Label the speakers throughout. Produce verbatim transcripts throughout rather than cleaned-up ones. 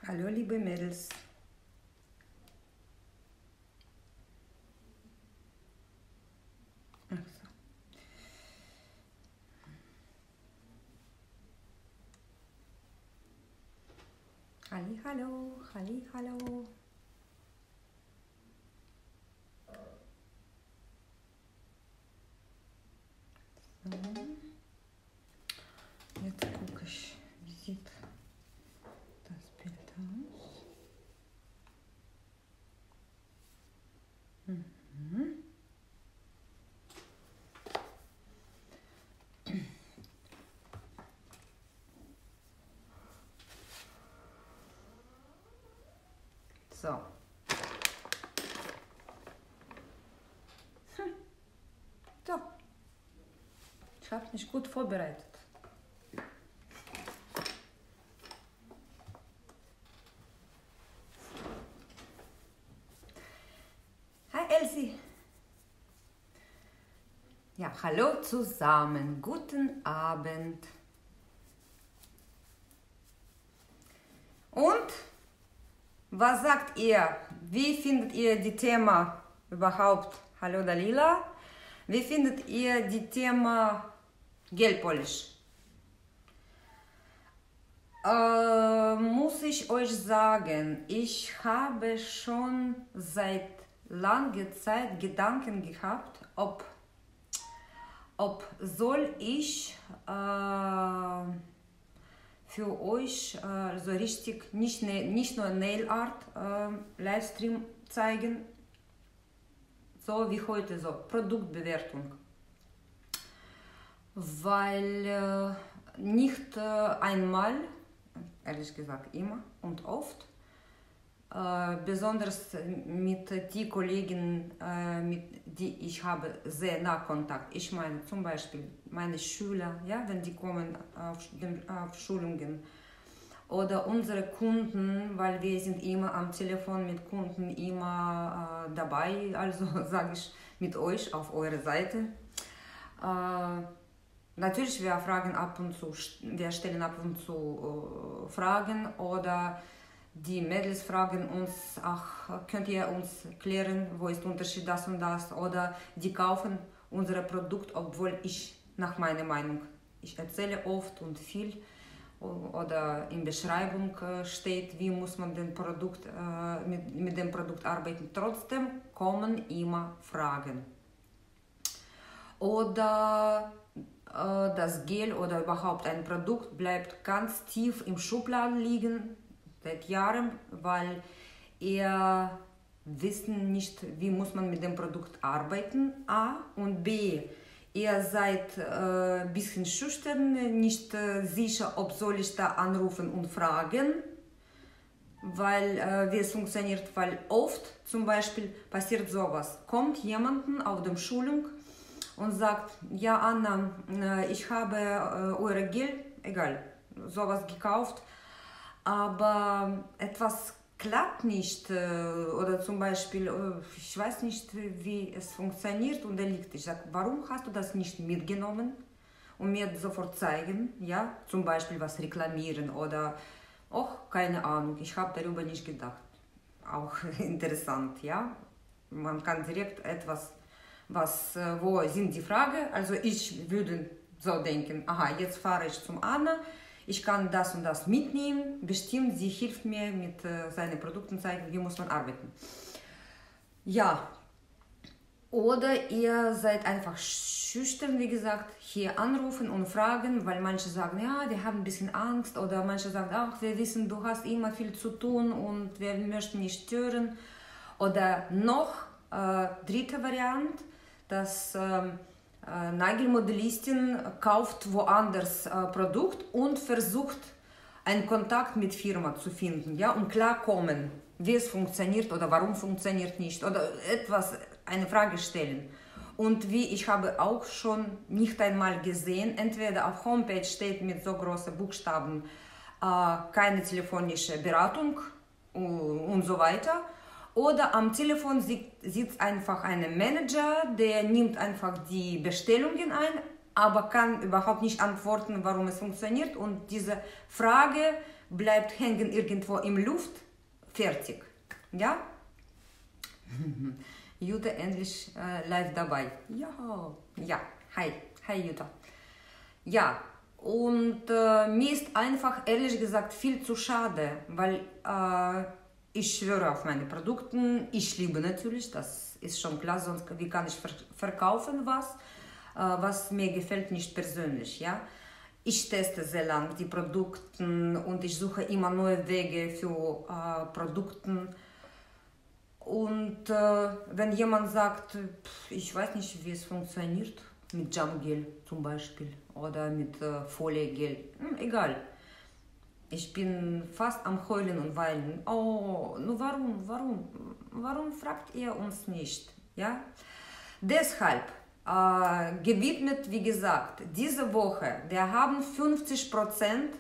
Speaker 1: Hallo liebe Mädels. Ach so. Halli, hallo, halli, hallo. So. Jetzt gucke ich, wie sieht das Bild aus. Mhm. So. Hm. So. Ich habe mich gut vorbereitet. Hi Elsie. Ja, hallo zusammen. Guten Abend. Und? Was sagt ihr? Wie findet ihr die Thema überhaupt? Hallo Dalila. Wie findet ihr die Thema Geldpolish? Äh, muss ich euch sagen, ich habe schon seit langer Zeit Gedanken gehabt, ob, ob soll ich äh, für euch äh, so richtig nicht, nicht nur Nail Art äh, Livestream zeigen, so wie heute, so Produktbewertung. Weil äh, nicht äh, einmal, ehrlich gesagt immer und oft, äh, besonders mit den Kollegen, äh, mit die ich habe sehr nah Kontakt. Ich meine zum Beispiel meine Schüler, ja, wenn die kommen auf, auf Schulungen, oder unsere Kunden, weil wir sind immer am Telefon mit Kunden immer äh, dabei, also sage ich mit euch auf eurer Seite. Äh, natürlich, wir fragen ab und zu, wir stellen ab und zu äh, Fragen, oder die Mädels fragen uns, ach, könnt ihr uns klären, wo ist der Unterschied, das und das, oder die kaufen unser Produkt, obwohl ich, nach meiner Meinung, ich erzähle oft und viel, oder in Beschreibung steht, wie muss man den Produkt, äh, mit, mit dem Produkt arbeiten. Trotzdem kommen immer Fragen. Oder äh, das Gel oder überhaupt ein Produkt bleibt ganz tief im Schubladen liegen, seit Jahren, weil ihr wissen nicht, wie muss man mit dem Produkt arbeiten, A, und B, ihr seid ein äh, bisschen schüchtern, nicht äh, sicher, ob soll ich da anrufen und fragen, weil äh, wie es funktioniert, weil oft zum Beispiel passiert sowas, kommt jemanden auf der Schulung und sagt, ja Anna, äh, ich habe äh, eure Gel, egal, sowas gekauft, aber etwas klappt nicht, oder zum Beispiel, ich weiß nicht, wie es funktioniert, und er liegt. Ich sage, warum hast du das nicht mitgenommen und mir sofort zeigen, ja, zum Beispiel was reklamieren oder, auch keine Ahnung, ich habe darüber nicht gedacht. Auch interessant, ja, man kann direkt etwas, was, wo sind die Frage, also ich würde so denken, aha, jetzt fahre ich zum Anna, ich kann das und das mitnehmen, bestimmt, sie hilft mir mit äh, seinen Produkten, zeigen, wie muss man arbeiten. Ja, oder ihr seid einfach schüchtern, wie gesagt, hier anrufen und fragen, weil manche sagen, ja, wir haben ein bisschen Angst, oder manche sagen, ach, wir wissen, du hast immer viel zu tun und wir möchten nicht stören. Oder noch, äh, dritte Variante, dass ähm, Äh, Nagelmodellistin kauft woanders äh, Produkt und versucht, einen Kontakt mit Firma zu finden, ja, und klarkommen, wie es funktioniert oder warum funktioniert nicht, oder etwas, eine Frage stellen. Und wie ich habe auch schon nicht einmal gesehen, entweder auf Homepage steht mit so großen Buchstaben äh, keine telefonische Beratung und so weiter. Oder am Telefon sitzt einfach ein Manager, der nimmt einfach die Bestellungen ein, aber kann überhaupt nicht antworten, warum es funktioniert. Und diese Frage bleibt hängen irgendwo im Luft, fertig. Ja? Jutta endlich äh, live dabei. Ja, ja, hi, hi Jutta. Ja, und äh, mir ist einfach ehrlich gesagt viel zu schade, weil äh, ich schwöre auf meine Produkte, ich liebe natürlich, das ist schon klar, sonst wie kann ich ver verkaufen was, äh, was mir gefällt nicht persönlich, ja. Ich teste sehr lang die Produkte und ich suche immer neue Wege für äh, Produkte. Und äh, wenn jemand sagt, pff, ich weiß nicht, wie es funktioniert, mit Jamgel zum Beispiel oder mit äh, Foliegel, hm, egal. Ich bin fast am Heulen und Weinen. Oh, nur warum, warum, warum fragt ihr uns nicht? Ja? Deshalb äh, gewidmet, wie gesagt, diese Woche, wir haben fünfzig Prozent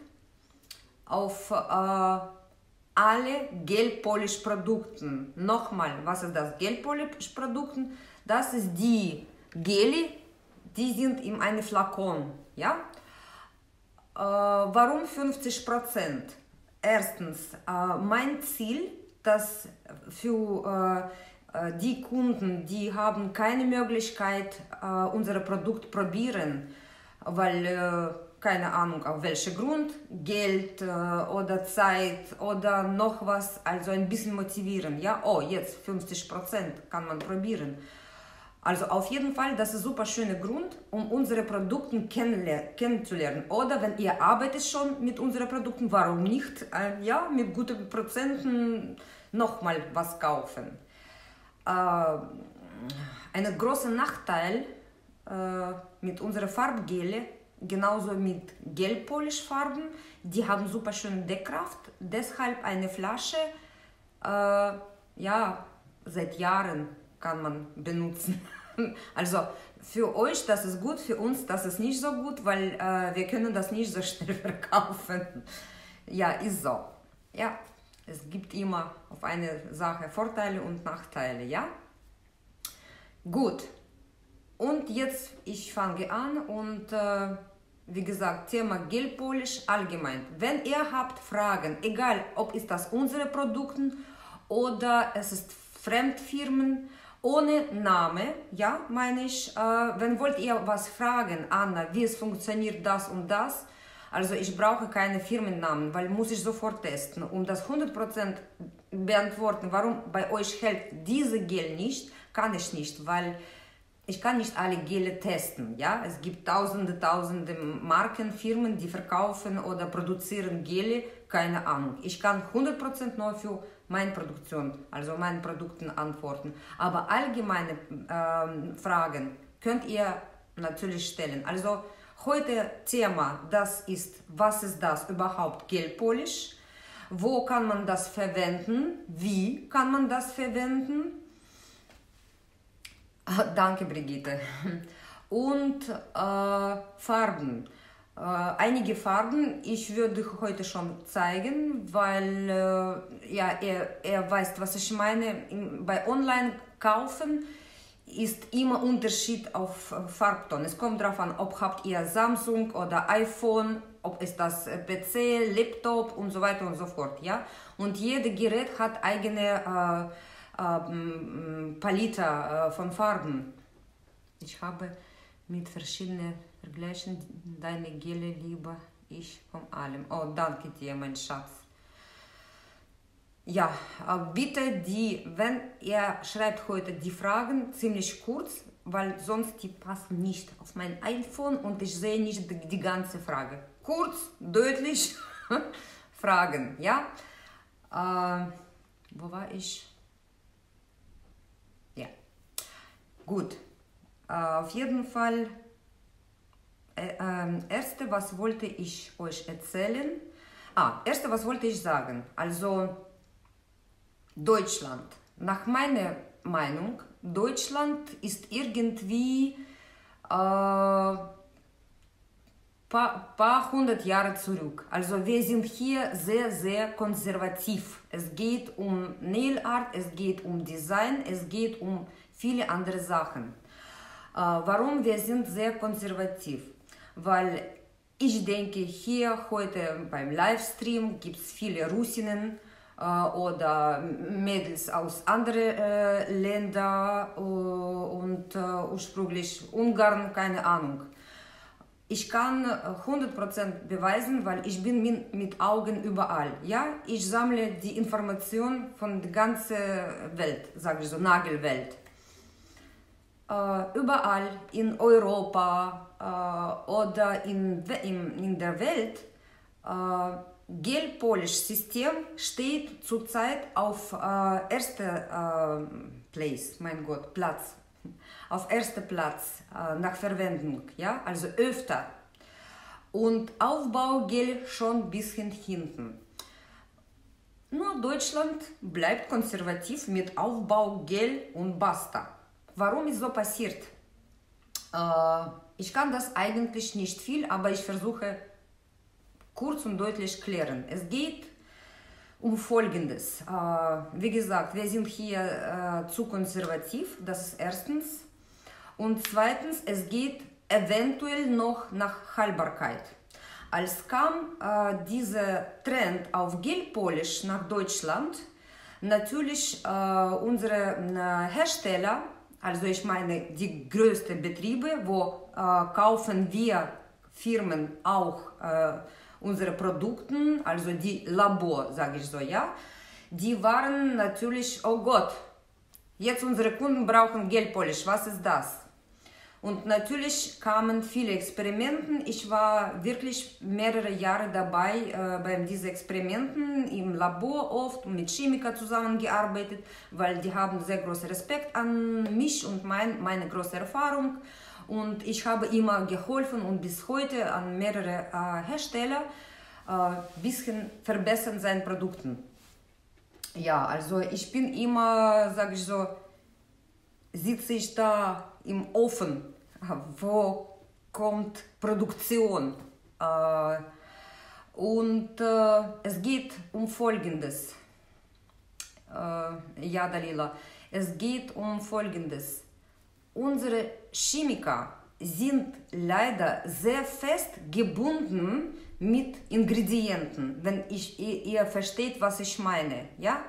Speaker 1: auf äh, alle Gel-Polish-Produkte. Nochmal, was ist das Gel-Polish-Produkte? Das ist die Geli, die sind in einem Flakon. Ja? Äh, warum fünfzig Prozent? Erstens, äh, mein Ziel, dass für äh, die Kunden, die haben keine Möglichkeit, äh, unser Produkt probieren, weil, äh, keine Ahnung, auf welchen Grund, Geld äh, oder Zeit oder noch was, also ein bisschen motivieren. Ja, oh, jetzt fünfzig Prozent kann man probieren. Also auf jeden Fall, das ist ein super schöner Grund, um unsere Produkte kennenzulernen. Oder wenn ihr arbeitet schon mit unseren Produkten, warum nicht, äh, ja, mit guten Prozenten nochmal was kaufen. Äh, ein großer Nachteil äh, mit unseren Farbgele, genauso mit Gel-Polish-Farben, die haben super schöne Deckkraft, deshalb eine Flasche, äh, ja, seit Jahren kann man benutzen. Also für euch das ist gut, für uns das ist nicht so gut, weil äh, wir können das nicht so schnell verkaufen. Ja, ist so. Ja, es gibt immer auf eine Sache Vorteile und Nachteile, ja? Gut. Und jetzt, ich fange an und äh, wie gesagt, Thema Gel-Polish allgemein. Wenn ihr habt Fragen, egal ob ist das unsere Produkte oder es ist Fremdfirmen, ohne Name, ja, meine ich, äh, wenn wollt ihr was fragen, Anna, wie es funktioniert das und das, also ich brauche keine Firmennamen, weil muss ich sofort testen, um das hundert Prozent beantworten, warum bei euch hält diese Gel nicht, kann ich nicht, weil ich kann nicht alle Gele testen, ja, es gibt tausende, tausende Marken, Firmen, die verkaufen oder produzieren Gele, keine Ahnung, ich kann hundert Prozent nur für meine Produktion, also meine Produkte antworten. Aber allgemeine ähm, Fragen könnt ihr natürlich stellen. Also heute Thema, das ist, was ist das überhaupt Gel-Polish? Wo kann man das verwenden? Wie kann man das verwenden? Ah, danke, Brigitte. Und äh, Farben. Äh, einige Farben, ich würde heute schon zeigen, weil äh, ja, er, er weiß, was ich meine. In, bei Online-Kaufen ist immer Unterschied auf Farbton. Es kommt darauf an, ob habt ihr Samsung oder iPhone, ob es das P C, Laptop und so weiter und so fort. Ja? Und jedes Gerät hat eigene äh, äh, Palette äh, von Farben. Ich habe mit verschiedenen Vergleichen deine Gele lieber ich von allem. Oh, danke dir, mein Schatz. Ja, bitte die, wenn ihr schreibt heute die Fragen, ziemlich kurz, weil sonst die passen nicht auf mein iPhone und ich sehe nicht die, die ganze Frage. Kurz, deutlich Fragen, ja? Äh, wo war ich? Ja, gut. Äh, auf jeden Fall, äh, äh, erste, was wollte ich euch erzählen? Ah, erste, was wollte ich sagen? Also, Deutschland. Nach meiner Meinung, Deutschland ist irgendwie äh, paar, paar hundert Jahre zurück. Also wir sind hier sehr, sehr konservativ. Es geht um Nail Art, es geht um Design, es geht um viele andere Sachen. Äh, warum wir sind sehr konservativ? Weil Ich denke, hier heute beim Livestream gibt es viele Russinnen äh, oder Mädels aus anderen äh, Ländern äh, und äh, ursprünglich Ungarn, keine Ahnung. Ich kann hundert Prozent beweisen, weil ich bin mit, mit Augen überall. Ja? Ich sammle die Informationen von der ganzen Welt, sage ich so, Nagelwelt. Äh, überall in Europa äh, oder in, in, in der Welt, äh, Gel-Polish-System steht zurzeit auf äh, erster äh, Place, mein Gott, Platz. Auf erster Platz äh, nach Verwendung, ja, also öfter. Und Aufbaugel schon ein bisschen hinten. Nur Deutschland bleibt konservativ mit Aufbaugel und basta. Warum ist so passiert? Äh, ich kann das eigentlich nicht viel, aber ich versuche kurz und deutlich klären. Es geht um Folgendes. Äh, wie gesagt, wir sind hier äh, zu konservativ, das ist erstens. Und zweitens, es geht eventuell noch nach Haltbarkeit. Als kam äh, dieser Trend auf Gel-Polish nach Deutschland, natürlich äh, unsere äh, Hersteller, also ich meine die größten Betriebe, wo äh, kaufen wir Firmen auch äh, unsere Produkte, also die Labor, sage ich so, ja, die waren natürlich, oh Gott, jetzt unsere Kunden brauchen Gel-Polish, was ist das? Und natürlich kamen viele Experimente. Ich war wirklich mehrere Jahre dabei äh, bei diesen Experimenten im Labor oft und mit Chemikern zusammengearbeitet, weil die haben sehr großen Respekt an mich und mein, meine große Erfahrung. Und ich habe immer geholfen und bis heute an mehrere äh, Hersteller ein äh, bisschen verbessern seine Produkte. Ja, also ich bin immer, sage ich so, sitze ich da im Ofen, wo kommt Produktion. Äh, und äh, es geht um Folgendes. Äh, ja, Dalila, es geht um Folgendes. Unsere Chemiker sind leider sehr fest gebunden mit Ingredienten, wenn ich, ihr, ihr versteht, was ich meine. Ja?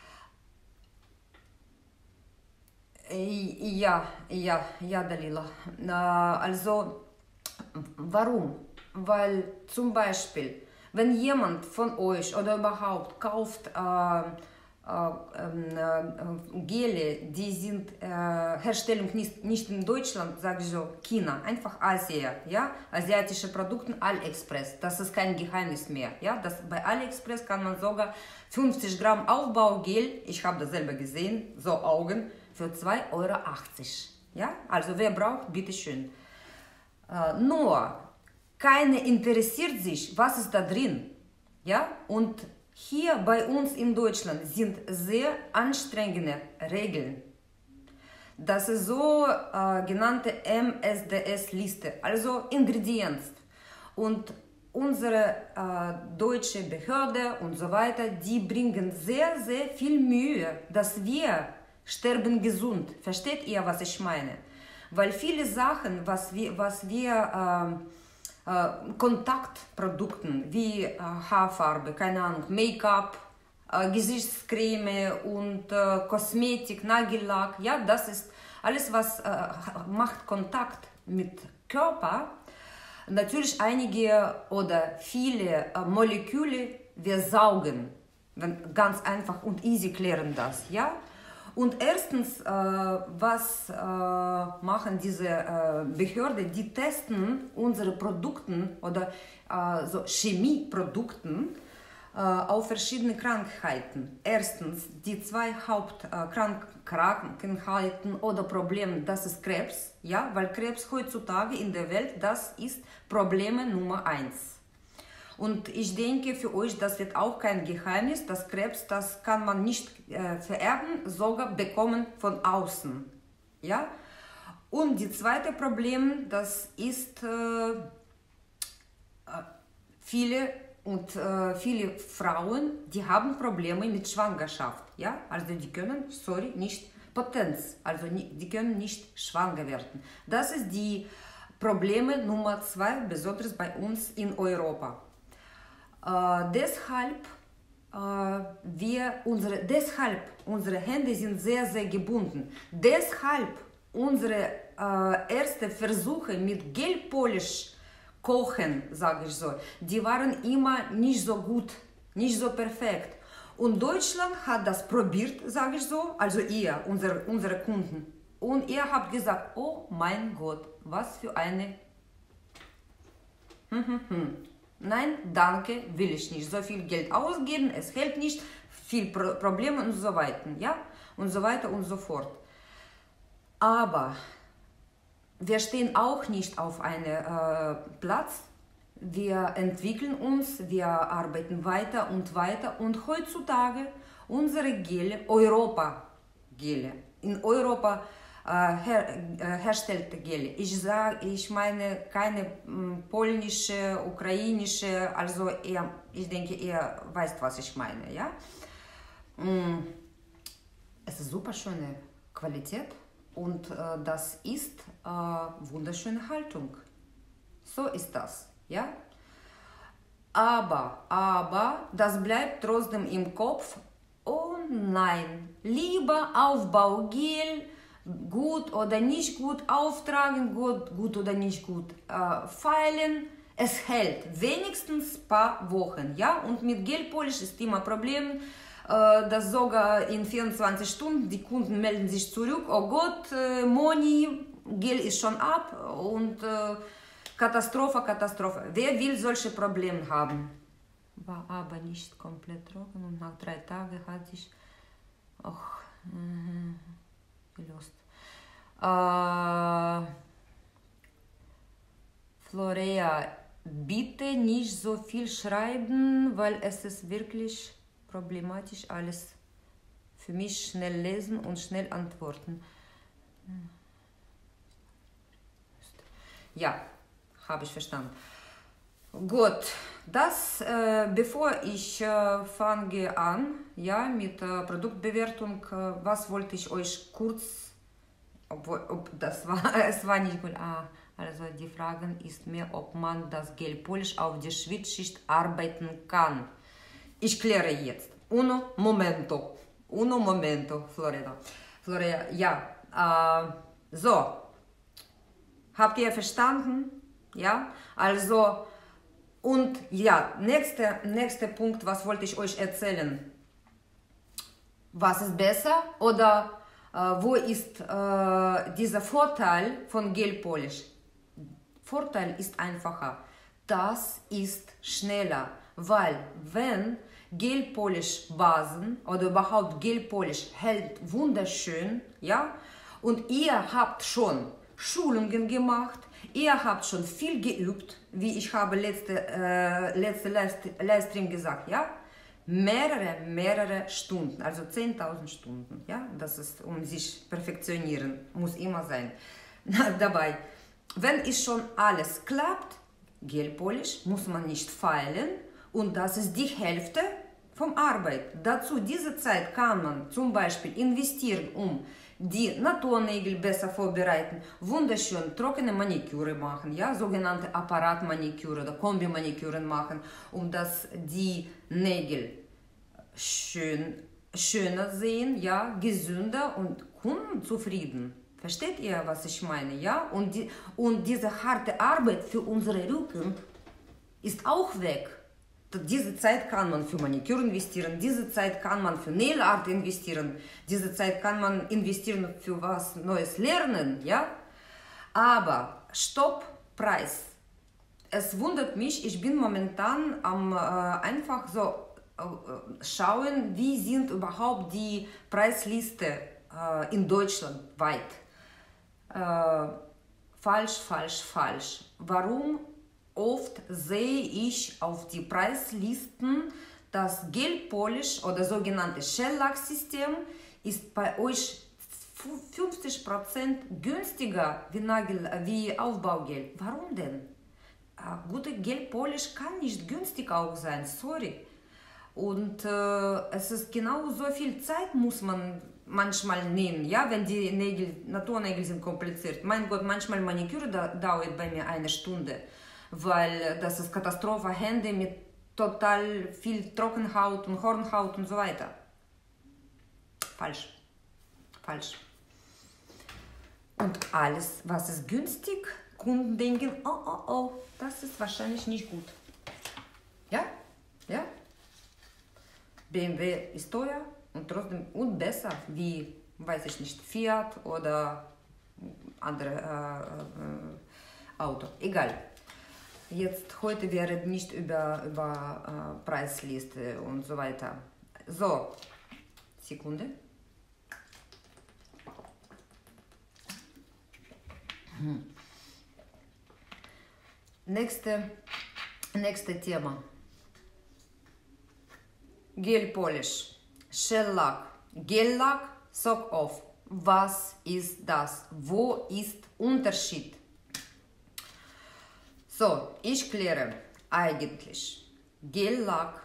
Speaker 1: Ja, ja, ja, Dalila. Also, warum? Weil zum Beispiel, wenn jemand von euch oder überhaupt kauft äh, äh, äh, Gele, die sind äh, Herstellung nicht, nicht in Deutschland, sage ich so, China, einfach Asien, ja, asiatische Produkte, AliExpress, das ist kein Geheimnis mehr, ja, das, bei AliExpress kann man sogar fünfzig Gramm Aufbaugel, ich habe das selber gesehen, so Augen, für zwei Euro achtzig. Ja? Also wer braucht, bitteschön. Äh, nur, keiner interessiert sich, was ist da drin. Ja? Und hier bei uns in Deutschland sind sehr anstrengende Regeln. Das ist so äh, genannte M S D S-Liste, also Ingredients. Und unsere äh, deutsche Behörde und so weiter, die bringen sehr, sehr viel Mühe, dass wir sterben gesund. Versteht ihr, was ich meine? Weil viele Sachen, was wir, was wir äh, äh, Kontaktprodukten wie äh, Haarfarbe, keine Ahnung, Make-up, äh, Gesichtscreme und äh, Kosmetik, Nagellack, ja, das ist alles, was äh, macht Kontakt mit Körper. Natürlich einige oder viele äh, Moleküle wir saugen. Ganz einfach und easy klären das, ja? Und erstens, äh, was äh, machen diese äh, Behörden? Die testen unsere Produkte oder äh, so Chemieprodukten äh, auf verschiedene Krankheiten. Erstens, die zwei Hauptkrankheiten äh, oder Probleme, das ist Krebs, ja, weil Krebs heutzutage in der Welt, das ist Problem Nummer eins. Und ich denke, für euch, das wird auch kein Geheimnis, dass Krebs, das kann man nicht äh, vererben, sogar bekommen von außen. Ja? Und das zweite Problem, das ist äh, viele und äh, viele Frauen, die haben Probleme mit Schwangerschaft. Ja? Also die können, sorry, nicht Potenz, also die können nicht schwanger werden. Das ist die Probleme Nummer zwei, besonders bei uns in Europa. Äh, deshalb, äh, wir unsere, deshalb unsere Hände sind sehr, sehr gebunden. Deshalb unsere äh, ersten Versuche mit Gelpolish kochen, sage ich so, die waren immer nicht so gut, nicht so perfekt. Und Deutschland hat das probiert, sage ich so, also ihr, unsere, unsere Kunden. Und ihr habt gesagt, oh mein Gott, was für eine... Nein, danke, will ich nicht. So viel Geld ausgeben, es hält nicht, viel Pro Probleme und so weiter, ja, und so weiter und so fort. Aber wir stehen auch nicht auf einem äh, Platz. Wir entwickeln uns, wir arbeiten weiter und weiter. Und heutzutage unsere Gele, Europa-Gele, in Europa äh, her, äh, herstellte Gele. Ich sage, ich meine keine m, polnische, ukrainische, also eher, ich denke, ihr weißt, was ich meine, ja. Mm, es ist super schöne Qualität. Und äh, das ist äh, wunderschöne Haltung. So ist das, ja. Aber, aber, das bleibt trotzdem im Kopf. Oh nein, lieber Aufbaugel, gut oder nicht gut, auftragen, gut, gut oder nicht gut, äh, feilen. Es hält wenigstens ein paar Wochen, ja. Und mit Gelpolish ist immer ein Problem, dass sogar in vierundzwanzig Stunden die Kunden melden sich zurück, oh Gott, äh, Moni, Gel ist schon ab und äh, Katastrophe, Katastrophe. Wer will solche Probleme haben? War aber nicht komplett trocken und nach drei Tagen hat sich auch äh, gelöst. Äh, Florea, bitte nicht so viel schreiben, weil es ist wirklich problematisch alles. Für mich schnell lesen und schnell antworten. Ja, habe ich verstanden. Gut, das, äh, bevor ich äh, fange an, ja, mit äh, Produktbewertung, äh, was wollte ich euch kurz, obwohl, ob das war, es war nicht gut, ah, also die Frage ist mir, ob man das Gelpolish auf der Schwitzschicht arbeiten kann. Ich kläre jetzt. Uno momento. Uno momento, Florida. Florida, ja. Äh, so. Habt ihr verstanden? Ja. Also, und ja, nächster nächste Punkt, was wollte ich euch erzählen? Was ist besser oder äh, wo ist äh, dieser Vorteil von Gelpolish? Vorteil ist einfacher. Das ist schneller, weil wenn Gelpolish-Basen oder überhaupt Gelpolish hält wunderschön, ja, und ihr habt schon Schulungen gemacht, ihr habt schon viel geübt, wie ich habe letzte, äh, letzte Livestream gesagt, ja, mehrere, mehrere Stunden, also zehntausend Stunden, ja, das ist, um sich perfektionieren, muss immer sein, dabei. Wenn es schon alles klappt, Gelpolish muss man nicht feilen, und das ist die Hälfte vom Arbeit. Dazu, diese Zeit kann man zum Beispiel investieren, um die Naturnägel besser vorbereiten, wunderschön trockene Maniküre machen, ja, sogenannte Apparatmaniküre oder Kombi-Maniküren machen, um dass die Nägel schön, schöner sehen, ja, gesünder und kundenzufrieden. Versteht ihr, was ich meine, ja? Und, die, und diese harte Arbeit für unsere Rücken ist auch weg. Diese Zeit kann man für Maniküre investieren, diese Zeit kann man für Nail Art investieren, diese Zeit kann man investieren für was Neues lernen, ja? Aber Stopp, Preis. Es wundert mich, ich bin momentan am äh, einfach so äh, schauen, wie sind überhaupt die Preisliste äh, in Deutschland weit. Äh, falsch, falsch, falsch. Warum? Oft sehe ich auf die Preislisten, das Gelpolish oder sogenannte Shellac-System ist bei euch fünfzig Prozent günstiger wie, Nagel, wie Aufbaugel. Warum denn? Äh, gute Gelpolish kann nicht günstig auch sein, sorry. Und äh, es ist genau so viel Zeit muss man manchmal nähen, ja, wenn die Nägel, Naturnägel sind kompliziert. Mein Gott, manchmal Maniküre da, dauert bei mir eine Stunde, weil das ist Katastrophe, Hände mit total viel Trockenhaut und Hornhaut und so weiter. Falsch. Falsch. Und alles, was ist günstig, Kunden denken, oh, oh, oh, das ist wahrscheinlich nicht gut. Ja? Ja? B M W ist teuer und trotzdem und besser wie, weiß ich nicht, Fiat oder andere äh, äh, Auto. Egal. Jetzt heute wäre nicht über, über äh, Preisliste und so weiter. So, Sekunde. Hm. Nächste, nächste Thema. Gel Polish, Shellack, Gellack, Soak Off. Was ist das? Wo ist Unterschied? So, ich kläre eigentlich Gellack,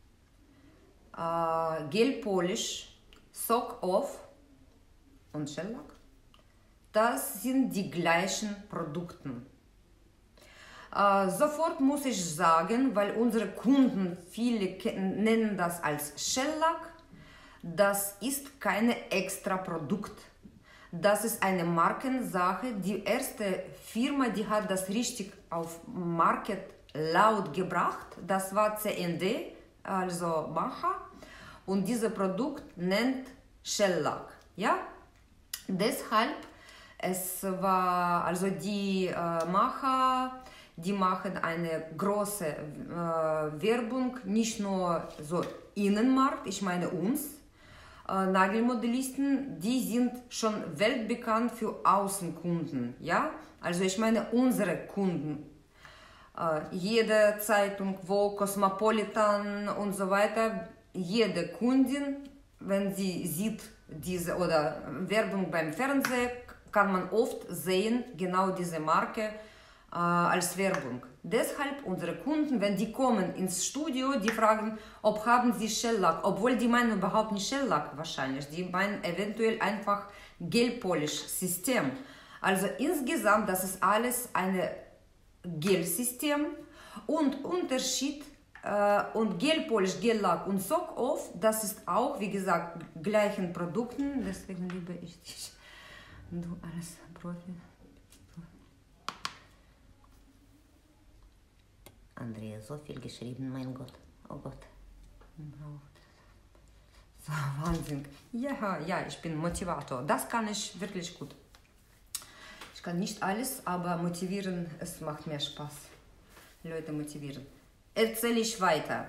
Speaker 1: äh, Gel Polish, Soak Off und Shellack. Das sind die gleichen Produkte. Uh, sofort muss ich sagen, weil unsere Kunden, viele nennen das als Shellack, das ist kein extra Produkt. Das ist eine Markensache. Die erste Firma, die hat das richtig auf Market laut gebracht, das war C N D, also Macha. Und dieses Produkt nennt Shellack. Ja? Deshalb, es war, also die äh, Macha, die machen eine große äh, Werbung, nicht nur so Innenmarkt, ich meine uns. Äh, Nagelmodellisten, die sind schon weltbekannt für Außenkunden, ja? Also ich meine unsere Kunden. Äh, jede Zeitung, wo Cosmopolitan und so weiter, jede Kundin, wenn sie sieht diese oder Werbung beim Fernsehen, kann man oft sehen, genau diese Marke äh, als Werbung. Deshalb unsere Kunden, wenn die kommen ins Studio, die fragen, ob haben sie Shellack, obwohl die meinen überhaupt nicht Shellack wahrscheinlich, die meinen eventuell einfach Gel-Polish-System. Also insgesamt, das ist alles ein Gel-System und Unterschied äh, und Gel-Polish, Gel-Lack und Soak-Off, das ist auch, wie gesagt, gleichen Produkten, deswegen liebe ich dich. Du als Profi. Andrea, so viel geschrieben, mein Gott. Oh Gott. So, Wahnsinn. Ja, ja, ich bin Motivator. Das kann ich wirklich gut. Ich kann nicht alles, aber motivieren, es macht mir Spaß. Leute motivieren. Erzähle ich weiter.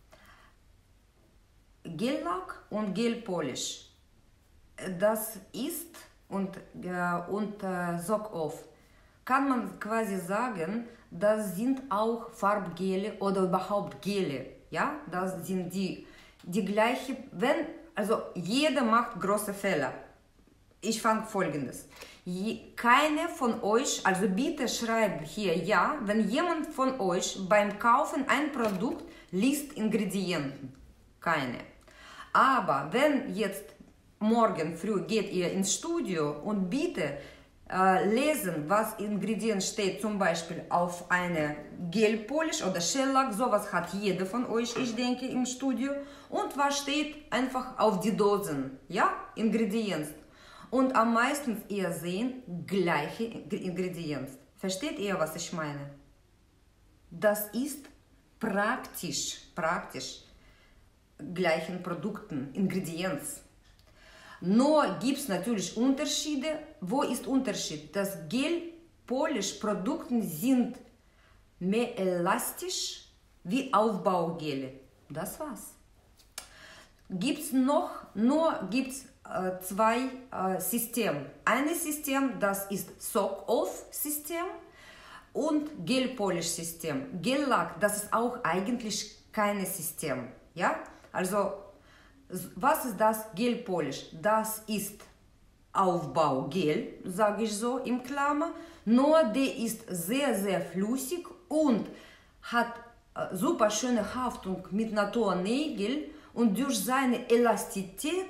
Speaker 1: Gellack und Gel-Polish. Das ist und, äh, und äh, Soak-Off. Kann man quasi sagen, das sind auch Farbgele oder überhaupt Gele. Ja, das sind die, die gleiche, wenn, also jeder macht große Fehler. Ich fange folgendes. Je, keine von euch, also bitte schreibt hier ja, wenn jemand von euch beim Kaufen ein Produkt liest Ingredienten. Keine. Aber wenn jetzt morgen früh geht ihr ins Studio und bitte äh, lesen, was Ingredienten steht, zum Beispiel auf eine Gel-Polish oder Shellack, sowas hat jeder von euch, ich denke, im Studio. Und was steht einfach auf die Dosen, ja, Ingredienten. Und am meisten ihr sehen gleiche Ingredienten. Versteht ihr, was ich meine? Das ist praktisch, praktisch gleichen Produkten, Ingredienten. Nur gibt es natürlich Unterschiede. Wo ist Unterschied? Das Gel-Polish-Produkte sind mehr elastisch wie Aufbaugele. Das war's. Gibt es noch, nur gibt es äh, zwei äh, Systeme. Ein System, das ist Soak-Off-System und Gel-Polish-System. Gel-Lack, das ist auch eigentlich kein System. Ja? Also, was ist das Gel-Polish? Das ist Aufbaugel, sage ich so im Klammer, nur der ist sehr, sehr flüssig und hat äh, super schöne Haftung mit Naturnägeln und durch seine Elastizität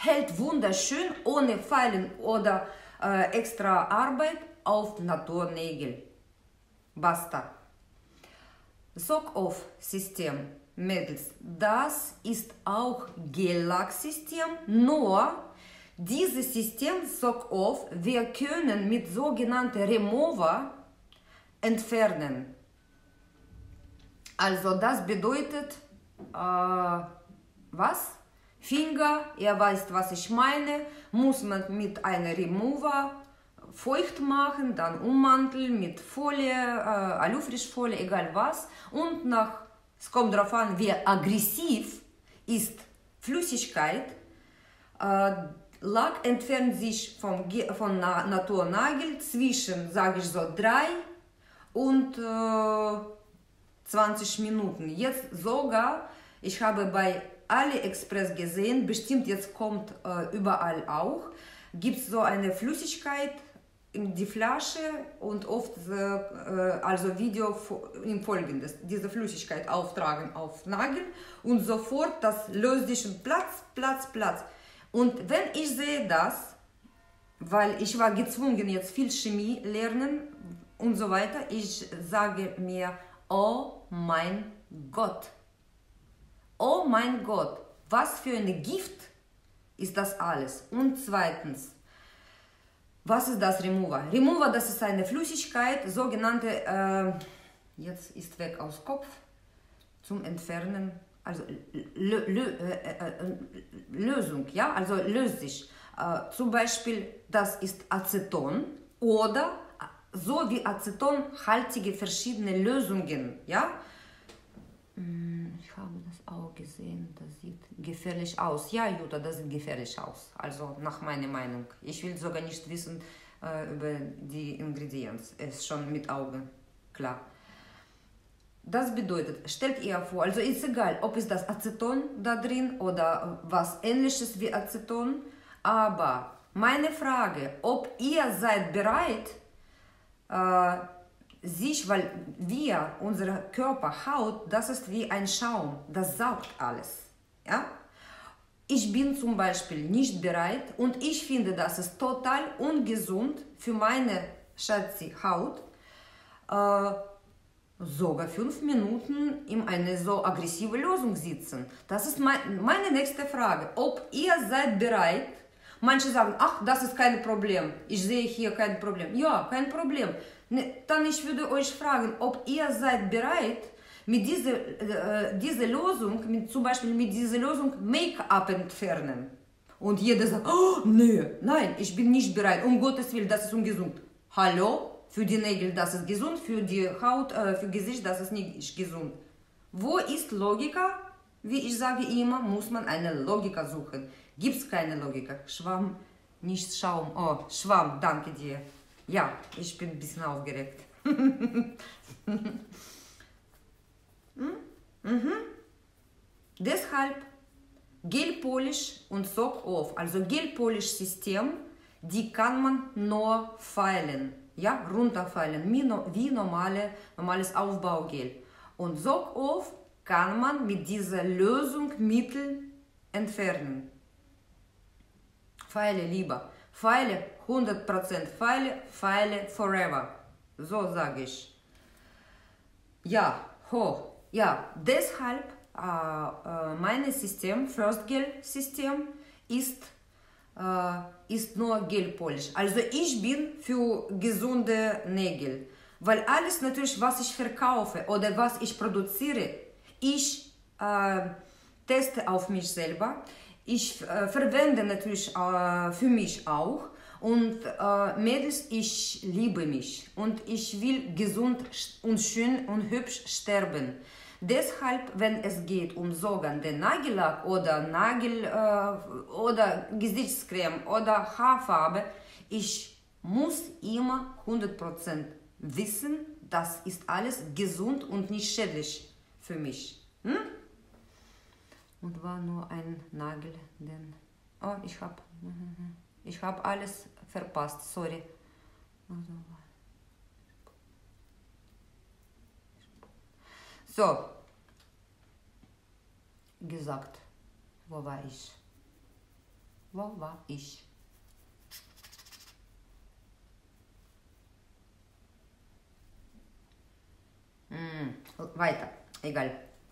Speaker 1: hält wunderschön, ohne Feilen oder äh, extra Arbeit auf Naturnägel. Basta. Sock-Off-System, Mädels, das ist auch Gel-Lack-System, nur dieses System Sock-Off, wir können mit sogenannten Remover entfernen. Also das bedeutet, äh, was? Finger, ihr weißt, was ich meine, muss man mit einem Remover feucht machen, dann ummanteln mit Folie, äh, Alufrischfolie, egal was. Und nach, es kommt darauf an, wie aggressiv ist Flüssigkeit. Äh, Lack entfernt sich vom, von Na Naturnagel zwischen, sage ich so, drei und äh, zwanzig Minuten. Jetzt sogar, ich habe bei AliExpress gesehen, bestimmt jetzt kommt äh, überall auch, gibt es so eine Flüssigkeit in die Flasche und oft äh, also Video im Folgendes, diese Flüssigkeit auftragen auf Nagel und sofort das löst sich und Platz, Platz, Platz. Und wenn ich sehe das, weil ich war gezwungen jetzt viel Chemie lernen und so weiter, ich sage mir, oh mein Gott, oh mein Gott, was für ein Gift ist das alles. Und zweitens, was ist das Remover? Remover, das ist eine Flüssigkeit, sogenannte, äh, jetzt ist weg aus Kopf, zum Entfernen, also lö, lö, äh, äh, Lösung, ja, also löst sich. Äh, zum Beispiel, das ist Aceton oder so wie acetonhaltige verschiedene Lösungen, ja. Ich habe das auch gesehen, das sieht gefährlich aus. Ja, Jutta, das sieht gefährlich aus, also nach meiner Meinung. Ich will sogar nicht wissen äh, über die Ingredients, es ist schon mit Augen klar. Das bedeutet, stellt ihr vor, also ist egal, ob es das Aceton da drin oder was ähnliches wie Aceton, aber meine Frage, ob ihr seid bereit, äh, sich, weil wir, unser Körper, Haut, das ist wie ein Schaum, das saugt alles. Ja? Ich bin zum Beispiel nicht bereit und ich finde, das ist total ungesund für meine Schatzi Haut, äh, sogar fünf Minuten in eine so aggressive Lösung sitzen. Das ist mein, meine nächste Frage. Ob ihr seid bereit, manche sagen, ach, das ist kein Problem, ich sehe hier kein Problem. Ja, kein Problem. Ne, dann ich würde euch fragen, ob ihr seid bereit, mit dieser, äh, dieser Lösung, mit, zum Beispiel mit dieser Lösung Make-up entfernen. Und jeder sagt, oh, nee, nein, ich bin nicht bereit, um Gottes Willen, das ist ungesund. Hallo? Für die Nägel, das ist gesund, für die Haut, äh, für Gesicht, das ist nicht gesund. Wo ist Logika? Wie ich sage immer, muss man eine Logika suchen. Gibt es keine Logika. Schwamm, nicht Schaum. Oh, Schwamm, danke dir. Ja, ich bin ein bisschen aufgeregt. hm? mhm. Deshalb Gel-Polish und Sock-Off, also Gel-Polish-System, die kann man nur feilen. Ja, runterfallen, wie normale, normales Aufbaugel. Und Sock-Off kann man mit dieser Lösung Mittel entfernen. Feile lieber. Feile hundert Prozent Feile, Feile forever. So sage ich. Ja, ho. Ja, deshalb äh, äh, mein System, First Gel System, ist Uh, ist nur Gel-Polish. Also ich bin für gesunde Nägel, weil alles natürlich, was ich verkaufe oder was ich produziere, ich uh, teste auf mich selber. Ich uh, verwende natürlich uh, für mich auch und uh, Mädels, ich liebe mich und ich will gesund und schön und hübsch sterben. Deshalb, wenn es geht um sogenannte Nagellack oder Nagel äh, oder Gesichtscreme oder Haarfarbe, ich muss immer hundert Prozent wissen, das ist alles gesund und nicht schädlich für mich. Hm? Und war nur ein Nagel, denn oh, ich habe ich hab alles verpasst, sorry. So, gesagt, wo war ich? Wo war ich? Hm, weiter, egal.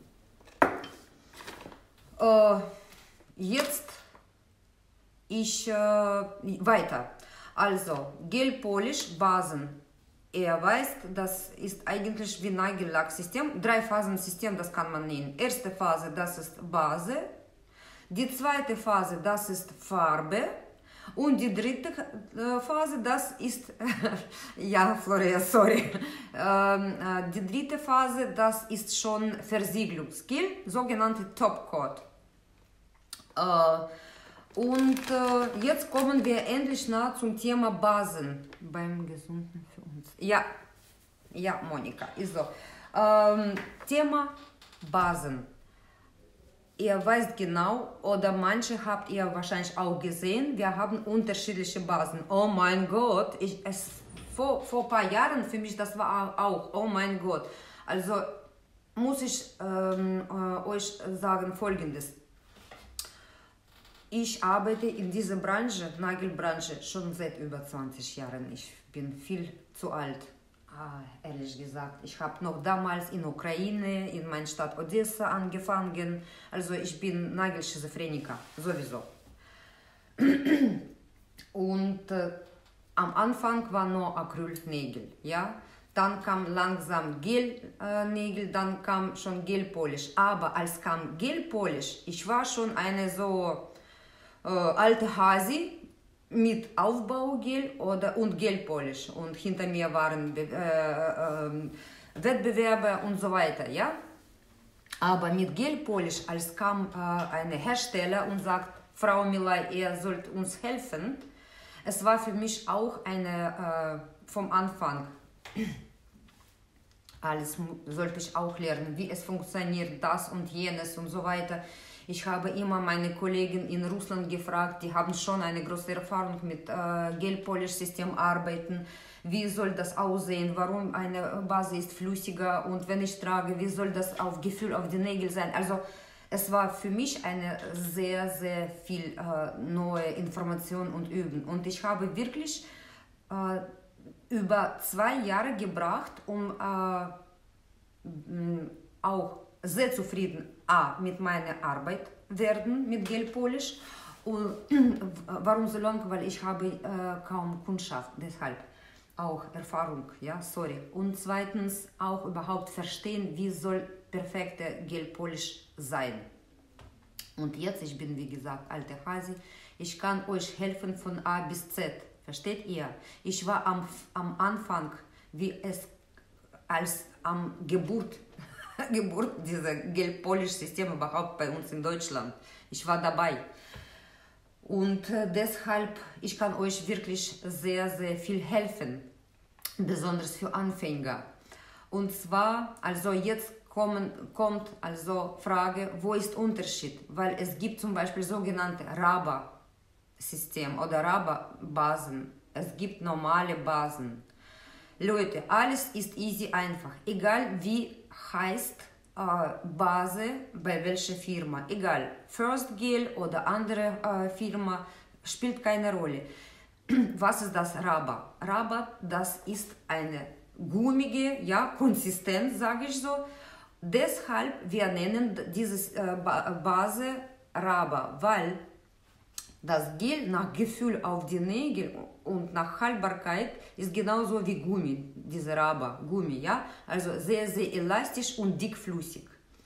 Speaker 1: Äh, jetzt ich äh, weiter. Also, Gel-Polish, Basen. Er weiß, das ist eigentlich wie Nagellacksystem. Drei-Phasen-System, das kann man nennen. Erste Phase, das ist Base. Die zweite Phase, das ist Farbe. Und die dritte äh, Phase, das ist, ja, Floria, sorry. Ähm, äh, die dritte Phase, das ist schon Versiegelungsgel, sogenannte Topcoat. Äh, Und äh, jetzt kommen wir endlich nah zum Thema Basen beim Gesunden für uns. Ja, ja, Monika, ist so. Ähm, Thema Basen. Ihr weißt genau, oder manche habt ihr wahrscheinlich auch gesehen, wir haben unterschiedliche Basen. Oh mein Gott, ich, es, vor, vor ein paar Jahren für mich, das war auch, oh mein Gott. Also muss ich ähm, äh, euch sagen Folgendes. Ich arbeite in dieser Branche, Nagelbranche, schon seit über zwanzig Jahren. Ich bin viel zu alt, ah, ehrlich gesagt. Ich habe noch damals in Ukraine, in meiner Stadt Odessa angefangen. Also ich bin Nagelschizophreniker, sowieso. Und äh, am Anfang war nur Acrylnägel, ja. Dann kam langsam Gelnägel, äh, dann kam schon Gelpolish. Aber als kam Gelpolish, ich war schon eine so Äh, alte Hasi mit Aufbaugel oder, und Gelpolish. Und hinter mir waren äh, äh, Wettbewerber und so weiter, ja. Aber mit Gelpolish, als kam äh, ein Hersteller und sagt, Frau Milay, ihr sollt uns helfen, es war für mich auch eine, äh, vom Anfang, alles sollte ich auch lernen, wie es funktioniert, das und jenes und so weiter. Ich habe immer meine Kollegen in Russland gefragt, die haben schon eine große Erfahrung mit äh, Gel-Polish-System arbeiten. Wie soll das aussehen? Warum eine Base ist flüssiger? Und wenn ich trage, wie soll das auf Gefühl auf die Nägel sein? Also es war für mich eine sehr, sehr viel äh, neue Information und Üben. Und ich habe wirklich äh, über zwei Jahre gebracht, um äh, auch sehr zufrieden A, mit meiner Arbeit werden mit Gel-Polish. Und warum so lang? Weil ich habe äh, kaum Kundschaft, deshalb auch Erfahrung, ja, sorry. Und zweitens auch überhaupt verstehen, wie soll perfekte Gel-Polish sein. Und jetzt, ich bin wie gesagt alte Hasi, ich kann euch helfen von A bis Z, versteht ihr? Ich war am, am Anfang, wie es als am Geburt Geburt dieser Gel-Polish-System überhaupt bei uns in Deutschland. Ich war dabei. Und äh, deshalb, ich kann euch wirklich sehr, sehr viel helfen, besonders für Anfänger. Und zwar, also jetzt kommen, kommt also Frage, wo ist Unterschied? Weil es gibt zum Beispiel sogenannte Raba-System oder Raba-Basen. Es gibt normale Basen. Leute, alles ist easy einfach, egal wie heißt äh, Base bei welcher Firma, egal, First Gel oder andere äh, Firma, spielt keine Rolle. Was ist das Raba? Raba, das ist eine gummige, ja, Konsistenz, sage ich so. Deshalb, wir nennen diese äh, Base Raba, weil das Gel nach Gefühl auf die Nägel und nach Haltbarkeit ist genauso wie Gummi, diese Raba, Gummi, ja, also sehr, sehr elastisch und dickflüssig.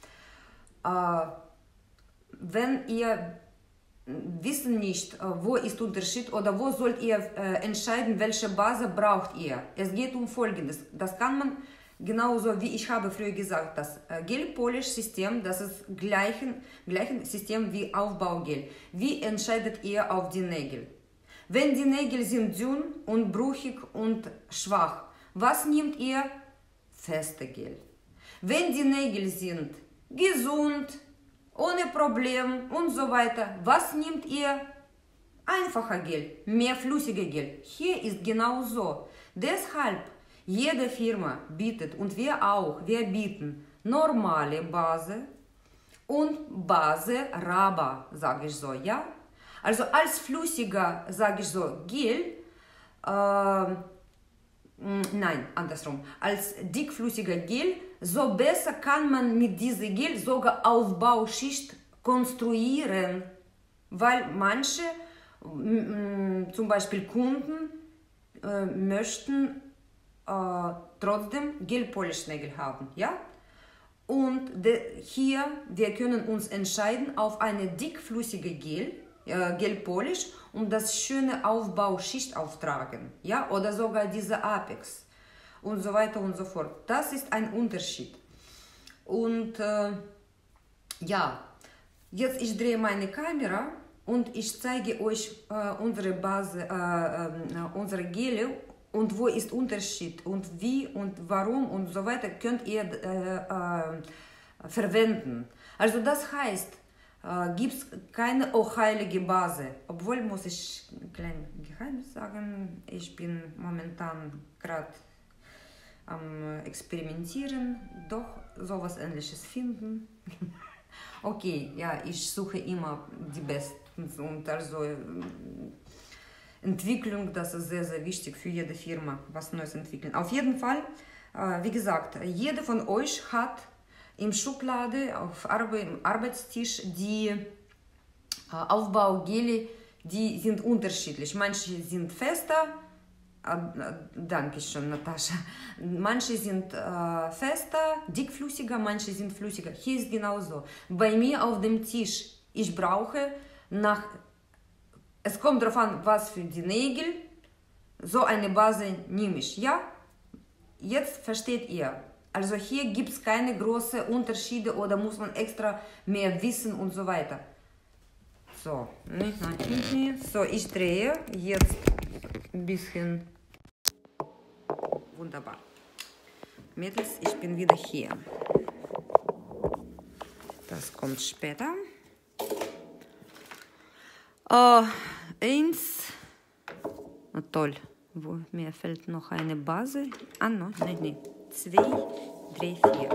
Speaker 1: Äh, wenn ihr wissen nicht, wo ist der Unterschied oder wo sollt ihr äh, entscheiden, welche Base braucht ihr. Es geht um Folgendes, das kann man genauso wie ich habe früher gesagt, das äh, Gel-Polish-System, das ist gleichen, gleichen System wie Aufbaugel. Wie entscheidet ihr auf die Nägel? Wenn die Nägel sind dünn und brüchig und schwach, was nehmt ihr? Feste Gel. Wenn die Nägel sind gesund, ohne Problem und so weiter, was nehmt ihr? Einfacher Gel, mehr flüssige Gel. Hier ist genau so. Deshalb, jede Firma bietet und wir auch, wir bieten normale Base und Base Raba, sage ich so, ja. Also als flüssiger, sage ich so, Gel, äh, nein, andersrum, als dickflüssiger Gel, so besser kann man mit diesem Gel sogar Aufbauschicht konstruieren, weil manche, zum Beispiel Kunden, äh, möchten äh, trotzdem Gel-Polish-Nägel haben, ja? Und de, hier, wir können uns entscheiden auf eine dickflüssige Gel, äh, Gel-Polish, um das schöne Aufbauschicht auftragen, ja? Oder sogar diese Apex und so weiter und so fort. Das ist ein Unterschied. Und äh, ja, jetzt ich drehe meine Kamera und ich zeige euch äh, unsere Base, äh, äh, unsere Gele und wo ist Unterschied und wie und warum und so weiter könnt ihr äh, äh, verwenden. Also das heißt, äh, gibt es keine heilige Base. Obwohl muss ich ein kleines Geheimnis sagen, ich bin momentan gerade am Experimentieren, doch sowas Ähnliches finden. Okay, ja, ich suche immer die Besten und also Entwicklung, das ist sehr, sehr wichtig für jede Firma, was Neues entwickeln. Auf jeden Fall, äh, wie gesagt, jeder von euch hat im Schublade, auf Arbe im Arbeitstisch die äh, Aufbaugele, die sind unterschiedlich. Manche sind fester, äh, danke schön, Natascha. Manche sind äh, fester, dickflüssiger, manche sind flüssiger. Hier ist genauso. Bei mir auf dem Tisch, ich brauche nach Es kommt darauf an, was für die Nägel, so eine Base nehme ich, ja? Jetzt versteht ihr. Also hier gibt es keine großen Unterschiede oder muss man extra mehr wissen und so weiter. So, so ich drehe jetzt ein bisschen. Wunderbar. Mädels, ich bin wieder hier. Das kommt später. Uh, eins, na toll, wo mir fällt noch eine Base an, no? Nein, nein, zwei, drei, vier.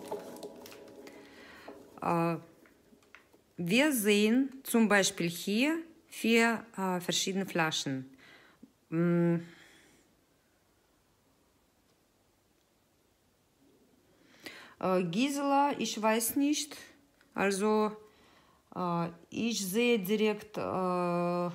Speaker 1: Uh, wir sehen zum Beispiel hier vier uh, verschiedene Flaschen. Mm. Uh, Gisela, ich weiß nicht, also Uh, ich sehe direkt uh,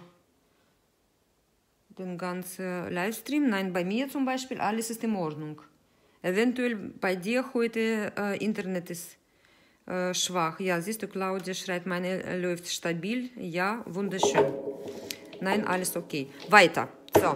Speaker 1: den ganzen Livestream. Nein, bei mir zum Beispiel, alles ist in Ordnung. Eventuell bei dir heute uh, Internet ist uh, schwach. Ja, siehst du, Claudia schreibt, meine äh, läuft stabil. Ja, wunderschön. Nein, alles okay. Weiter. So.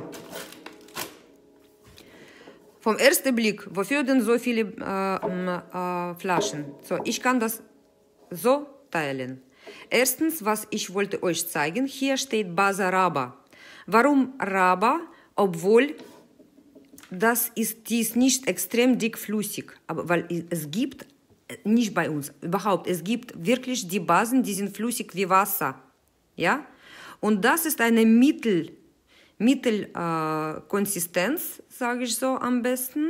Speaker 1: Vom ersten Blick, wofür denn so viele uh, uh, Flaschen? So, ich kann das so teilen. Erstens, was ich wollte euch zeigen, hier steht Base Raba. Warum Raba? Obwohl das ist, die ist nicht extrem dickflüssig, aber weil es gibt, nicht bei uns, überhaupt, es gibt wirklich die Basen, die sind flüssig wie Wasser. Ja? Und das ist eine Mittel, Mittelkonsistenz, äh, sage ich so am besten.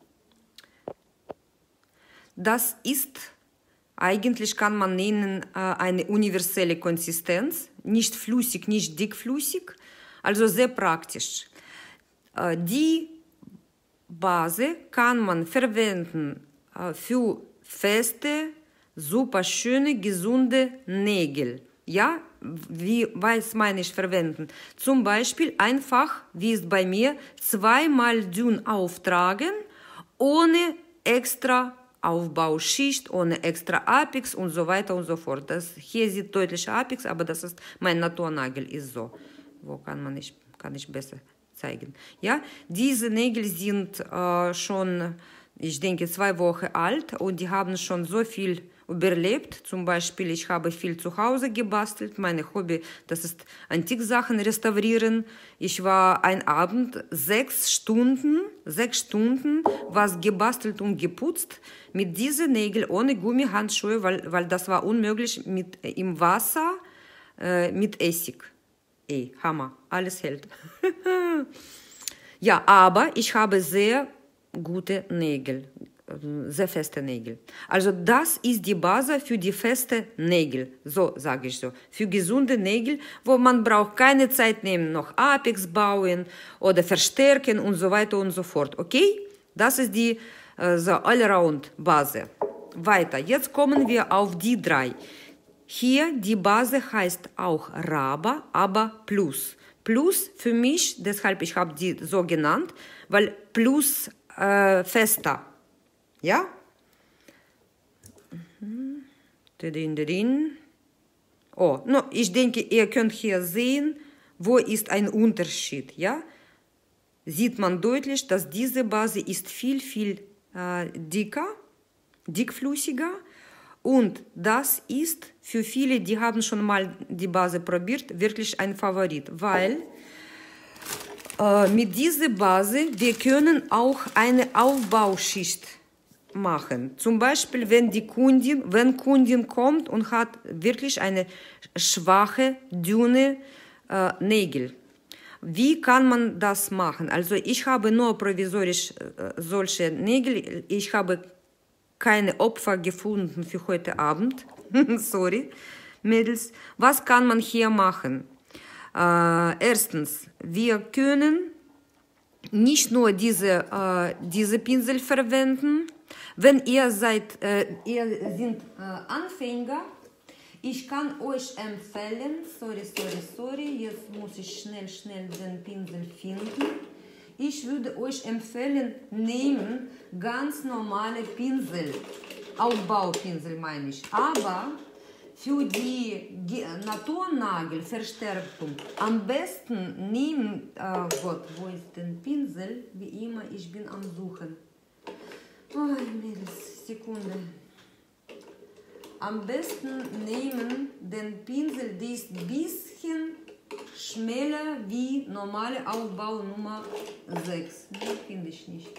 Speaker 1: Das ist Eigentlich kann man nennen äh, eine universelle Konsistenz, nicht flüssig, nicht dickflüssig, also sehr praktisch. Äh, die Base kann man verwenden äh, für feste, super schöne, gesunde Nägel. Ja, wie was meine ich verwenden? Zum Beispiel einfach, wie es bei mir, zweimal dünn auftragen, ohne extra Aufbauschicht, ohne extra Apex und so weiter und so fort. Das, hier sieht deutlich Apex, aber das ist mein Naturnagel ist so. Wo kann man nicht, kann ich besser zeigen? Ja, diese Nägel sind äh, schon, ich denke, zwei Wochen alt und die haben schon so viel überlebt. Zum Beispiel, ich habe viel zu Hause gebastelt. Meine Hobby, das ist Antiksachen restaurieren. Ich war ein Abend sechs Stunden, sechs Stunden was gebastelt und geputzt mit diesen Nägeln ohne Gummihandschuhe, weil, weil das war unmöglich mit im Wasser äh, mit Essig. Ey, Hammer, alles hält. Ja, aber ich habe sehr gute Nägel. sehr feste Nägel. Also das ist die Basis für die feste Nägel, so sage ich so. Für gesunde Nägel, wo man braucht keine Zeit nehmen, noch Apex bauen oder verstärken und so weiter und so fort. Okay? Das ist die äh, so Allround-Basis. Weiter, jetzt kommen wir auf die drei. Hier, die Basis heißt auch Raba, aber Plus. Plus für mich, deshalb ich habe die so genannt, weil Plus äh, fester. Ja? Oh, no, ich denke, ihr könnt hier sehen, wo ist ein Unterschied. Ja? Sieht man deutlich, dass diese Basis ist viel, viel äh, dicker, dickflüssiger. Und das ist für viele, die haben schon mal die Basis probiert, wirklich ein Favorit, weil äh, mit dieser Basis wir können auch eine Aufbauschicht machen. Zum Beispiel, wenn die Kundin, wenn Kundin kommt und hat wirklich eine schwache, dünne äh, Nägel. Wie kann man das machen? Also ich habe nur provisorisch äh, solche Nägel. Ich habe keine Opfer gefunden für heute Abend. Sorry, Mädels. Was kann man hier machen? Äh, erstens, wir können nicht nur diese, äh, diese Pinsel verwenden. Wenn ihr seid, äh, ihr sind äh, Anfänger, ich kann euch empfehlen, sorry, sorry, sorry, jetzt muss ich schnell, schnell den Pinsel finden. Ich würde euch empfehlen, nehmen ganz normale Pinsel, Aufbaupinsel meine ich, aber für die Naturnagelverstärkung am besten nehmen, äh Gott, wo ist denn Pinsel? Wie immer, ich bin am Suchen. Oh, Mädels, Sekunde. Am besten nehmen den Pinsel, der ist ein bisschen schmäler wie normale Aufbau Nummer sechs. Ne, finde ich nicht.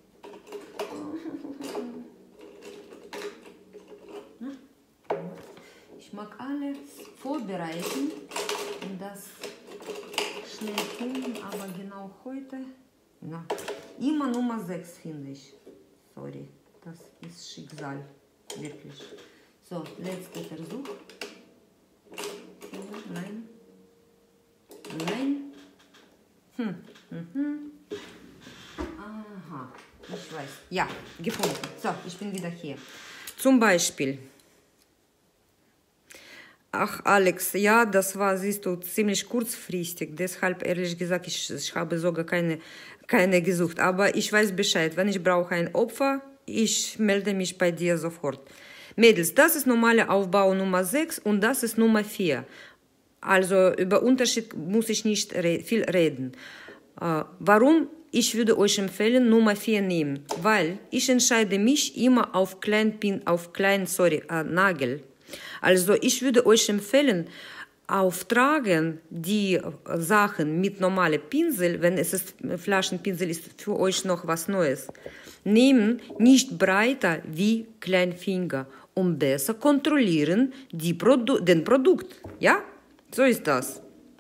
Speaker 1: Ich mag alles vorbereiten und das schnell finden, aber genau heute, na, immer Nummer sechs finde ich. Sorry, das ist Schicksal, wirklich. So, letzter Versuch. Nein. Nein. Hm. Mhm. Aha, ich weiß. Ja, gefunden. So, ich bin wieder hier. Zum Beispiel. Ach, Alex, ja, das war, siehst du, ziemlich kurzfristig. Deshalb, ehrlich gesagt, ich, ich habe sogar keine, keine gesucht. Aber ich weiß Bescheid. Wenn ich brauche ein Opfer, ich melde mich bei dir sofort. Mädels, das ist normale Aufbau Nummer sechs und das ist Nummer vier. Also über Unterschied muss ich nicht re viel reden. Äh, warum? Ich würde euch empfehlen, Nummer vier nehmen. Weil ich entscheide mich immer auf kleinen, auf kleinen sorry, äh, Nagel. Also ich würde euch empfehlen, auftragen die Sachen mit normalen Pinsel, wenn es ist, Flaschenpinsel ist für euch noch was Neues, nehmen nicht breiter wie Kleinfinger, um besser kontrollieren die Produ den Produkt. Ja, so ist das.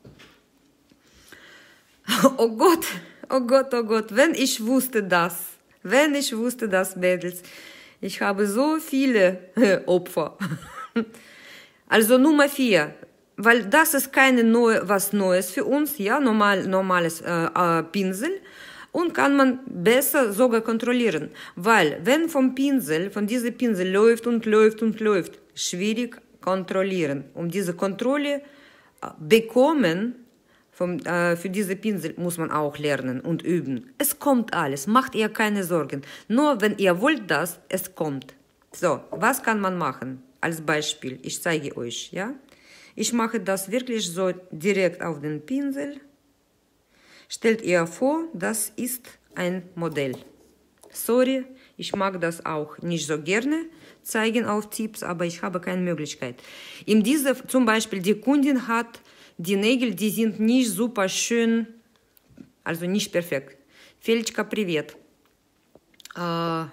Speaker 1: Oh Gott, oh Gott, oh Gott, wenn ich wusste das, wenn ich wusste das, Mädels, ich habe so viele Opfer. Also Nummer vier, weil das ist keine neue, was Neues für uns, ja, normal, normales äh, äh, Pinsel und kann man besser sogar kontrollieren, weil wenn vom Pinsel, von diesem Pinsel läuft und läuft und läuft, schwierig kontrollieren. Um diese Kontrolle äh, bekommen, vom, äh, für diese Pinsel muss man auch lernen und üben. Es kommt alles, macht ihr keine Sorgen. Nur wenn ihr wollt das, es kommt. So, was kann man machen? Als Beispiel, ich zeige euch, ja. Ich mache das wirklich so direkt auf den Pinsel. Stellt ihr vor, das ist ein Modell. Sorry, ich mag das auch nicht so gerne zeigen auf Tipps, aber ich habe keine Möglichkeit. In dieser, zum Beispiel, die Kundin hat die Nägel, die sind nicht super schön, also nicht perfekt. Felchka, привет. Äh,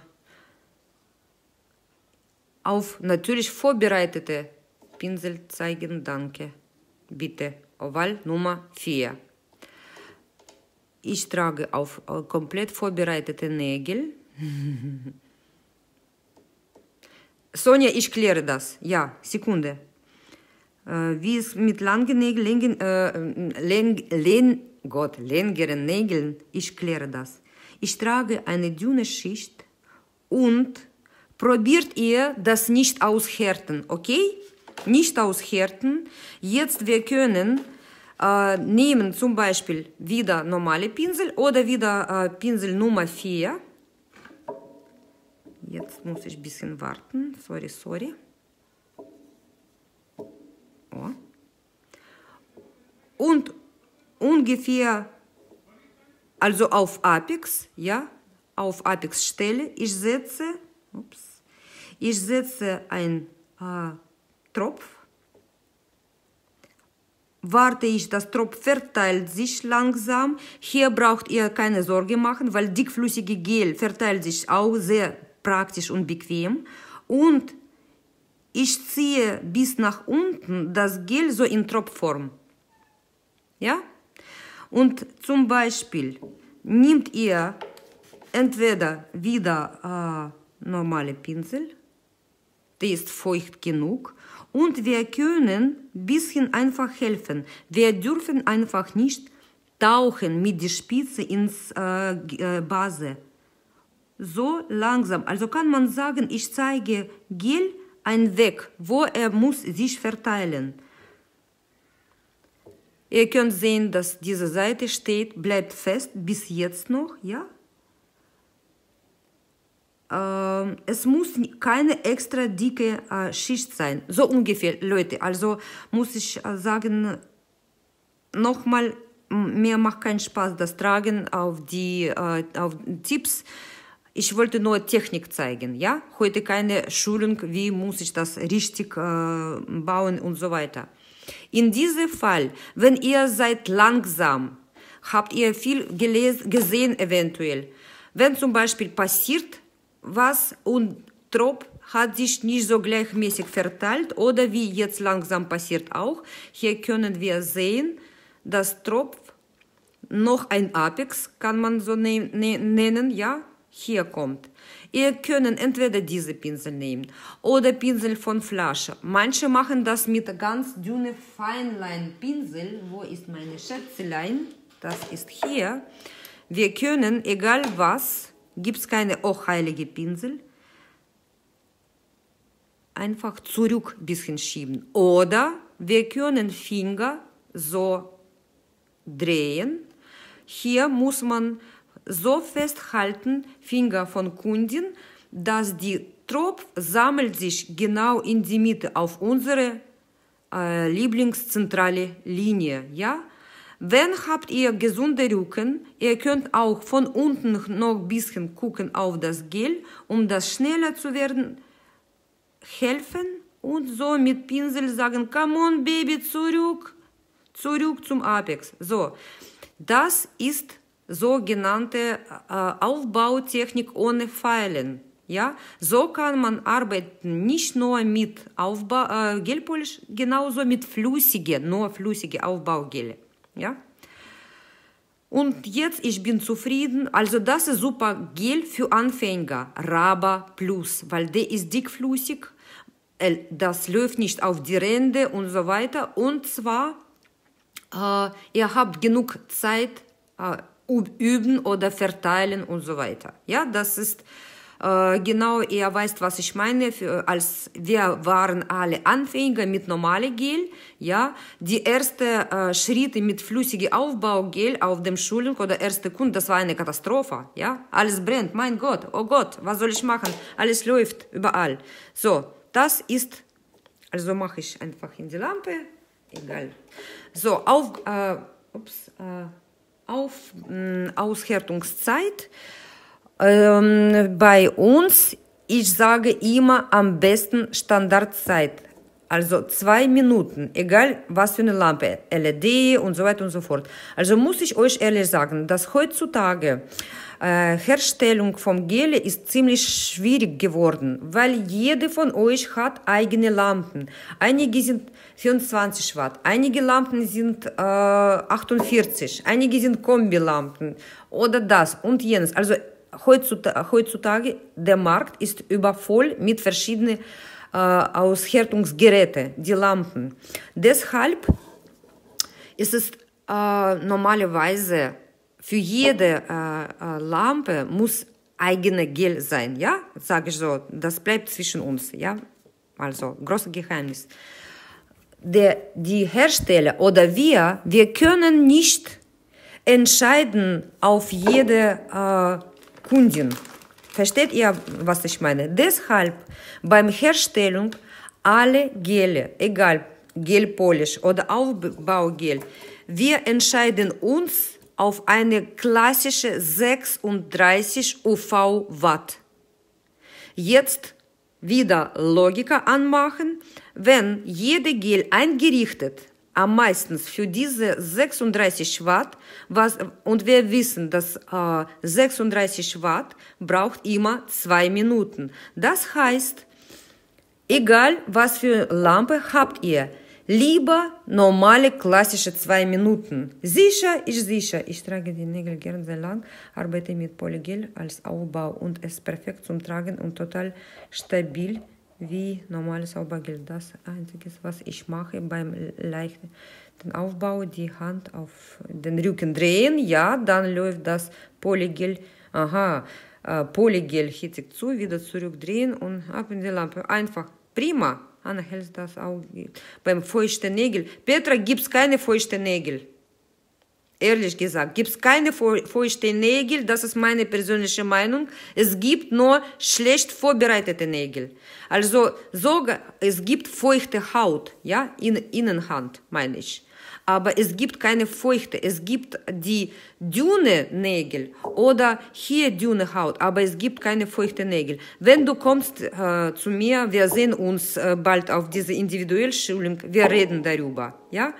Speaker 1: auf natürlich vorbereitete Pinsel zeigen, danke. Bitte, Oval Nummer vier. Ich trage auf komplett vorbereitete Nägel. Sonja, ich kläre das. Ja, Sekunde. Äh, wie es mit langen Nägeln, längeren, äh, läng, läng, Gott, längeren Nägeln, ich kläre das. Ich trage eine dünne Schicht und probiert ihr das nicht aushärten, okay? Nicht aushärten. Jetzt wir können äh, nehmen zum Beispiel wieder normale Pinsel oder wieder äh, Pinsel Nummer vier. Jetzt muss ich ein bisschen warten. Sorry, sorry. Oh. Und ungefähr, also auf Apex, ja, auf Apex-Stelle, ich setze, ups, ich setze ein äh, Tropf, warte ich, das Tropf verteilt sich langsam. Hier braucht ihr keine Sorge machen, weil dickflüssige Gel verteilt sich auch sehr praktisch und bequem. Und ich ziehe bis nach unten das Gel so in Tropfform. Ja? Und zum Beispiel nehmt ihr entweder wieder äh, normale Pinsel, der ist feucht genug, und wir können ein bisschen einfach helfen. Wir dürfen einfach nicht tauchen mit der Spitze ins äh, Base. So langsam. Also kann man sagen, ich zeige Gel einen Weg, wo er muss sich verteilen. Ihr könnt sehen, dass diese Seite steht, bleibt fest, bis jetzt noch, ja? Ähm, es muss keine extra dicke äh, Schicht sein, so ungefähr, Leute. Also muss ich äh, sagen, nochmal, mir macht keinen Spaß das Tragen auf die äh, auf Tipps. Ich wollte nur Technik zeigen, ja? Heute keine Schulung, wie muss ich das richtig äh, bauen und so weiter. In diesem Fall, wenn ihr seid langsam, habt ihr viel gelesen, gesehen eventuell. Wenn zum Beispiel passiert was und Tropf hat sich nicht so gleichmäßig verteilt oder wie jetzt langsam passiert auch, hier können wir sehen, dass Tropf noch ein Apex, kann man so ne ne nennen, ja? Hier kommt. Ihr könnt entweder diese Pinsel nehmen oder Pinsel von Flasche. Manche machen das mit ganz dünne Feinlein-Pinsel. Wo ist meine Schätzelein? Das ist hier. Wir können, egal was, gibt es keine hochheilige Pinsel, einfach zurück ein bisschen schieben. Oder wir können Finger so drehen. Hier muss man so festhalten, Finger von Kundin, dass die Tropf sammelt sich genau in die Mitte auf unsere äh, Lieblingszentrale Linie. Ja? Wenn habt ihr gesunde Rücken, ihr könnt auch von unten noch ein bisschen gucken auf das Gel, um das schneller zu werden, helfen und so mit Pinsel sagen, come on Baby, zurück, zurück zum Apex. So, das ist sogenannte äh, Aufbautechnik ohne Pfeilen. Ja? So kann man arbeiten, nicht nur mit Aufbau, äh, Gelpolish, genauso mit flüssige, nur flüssige Aufbaugele. Ja? Und jetzt, ich bin zufrieden, also das ist super Gel für Anfänger, Raba Plus, weil der ist dickflüssig, das läuft nicht auf die Ränder und so weiter. Und zwar, äh, ihr habt genug Zeit, äh, üben oder verteilen und so weiter. Ja, das ist äh, genau, ihr weißt, was ich meine, für, als wir waren alle Anfänger mit normalem Gel, ja, die ersten äh, Schritte mit flüssigem Aufbaugel auf dem Schulung oder erste Kunde, das war eine Katastrophe, ja, alles brennt, mein Gott, oh Gott, was soll ich machen, alles läuft überall. So, das ist, also mache ich einfach in die Lampe, egal. So, auf, äh, ups, äh, auf äh, Aushärtungszeit. Ähm, bei uns, ich sage immer am besten Standardzeit. Also zwei Minuten, egal was für eine Lampe, L E D und so weiter und so fort. Also muss ich euch ehrlich sagen, dass heutzutage äh, Herstellung vom Gel ist ziemlich schwierig geworden, weil jede von euch hat eigene Lampen. Einige sind vierundzwanzig Watt, einige Lampen sind äh, achtundvierzig, einige sind Kombilampen oder das und jenes. Also heutzutage, heutzutage der Markt ist übervoll mit verschiedenen äh, Aushärtungsgeräten, die Lampen. Deshalb ist es äh, normalerweise für jede äh, äh, Lampe muss eigene Gel sein, ja, sage ich so, das bleibt zwischen uns, ja, also großes Geheimnis. Der, die Hersteller oder wir, wir können nicht entscheiden auf jede äh, Kundin. Versteht ihr, was ich meine? Deshalb beim Herstellung alle Gele, egal Gelpolish oder Aufbaugel, wir entscheiden uns auf eine klassische sechsunddreißig U V Watt. Jetzt wieder Logiker anmachen, wenn jede Gel eingerichtet, am meisten für diese sechsunddreißig Watt, was, und wir wissen, dass äh, sechsunddreißig Watt braucht immer zwei Minuten. Das heißt, egal was für Lampe habt ihr, lieber normale klassische zwei Minuten. Sicher ist sicher. Ich trage die Nägel gern sehr lang, arbeite mit Polygel als Aufbau und es ist perfekt zum Tragen und total stabil wie normales Aufbaugel. Das Einzige, was ich mache beim leichten Aufbau, die Hand auf den Rücken drehen, ja, dann läuft das Polygel, aha, äh, Polygel hitzig zu, wieder zurückdrehen und ab in die Lampe. Einfach, prima. Anna hält das auch beim feuchten Nägel. Petra, gibt es keine feuchten Nägel. Ehrlich gesagt, gibt es keine feuchten Nägel, das ist meine persönliche Meinung. Es gibt nur schlecht vorbereitete Nägel. Also sogar, es gibt feuchte Haut, ja, in Innenhand, meine ich. Aber es gibt keine feuchte, es gibt die dünne Nägel oder hier dünne Haut, aber es gibt keine feuchte Nägel. Wenn du kommst äh, zu mir, wir sehen uns äh, bald auf diese Individuellschulung, wir reden darüber, ja?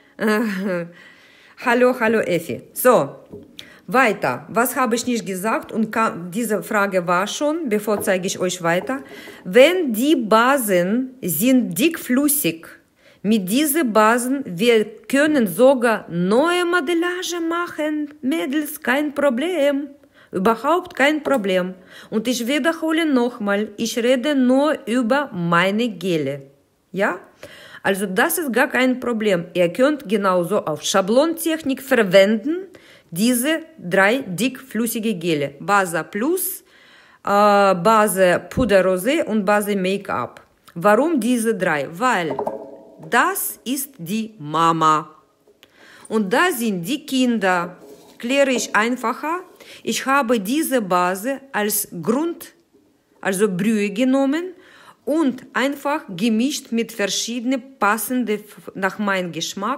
Speaker 1: Äh, hallo, hallo Effi. So, weiter. Was habe ich nicht gesagt? Und kam, diese Frage war schon, bevor zeige ich euch weiter. Wenn die Basen sind dickflüssig, mit diesen Basen, wir können sogar neue Modellage machen. Mädels, kein Problem. Überhaupt kein Problem. Und ich wiederhole nochmal, ich rede nur über meine Gele. Ja? Also das ist gar kein Problem. Ihr könnt genauso auf Schablontechnik verwenden, diese drei dickflüssige Gele. Base Plus, äh, Base Puder Rosé und Base Make-up. Warum diese drei? Weil das ist die Mama. Und da sind die Kinder. Kläre ich einfacher. Ich habe diese Base als Grund, also Brühe genommen und einfach gemischt mit verschiedenen passenden, nach meinem Geschmack,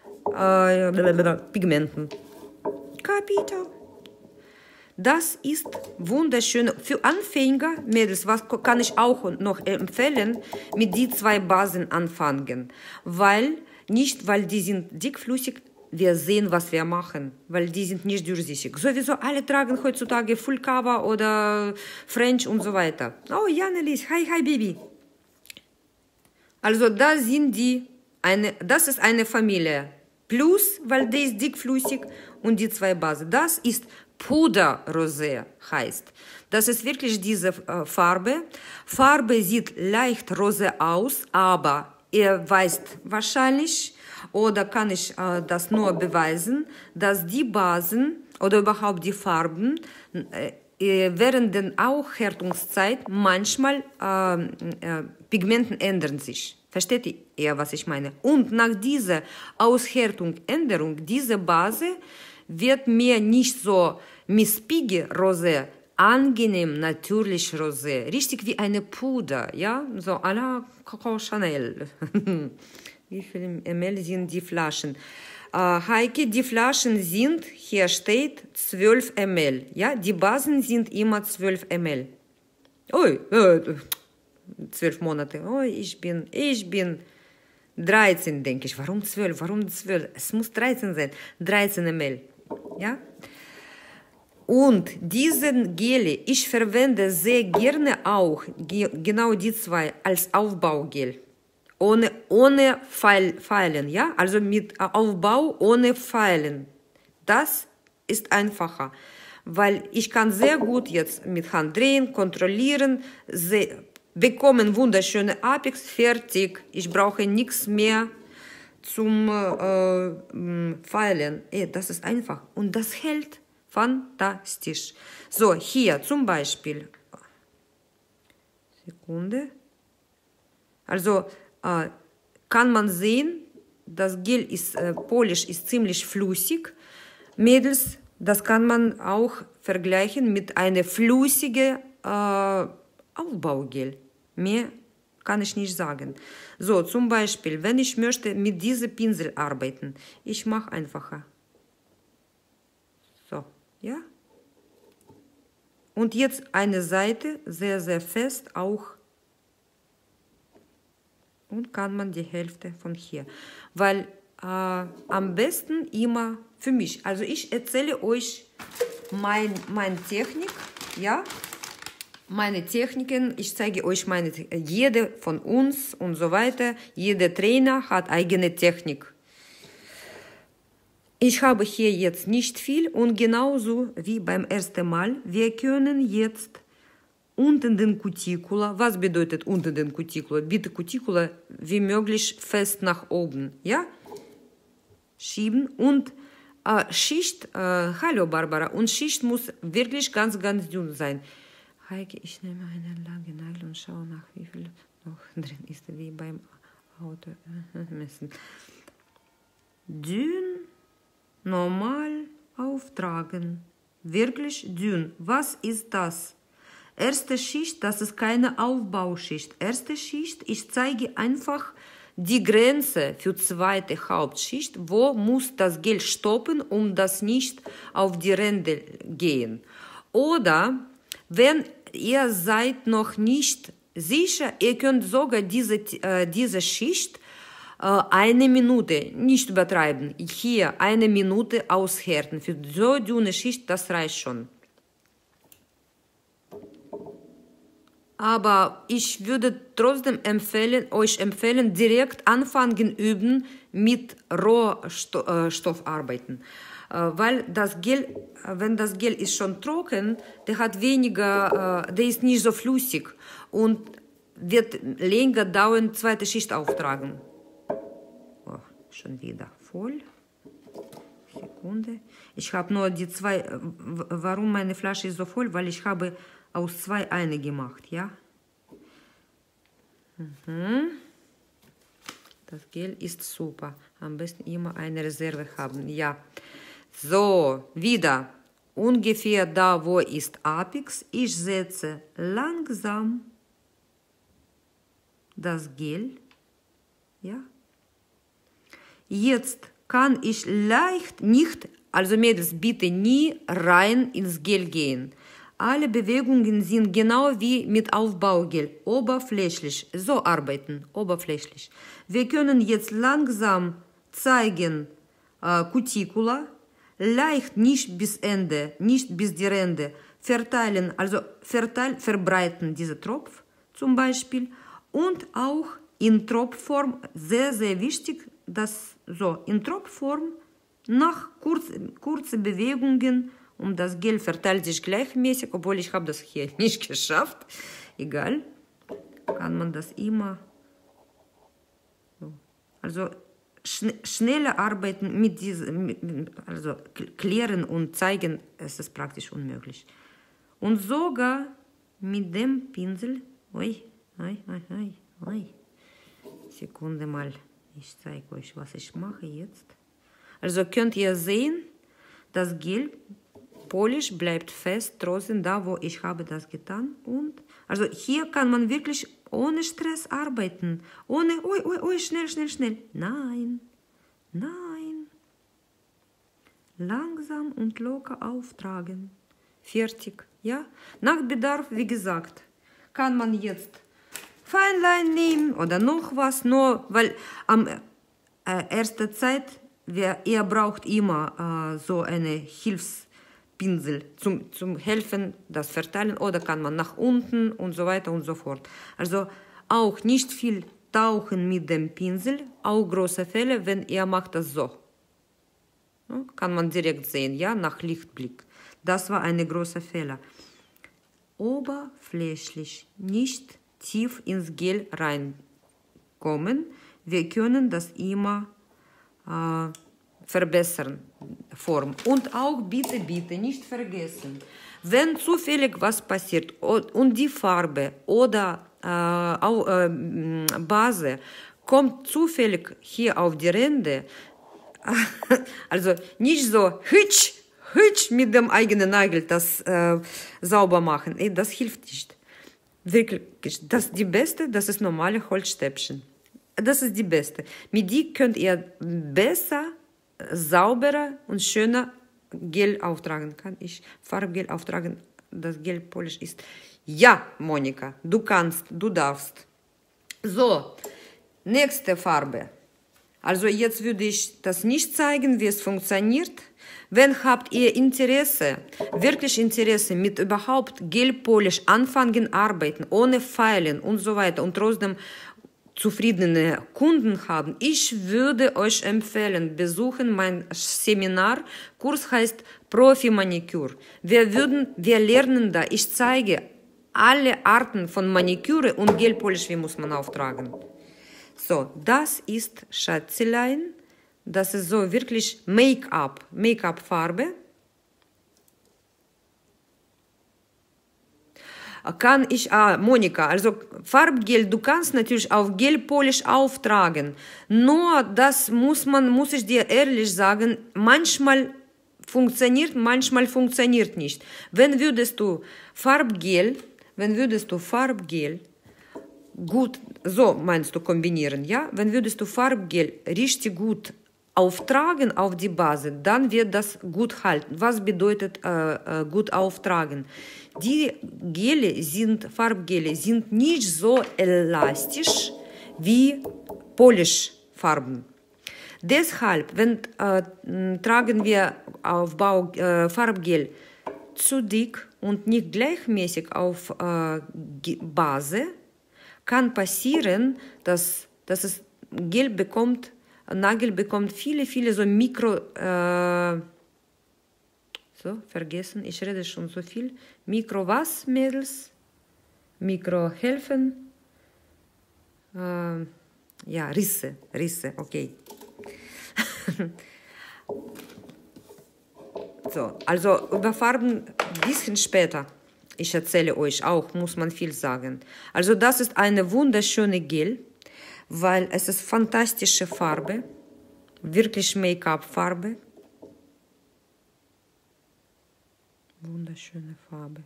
Speaker 1: äh, Pigmenten. Capito. Das ist wunderschön. Für Anfänger, Mädels, was kann ich auch noch empfehlen, mit die zwei Basen anfangen. Weil, nicht weil die sind dickflüssig, wir sehen, was wir machen, weil die sind nicht durchsichtig. Sowieso alle tragen heutzutage Full Cover oder French und so weiter. Oh, Janelis, hi, hi, Baby. Also da sind die, eine, das ist eine Familie. Plus, weil die ist dickflüssig und die zwei Basen. Das ist Puder Rosé heißt. Das ist wirklich diese äh, Farbe. Farbe sieht leicht rosé aus, aber ihr weißt wahrscheinlich, oder kann ich äh, das nur beweisen, dass die Basen oder überhaupt die Farben äh, während der Aushärtungszeit manchmal äh, äh, Pigmenten ändern sich. Versteht ihr, was ich meine? Und nach dieser Aushärtung, Änderung, diese Base wird mir nicht so Miss Piggy Rosé, angenehm, natürlich Rosé, richtig wie eine Puder, ja, so à la Coco Chanel. Wie viel Ml sind die Flaschen? Äh, Heike, die Flaschen sind, hier steht zwölf Milliliter, ja, die Basen sind immer zwölf Milliliter. Ui, äh, zwölf Monate, oh, ich bin, ich bin dreizehn, denke ich. Warum zwölf? Warum zwölf? Es muss dreizehn sein. dreizehn Milliliter, ja. Und diesen Gel, ich verwende sehr gerne auch, genau die zwei, als Aufbaugel. Ohne, ohne Feilen, ja, also mit Aufbau ohne Feilen. Das ist einfacher. weil ich kann sehr gut jetzt mit Hand drehen, kontrollieren, bekommen wunderschöne Apex, fertig. Ich brauche nichts mehr zum äh, Feilen. Ey, das ist einfach und das hält fantastisch. So, hier zum Beispiel. Sekunde. Also äh, kann man sehen, das Gel ist, äh, Polish ist ziemlich flüssig. Mädels, das kann man auch vergleichen mit einem flüssigen äh, Aufbaugel. Mehr kann ich nicht sagen. So, zum Beispiel, wenn ich möchte mit diesem Pinsel arbeiten, ich mache einfacher. So, ja. Und jetzt eine Seite, sehr, sehr fest auch. Und kann man die Hälfte von hier. Weil äh, am besten immer für mich. Also ich erzähle euch mein, meine Technik, ja. Meine Techniken, ich zeige euch meine, jede von uns und so weiter, jeder Trainer hat eigene Technik. Ich habe hier jetzt nicht viel und genauso wie beim ersten Mal, wir können jetzt unten den Cuticula, was bedeutet unten den Cuticula? Bitte Cuticula wie möglich fest nach oben, ja? Schieben und äh, Schicht, äh, hallo Barbara, und Schicht muss wirklich ganz, ganz dünn sein. Heike, ich nehme eine lange Nadel und schaue nach, wie viel noch drin ist, wie beim Auto messen. Dünn, normal auftragen. Wirklich dünn. Was ist das? Erste Schicht, das ist keine Aufbauschicht. Erste Schicht, ich zeige einfach die Grenze für zweite Hauptschicht. Wo muss das Gel stoppen, um das nicht auf die Ränder gehen? Oder wenn ihr seid noch nicht sicher, ihr könnt sogar diese, äh, diese Schicht äh, eine Minute, nicht übertreiben, hier eine Minute aushärten. Für so dünne Schicht, das reicht schon. Aber ich würde trotzdem empfehlen, euch empfehlen, direkt anfangen üben mit Rohstoff arbeiten. Weil das Gel, wenn das Gel ist schon trocken, der hat weniger, der ist nicht so flüssig und wird länger dauern, zweite Schicht auftragen. Oh, schon wieder voll. Sekunde. Ich habe nur die zwei, warum meine Flasche ist so voll? Weil ich habe aus zwei eine gemacht, ja. Mhm. Das Gel ist super. Am besten immer eine Reserve haben, ja. So, wieder ungefähr da, wo ist Apex. Ich setze langsam das Gel. Ja. Jetzt kann ich leicht nicht, also Mädels, bitte nie rein ins Gel gehen. Alle Bewegungen sind genau wie mit Aufbaugel, oberflächlich. So arbeiten, oberflächlich. Wir können jetzt langsam zeigen, äh, Cuticula. Leicht, nicht bis Ende, nicht bis die Ränder, verteilen, also verteilen, verbreiten diese Tropf zum Beispiel und auch in Tropfform, sehr, sehr wichtig, dass so in Tropfform nach kurz, kurzen Bewegungen, und das Gel verteilt sich gleichmäßig, obwohl ich habe das hier nicht geschafft, egal, kann man das immer, so. Also Schn schneller arbeiten mit diesem, also klären und zeigen, es ist praktisch unmöglich. Und sogar mit dem Pinsel, oi, oi, oi, oi, oi. Sekunde mal, ich zeige euch, was ich mache jetzt. Also könnt ihr sehen, das Gel, Polish bleibt fest, trotzdem da, wo ich habe das getan. Und also hier kann man wirklich ohne Stress arbeiten. Ohne, ui, ui, ui, schnell, schnell, schnell. Nein, nein. Langsam und locker auftragen. Fertig, ja? Nach Bedarf, wie gesagt, kann man jetzt Feinlein nehmen oder noch was, nur weil am äh, ersten Zeit, wer, ihr braucht immer äh, so eine Hilfs Pinsel zum, zum Helfen, das Verteilen, oder kann man nach unten und so weiter und so fort. Also auch nicht viel tauchen mit dem Pinsel, auch große Fälle, wenn ihr macht das so. Ja, kann man direkt sehen, ja, nach Lichtblick. Das war ein großer Fehler. Oberflächlich, nicht tief ins Gel reinkommen. Wir können das immer äh, verbessern, Form. Und auch bitte, bitte nicht vergessen, wenn zufällig was passiert und die Farbe oder äh, auch, äh, Base kommt zufällig hier auf die Ränder, also nicht so hütsch, hütsch mit dem eigenen Nagel das äh, sauber machen, ey, das hilft nicht. Wirklich, das ist die beste, das ist normale Holzstäbchen. Das ist die beste. Mit die könnt ihr besser, sauberer und schöner Gel auftragen. Kann ich Farbgel auftragen? Das Gel Polish ist. Ja, Monika, du kannst, du darfst. So, nächste Farbe. Also jetzt würde ich das nicht zeigen, wie es funktioniert. Wenn habt ihr Interesse, wirklich Interesse mit überhaupt Gel Polish anfangen, arbeiten, ohne Feilen und so weiter und trotzdem zufriedene Kunden haben, ich würde euch empfehlen, besuchen mein Seminar. Kurs heißt Profi-Maniküre. Wir, würden, wir lernen da, ich zeige alle Arten von Maniküre und Gel Polish, wie muss man auftragen. So, das ist Schatzelein. Das ist so wirklich Make-up, Make-up-Farbe. Kann ich, ah, Monika, also Farbgel, du kannst natürlich auf Gel Polish auftragen. Nur das muss man, muss ich dir ehrlich sagen, manchmal funktioniert, manchmal funktioniert nicht. Wenn würdest du Farbgel, wenn würdest du Farbgel gut, so meinst du kombinieren, ja? Wenn würdest du Farbgel richtig gut auftragen auf die Base, dann wird das gut halten. Was bedeutet äh, äh, gut auftragen? Die Gele sind, Farbgele sind nicht so elastisch wie Polish-Farben. Deshalb, wenn äh, tragen wir auf Bau, äh, Farbgel zu dick und nicht gleichmäßig auf äh, Base, kann passieren, dass, dass es Gel bekommt, Nagel bekommt viele, viele so Mikro, äh, so, vergessen, ich rede schon so viel, Mikro was, Mädels? Mikro helfen? Äh, ja, Risse, Risse, okay. So, also über Farben ein bisschen später. Ich erzähle euch auch, muss man viel sagen. Also das ist eine wunderschöne Gel, weil es ist fantastische Farbe, wirklich Make-up-Farbe. Wunderschöne Farbe.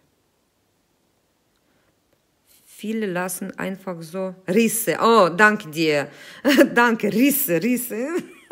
Speaker 1: Viele lassen einfach so Risse. Oh, danke dir. Danke, Risse, Risse.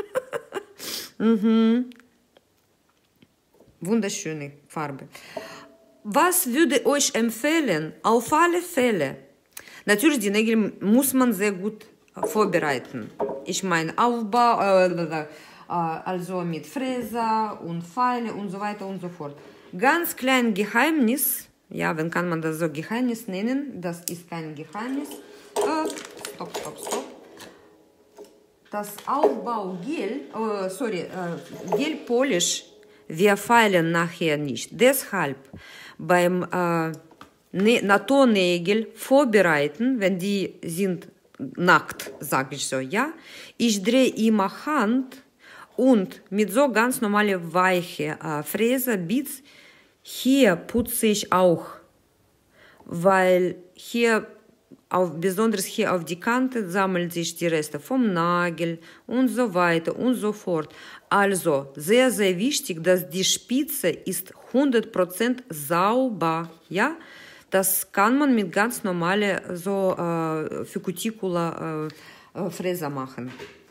Speaker 1: Mhm. Wunderschöne Farbe. Was würde euch empfehlen? Auf alle Fälle. Natürlich, die Nägel muss man sehr gut vorbereiten. Ich meine, Aufbau, äh, also mit Fräser und Pfeile und so weiter und so fort. Ganz klein Geheimnis, ja, wenn kann man das so Geheimnis nennen, das ist kein Geheimnis. Äh, stopp, stopp, stopp. Das Aufbaugel, äh, sorry, äh, Gel Polish, wir feilen nachher nicht. Deshalb beim äh, Naturnägel vorbereiten, wenn die sind nackt, sage ich so, ja. Ich drehe immer Hand und mit so ganz normale weiche äh, Fräse, Bits, hier putze ich auch, weil hier, auf, besonders hier auf die Kante, sammeln sich die Reste vom Nagel und so weiter und so fort. Also sehr, sehr wichtig, dass die Spitze ist hundert Prozent sauber, ja. Das kann man mit ganz normalen so äh, für Cuticula äh, äh, Fräser machen.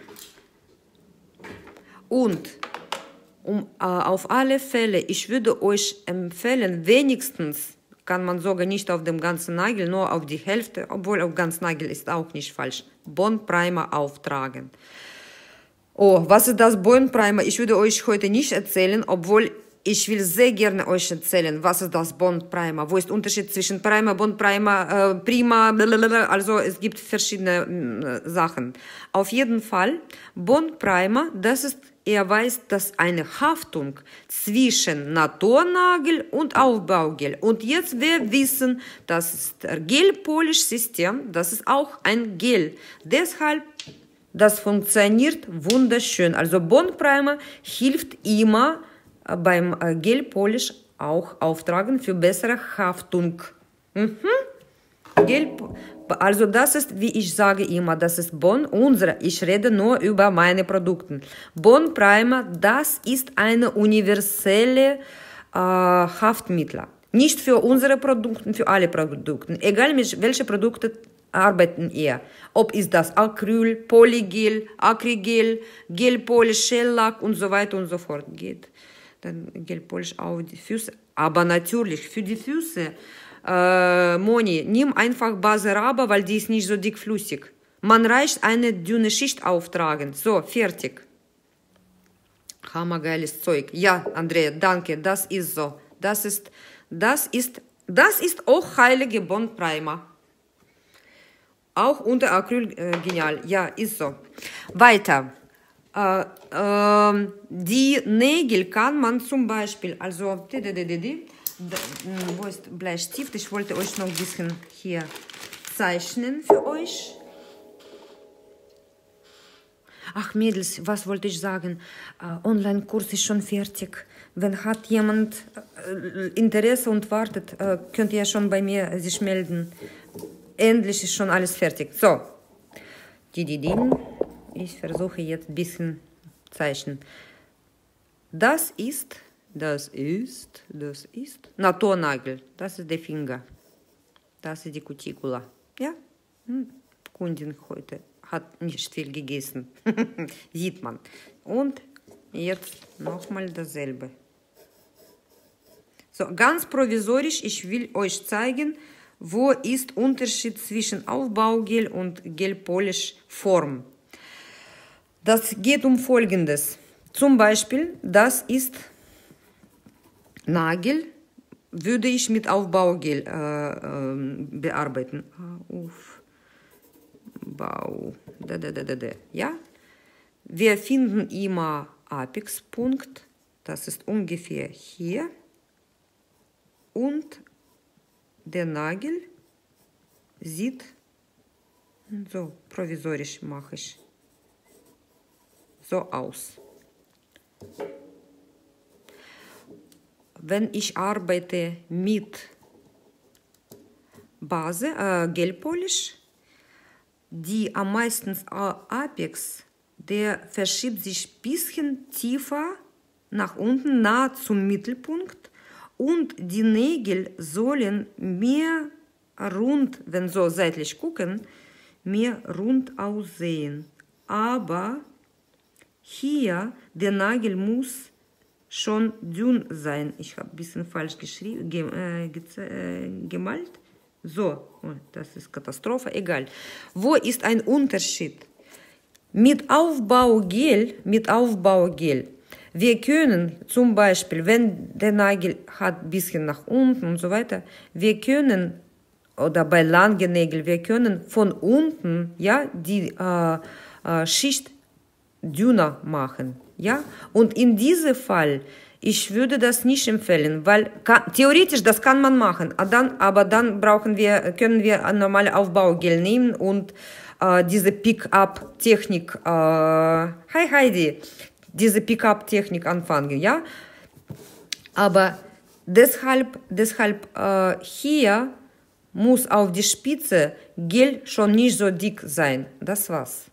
Speaker 1: Und um, äh, auf alle Fälle, ich würde euch empfehlen, wenigstens kann man sogar nicht auf dem ganzen Nagel, nur auf die Hälfte, obwohl auf ganz Nagel ist auch nicht falsch, Bond Primer auftragen. Oh, was ist das Bond Primer? Ich würde euch heute nicht erzählen, obwohl ich will sehr gerne euch erzählen, was ist das Bond Primer, wo ist der Unterschied zwischen Primer, Bond Primer, äh, Prima, blablabla. Also es gibt verschiedene äh, Sachen. Auf jeden Fall, Bond Primer, das ist er weiß, dass eine Haftung zwischen Naturnagel und Aufbaugel. Und jetzt wir wissen, das Gel-Polish-System, das ist auch ein Gel. Deshalb, das funktioniert wunderschön. Also Bond Primer hilft immer beim Gel-Polish auch auftragen für bessere Haftung. Mhm. Gel, also das ist, wie ich sage immer, das ist Bond, unsere, ich rede nur über meine Produkte. Bond Primer, das ist eine universelle äh, Haftmittel. Nicht für unsere Produkte, für alle Produkte. Egal mit welche Produkte arbeiten ihr. Ob ist das Acryl, Polygel, Acrygel, Gel-Polish, Shellack und so weiter und so fort geht. Dann Gel-Polish auf die Füße. Aber natürlich für die Füße, Äh, Moni, nimm einfach Base Raba, weil die ist nicht so dickflüssig. Man reicht eine dünne Schicht auftragen. So, fertig. Hammergeiles Zeug. Ja, Andrea, danke, das ist so. Das ist, das ist, das ist auch heilige Bond Primer. Auch unter Acryl, äh, genial. Ja, ist so. Weiter. Äh, äh, die Nägel kann man zum Beispiel, also, die, die, die, die, wo ist Bleistift? Ich wollte euch noch ein bisschen hier zeichnen für euch. Ach Mädels, was wollte ich sagen? Uh, Online-Kurs ist schon fertig. Wenn hat jemand uh, Interesse und wartet, uh, könnt ihr schon bei mir sich melden. Endlich ist schon alles fertig. So, die, die, die. Ich versuche jetzt ein bisschen zeichnen. Das ist... Das ist, das ist Naturnagel. Das ist der Finger. Das ist die Cuticula. Ja? Hm. Kundin heute hat nicht viel gegessen. Sieht man. Und jetzt nochmal dasselbe. So, ganz provisorisch, ich will euch zeigen, wo ist Unterschied zwischen Aufbaugel und Gel-Polish Form. Das geht um Folgendes. Zum Beispiel, das ist Nagel, würde ich mit Aufbaugel äh, äh, bearbeiten. Aufbau. Da, da, da, da, da. Ja? Wir finden immer Apexpunkt. Das ist ungefähr hier. Und der Nagel sieht, so provisorisch mache ich, so aus. Wenn ich arbeite mit Base, äh, Gel-Polish, die am meisten Apex, der verschiebt sich ein bisschen tiefer nach unten, nah zum Mittelpunkt. Und die Nägel sollen mehr rund, wenn so seitlich gucken, mehr rund aussehen. Aber hier, der Nagel muss schon dünn sein. Ich habe ein bisschen falsch geschrieben, gem, äh, äh, gemalt. So, oh, das ist Katastrophe, egal. Wo ist ein Unterschied? Mit Aufbaugel, mit Aufbaugel, wir können zum Beispiel, wenn der Nagel hat ein bisschen nach unten und so weiter, wir können, oder bei langen Nägeln, wir können von unten, ja, die äh, äh, Schicht dünner machen. Ja? Und in diesem Fall, ich würde das nicht empfehlen, weil kann, theoretisch das kann man machen, aber dann, aber dann brauchen wir, können wir ein normales Aufbaugel nehmen und äh, diese Pick-up-Technik, äh, hi Heidi, diese Pick-up-Technik anfangen, ja. Aber deshalb, deshalb äh, hier muss auf die Spitze Gel schon nicht so dick sein. Das war's.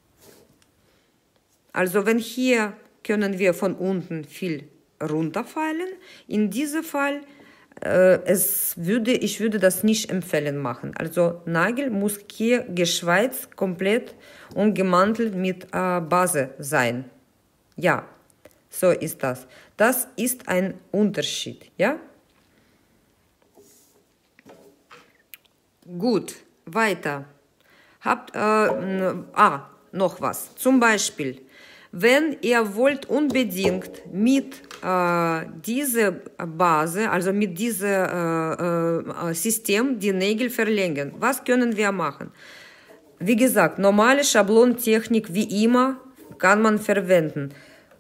Speaker 1: Also wenn hier können wir von unten viel runterfallen. In diesem Fall, äh, es würde, ich würde das nicht empfehlen machen. Also Nagel muss hier geschweißt, komplett umgemantelt mit äh, Base sein. Ja, so ist das. Das ist ein Unterschied, ja? Gut, weiter. Habt, äh, ah, noch was. Zum Beispiel, wenn ihr wollt unbedingt mit äh, dieser Base, also mit diesem äh, äh, System, die Nägel verlängern, was können wir machen? Wie gesagt, normale Schablontechnik wie immer kann man verwenden.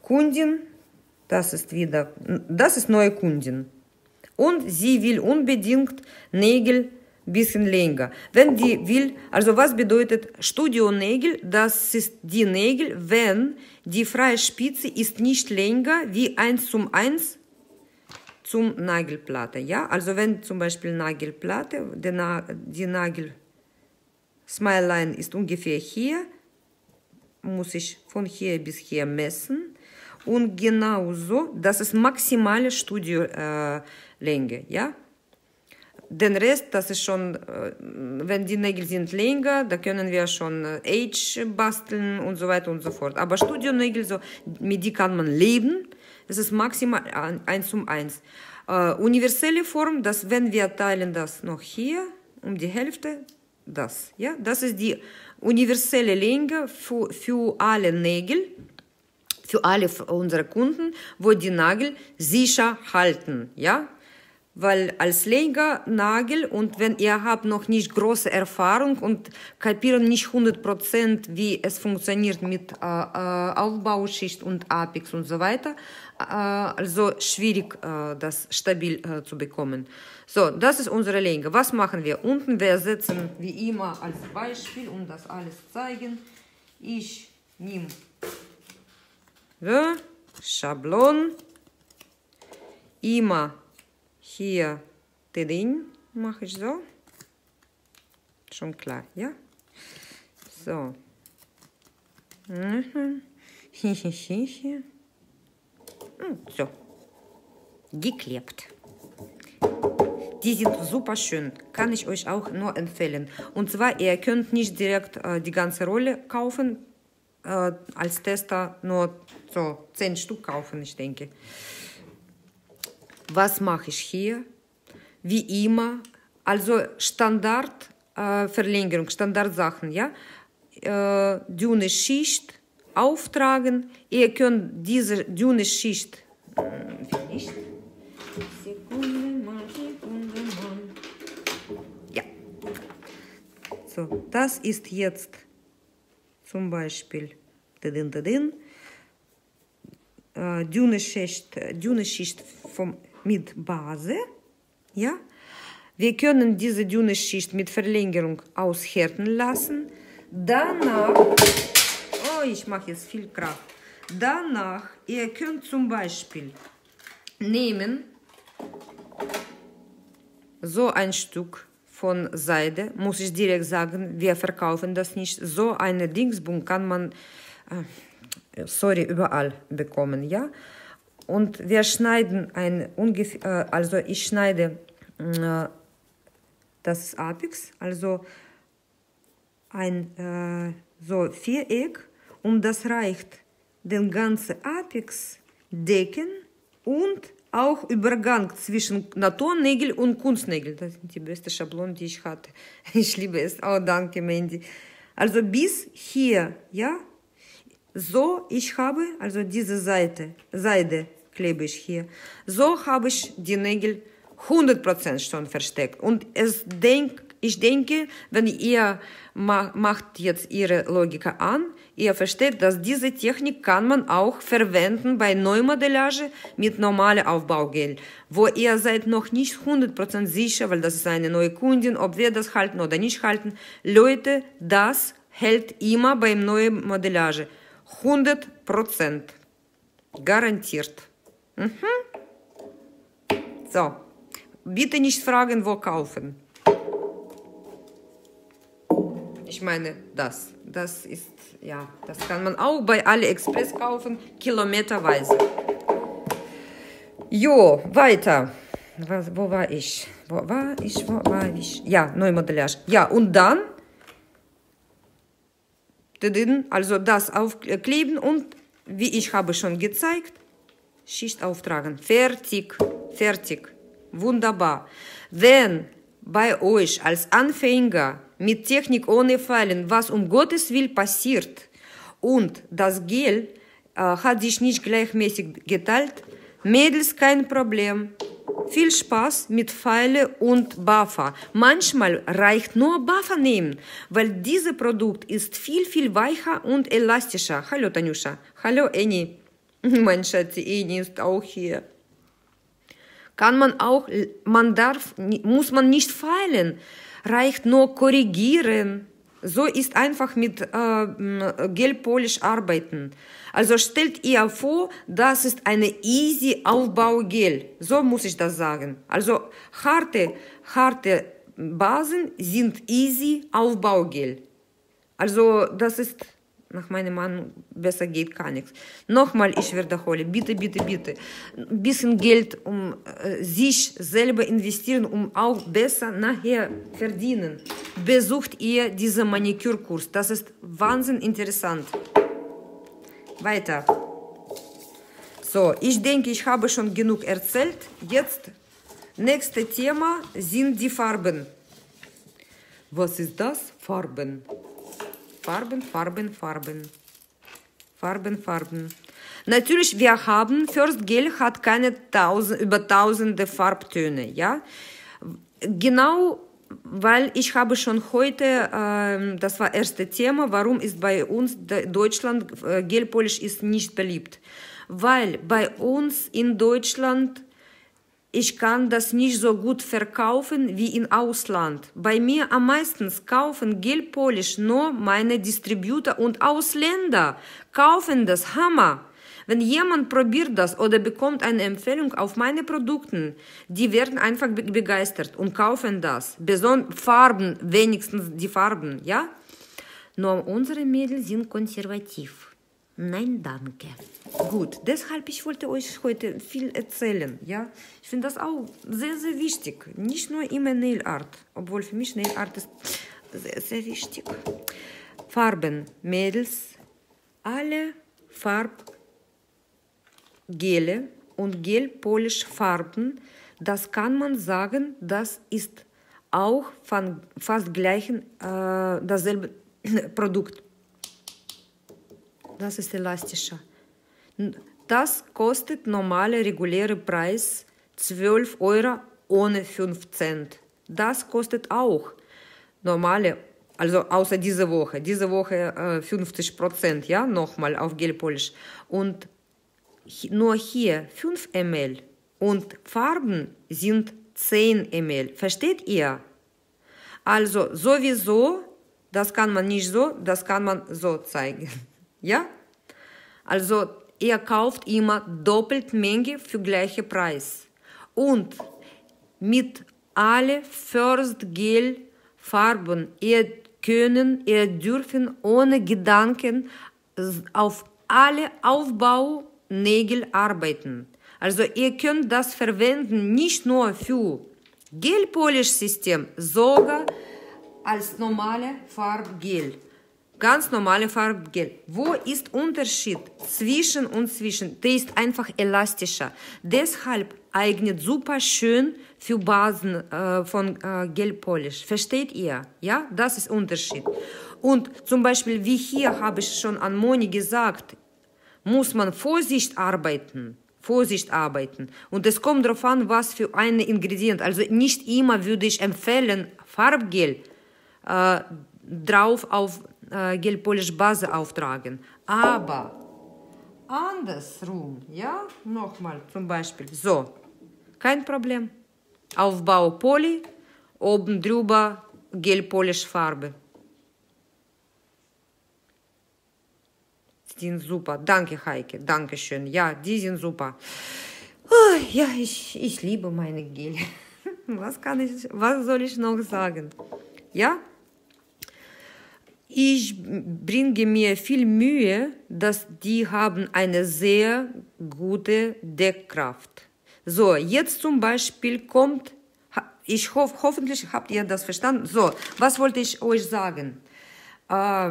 Speaker 1: Kundin, das ist wieder, das ist neue Kundin. Und sie will unbedingt Nägel ein bisschen länger. Wenn die will, also was bedeutet Studio-Nägel? Das ist die Nägel, wenn die freie Spitze ist nicht länger wie eins zum eins zum Nagelplatte. Ja? Also wenn zum Beispiel Nagelplatte, die, Na die Nagel Smile-Line ist ungefähr hier, muss ich von hier bis hier messen. Und genauso, das ist maximale Studiolänge, äh, ja. Den Rest, das ist schon, äh, wenn die Nägel sind länger, da können wir schon äh, Age basteln und so weiter und so fort. Aber Studionägel, so, mit die kann man leben, das ist maximal eins zum eins. Äh, universelle Form, das, wenn wir teilen das noch hier, um die Hälfte, das, ja. Das ist die universelle Länge für, für alle Nägel. Für alle unsere Kunden, wo die Nagel sicher halten, ja, weil als länger Nagel und wenn ihr habt noch nicht große Erfahrung und kapieren nicht hundert Prozent, wie es funktioniert mit äh, Aufbauschicht und Apex und so weiter, äh, also schwierig, äh, das stabil äh, zu bekommen. So, das ist unsere Länge. Was machen wir unten? Wir setzen wie immer als Beispiel, um das alles zu zeigen. Ich nehme so, Schablon, immer hier den mache ich so, schon klar, ja, so, so, geklebt. Die sind super schön, kann ich euch auch nur empfehlen. Und zwar, ihr könnt nicht direkt äh, die ganze Rolle kaufen, äh, als Tester nur so zehn Stück kaufen, ich denke. Was mache ich hier? Wie immer, also Standard äh, Verlängerung, Standardsachen, ja. Äh, dünne Schicht auftragen. Ihr könnt diese dünne Schicht, äh, nicht. Sekunde mal, Sekunde mal. Ja. So, das ist jetzt zum Beispiel tadin, tadin, äh, dünne Schicht, dünne Schicht vom, mit Base. Ja? Wir können diese dünne Schicht mit Verlängerung aushärten lassen. Danach, oh, ich mache jetzt viel Kraft. Danach, ihr könnt zum Beispiel nehmen so ein Stück von Seide, muss ich direkt sagen, wir verkaufen das nicht. So eine Dingsbum kann man, äh, sorry, überall bekommen, ja. Und wir schneiden ein ungefähr, äh, also ich schneide äh, das Apex, also ein äh, so Viereck, und das reicht den ganzen Apex decken und auch Übergang zwischen Naturnägel und Kunstnägel. Das sind die beste Schablonen, die ich hatte. Ich liebe es. Oh, danke, Mandy. Also bis hier, ja. So, ich habe, also diese Seite, Seide klebe ich hier. So habe ich die Nägel hundert Prozent schon versteckt. Und es denk, ich denke, wenn ihr ma macht jetzt ihre Logik an, ihr versteht, dass diese Technik kann man auch verwenden bei Neumodellage mit normalem Aufbaugel, wo ihr seid noch nicht hundert Prozent sicher, weil das ist eine neue Kundin, ob wir das halten oder nicht halten. Leute, das hält immer beim neuen Modellage. hundert Prozent. Garantiert. Mhm. So. Bitte nicht fragen, wo kaufen. Ich meine, das. Das ist, ja, das kann man auch bei AliExpress kaufen, kilometerweise. Jo, weiter. Was, wo war ich? Wo war ich? Wo war ich? Ja, Neumodellage. Ja, und dann, also das aufkleben und, wie ich habe schon gezeigt, Schicht auftragen. Fertig, fertig. Wunderbar. Wenn bei euch als Anfänger mit Technik ohne Fallen was um Gottes Willen passiert und das Gel äh, hat sich nicht gleichmäßig geteilt, Mädels, kein Problem. Viel Spaß mit Pfeile und Buffer. Manchmal reicht nur Buffer nehmen, weil dieses Produkt ist viel, viel weicher und elastischer. Hallo Tanjuscha. Hallo Annie. Mein Schatz, Eni ist auch hier. Kann man auch, man darf, muss man nicht feilen, reicht nur korrigieren. So ist einfach mit äh, Gel-Polish arbeiten. Also stellt ihr vor, das ist eine easy Aufbau-Gel. So muss ich das sagen. Also harte, harte Basen sind easy Aufbau-Gel. Also das ist, nach meinem Mann, besser geht gar nichts. Nochmal, ich wiederhole, bitte, bitte, bitte, ein bisschen Geld, um äh, sich selber investieren, um auch besser nachher verdienen. Besucht ihr diesen Manikürkurs, das ist wahnsinnig interessant. Weiter. So, ich denke, ich habe schon genug erzählt. Jetzt, nächstes Thema sind die Farben. Was ist das? Farben. Farben, Farben, Farben. Farben, Farben. Natürlich, wir haben, First Gel hat keine tausend, über tausende Farbtöne, ja. Genau, weil ich habe schon heute, äh, das war das erste Thema, warum ist bei uns Deutschland, äh, Gel-Polish ist nicht beliebt. Weil bei uns in Deutschland, ich kann das nicht so gut verkaufen wie im Ausland. Bei mir am meisten kaufen Gel-Polish nur meine Distributor und Ausländer kaufen das. Hammer! Wenn jemand probiert das oder bekommt eine Empfehlung auf meine Produkte, die werden einfach begeistert und kaufen das. Besonders Farben, wenigstens die Farben, ja? Nur unsere Mädels sind konservativ. Nein, danke. Gut, deshalb ich wollte euch heute viel erzählen, ja. Ich finde das auch sehr, sehr wichtig. Nicht nur immer Nail Art, obwohl für mich Nail Art ist sehr, sehr wichtig. Farben, Mädels, alle Farbgele und Gel-Polish-Farben, das kann man sagen, das ist auch von fast gleichen, äh, dasselbe Produkt. Das ist elastischer. Das kostet normale, reguläre Preis zwölf Euro ohne fünf Cent. Das kostet auch normale, also außer diese Woche. Diese Woche äh, fünfzig Prozent, ja, nochmal auf Gel-Polish. Und nur hier fünf Milliliter und Farben sind zehn Milliliter. Versteht ihr? Also sowieso, das kann man nicht so, das kann man so zeigen. Ja? Also ihr kauft immer doppelt Menge für gleiche Preis. Und mit alle First Gel Farben, ihr können, ihr dürfen ohne Gedanken auf alle Aufbaunägel arbeiten. Also ihr könnt das verwenden nicht nur für Gel-Polish-System, sogar als normale Farbgel. Ganz normale Farbgel. Wo ist Unterschied zwischen und zwischen? Der ist einfach elastischer. Deshalb eignet super schön für Basen äh, von äh, Gel-Polish. Versteht ihr? Ja, das ist Unterschied. Und zum Beispiel, wie hier habe ich schon an Moni gesagt, muss man Vorsicht arbeiten. Vorsicht arbeiten. Und es kommt darauf an, was für ein Ingredient. Also nicht immer würde ich empfehlen, Farbgel äh, drauf auf äh, Gel-Polish-Base auftragen. Aber andersrum, ja, nochmal zum Beispiel, so, kein Problem. Aufbau Poly, oben drüber Gel-Polish-Farbe. Die sind super. Danke, Heike. Dankeschön. Ja, die sind super. Oh, ja, ich, ich liebe meine Gel. Was kann ich, was soll ich noch sagen? Ja? Ich bringe mir viel Mühe, dass die haben eine sehr gute Deckkraft. So, jetzt zum Beispiel kommt, ich hoffe, hoffentlich habt ihr das verstanden. So, was wollte ich euch sagen? Äh,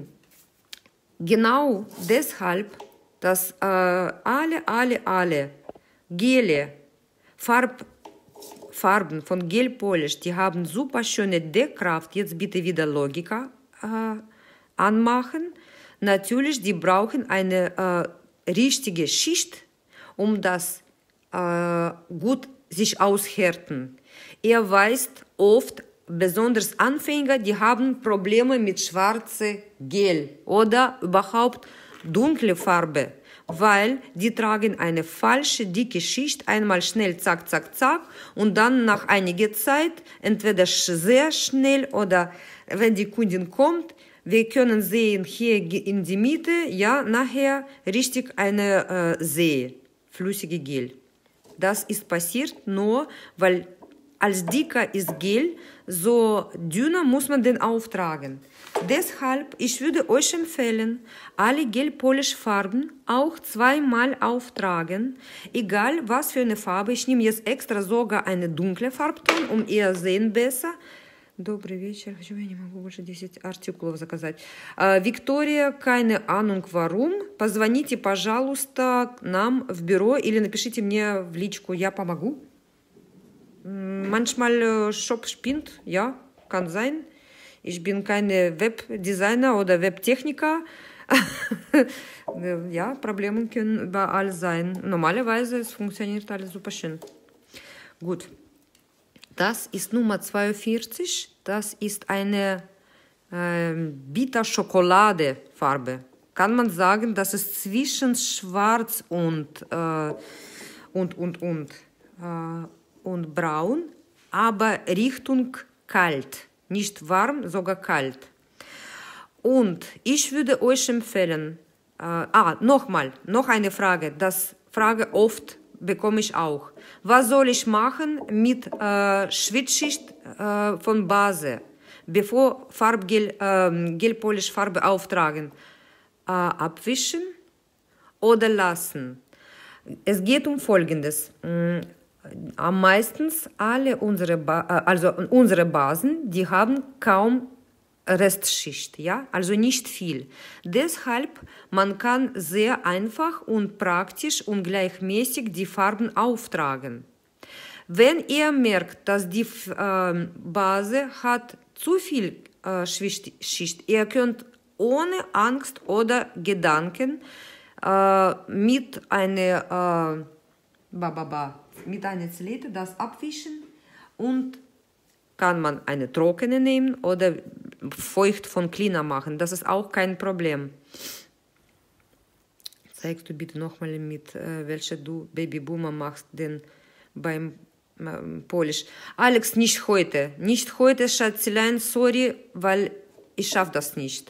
Speaker 1: Genau deshalb, dass äh, alle, alle, alle Gele, Farb, Farben von Gel-Polish, die haben super schöne Deckkraft. Jetzt bitte wieder Logika äh, anmachen. Natürlich, die brauchen eine äh, richtige Schicht, um das äh, gut sich aushärten. Ihr weißt oft, besonders Anfänger, die haben Probleme mit schwarzem Gel oder überhaupt dunkle Farbe, weil die tragen eine falsche, dicke Schicht, einmal schnell, zack, zack, zack, und dann nach einiger Zeit, entweder sehr schnell oder wenn die Kundin kommt, wir können sehen hier in die Mitte, ja, nachher richtig eine äh, See, flüssige Gel. Das ist passiert nur, weil als dicker ist Gel, so dünner muss man den auftragen. Deshalb, ich würde euch empfehlen, alle Gel-Polish-Farben auch zweimal auftragen, egal was für eine Farbe. Ich nehme jetzt extra sogar eine dunkle Farbton, um ihr sehen besser. Добрый вечер. Почему я не могу больше десять артикулов заказать? А, Виктория, keine Ahnung warum. Позвоните, пожалуйста, нам в бюро или напишите мне в личку, я помогу. Manchmal Shop spinnt, ja, kann sein. Ich bin keine Webdesigner oder Webtechniker. Ja, Probleme können überall sein. Normalerweise es funktioniert alles super schön. Gut. Das ist Nummer zweiundvierzig. Das ist eine äh, Bitter-Schokolade-Farbe. Kann man sagen, das ist zwischen Schwarz und, äh, und, und, und, äh, und Braun, aber Richtung kalt. Nicht warm, sogar kalt. Und ich würde euch empfehlen, äh, ah, nochmal, noch eine Frage. Das Frage oft bekomme ich auch. Was soll ich machen mit äh, Schwitzschicht äh, von Base, bevor Farbgel, äh, Gel-Polish-Farbe auftragen? Äh, abwischen oder lassen? Es geht um Folgendes. Am meisten alle unsere, ba also unsere Basen, die haben kaum Restschicht, ja, also nicht viel. Deshalb, man kann sehr einfach und praktisch und gleichmäßig die Farben auftragen. Wenn ihr merkt, dass die äh, Base hat zu viel äh, Schicht, ihr könnt ohne Angst oder Gedanken äh, mit einer äh, ba, ba, ba, mit einer Zlete das abwischen und kann man eine trockene nehmen oder feucht von Cleaner machen. Das ist auch kein Problem. Zeigst du bitte nochmal mit, äh, welche du Babyboomer machst, denn beim äh, Polish. Alex, nicht heute. Nicht heute, Schatzelein, sorry, weil ich schaffe das nicht.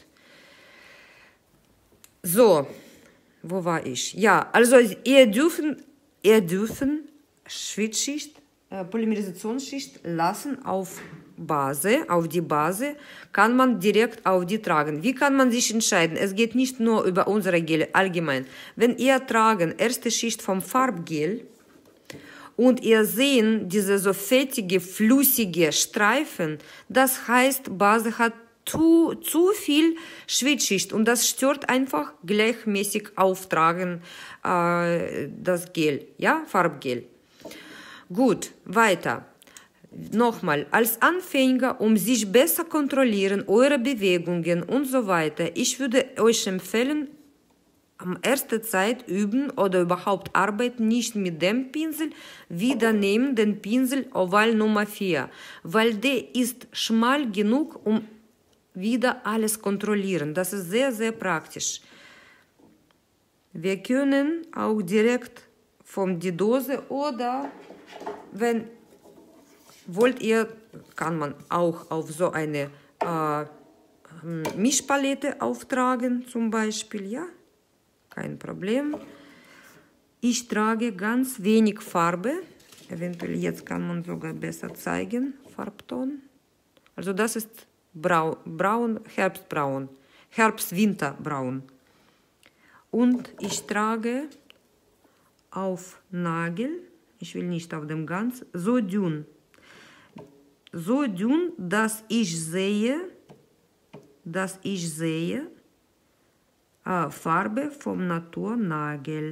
Speaker 1: So, wo war ich? Ja, also ihr dürfen, ihr dürfen Schwitzschicht, äh, Polymerisierungsschicht lassen auf Base, auf die Base, kann man direkt auf die tragen. Wie kann man sich entscheiden? Es geht nicht nur über unsere Gel, allgemein. Wenn ihr tragen erste Schicht vom Farbgel und ihr sehen diese so fettige, flüssige Streifen, das heißt, Base hat zu, zu viel Schwitzschicht und das stört einfach gleichmäßig auftragen äh, das Gel, ja, Farbgel. Gut, weiter. Nochmal, als Anfänger, um sich besser kontrollieren, eure Bewegungen und so weiter, ich würde euch empfehlen, am ersten Zeit üben oder überhaupt arbeiten nicht mit dem Pinsel, wieder nehmen den Pinsel Oval Nummer vier, weil der ist schmal genug, um wieder alles kontrollieren. Das ist sehr, sehr praktisch. Wir können auch direkt von die Dose oder wenn wollt ihr, kann man auch auf so eine äh, Mischpalette auftragen, zum Beispiel, ja, kein Problem. Ich trage ganz wenig Farbe, eventuell jetzt kann man sogar besser zeigen, Farbton. Also das ist Braun, Braun, Herbstbraun, Herbst-Winterbraun. Und ich trage auf Nagel, ich will nicht auf dem Ganz, so dünn. So dünn, dass ich sehe, dass ich sehe äh, Farbe vom Naturnagel.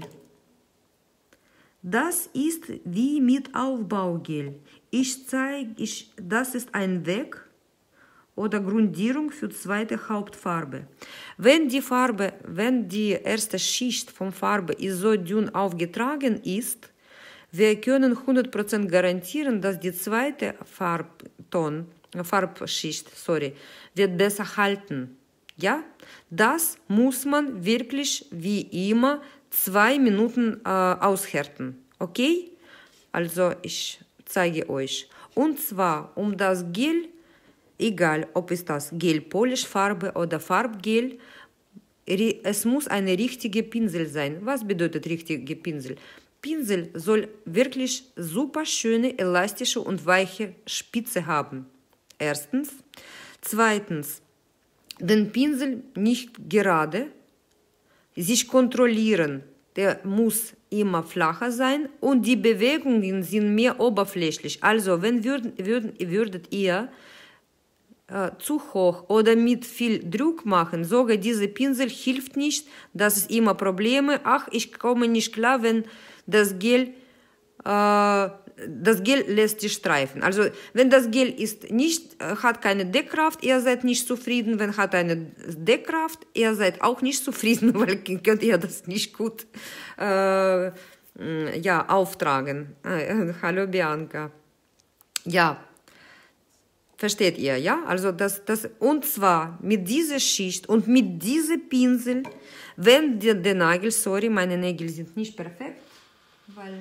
Speaker 1: Das ist wie mit Aufbaugel. Ich zeige, ich, das ist ein Weg oder Grundierung für zweite Hauptfarbe. Wenn die Farbe, wenn die erste Schicht von Farbe ist so dünn aufgetragen ist, wir können hundert Prozent garantieren, dass die zweite Farbton, Farbschicht, sorry, wird besser halten. Ja, das muss man wirklich wie immer zwei Minuten äh, aushärten. Okay? Also ich zeige euch. Und zwar um das Gel, egal ob es das Gel Polish-Farbe oder Farbgel, es muss eine richtige Pinsel sein. Was bedeutet richtige Pinsel? Pinsel soll wirklich super schöne, elastische und weiche Spitze haben. Erstens. Zweitens, den Pinsel nicht gerade, sich kontrollieren. Der muss immer flacher sein und die Bewegungen sind mehr oberflächlich. Also, wenn würden, würden, würdet ihr äh, zu hoch oder mit viel Druck machen, sogar dieser Pinsel hilft nicht. Das ist immer Probleme. Ach, ich komme nicht klar, wenn das Gel, äh, das Gel lässt sich streifen. Also, wenn das Gel ist nicht, hat keine Deckkraft, ihr seid nicht zufrieden. Wenn hat eine Deckkraft, ihr seid auch nicht zufrieden, weil könnt ihr das nicht gut äh, ja, auftragen. Äh, hallo Bianca. Ja, versteht ihr, ja? Also das, das, und zwar mit dieser Schicht und mit diesem Pinsel, wenn der, der Nagel, sorry, meine Nägel sind nicht perfekt, weil,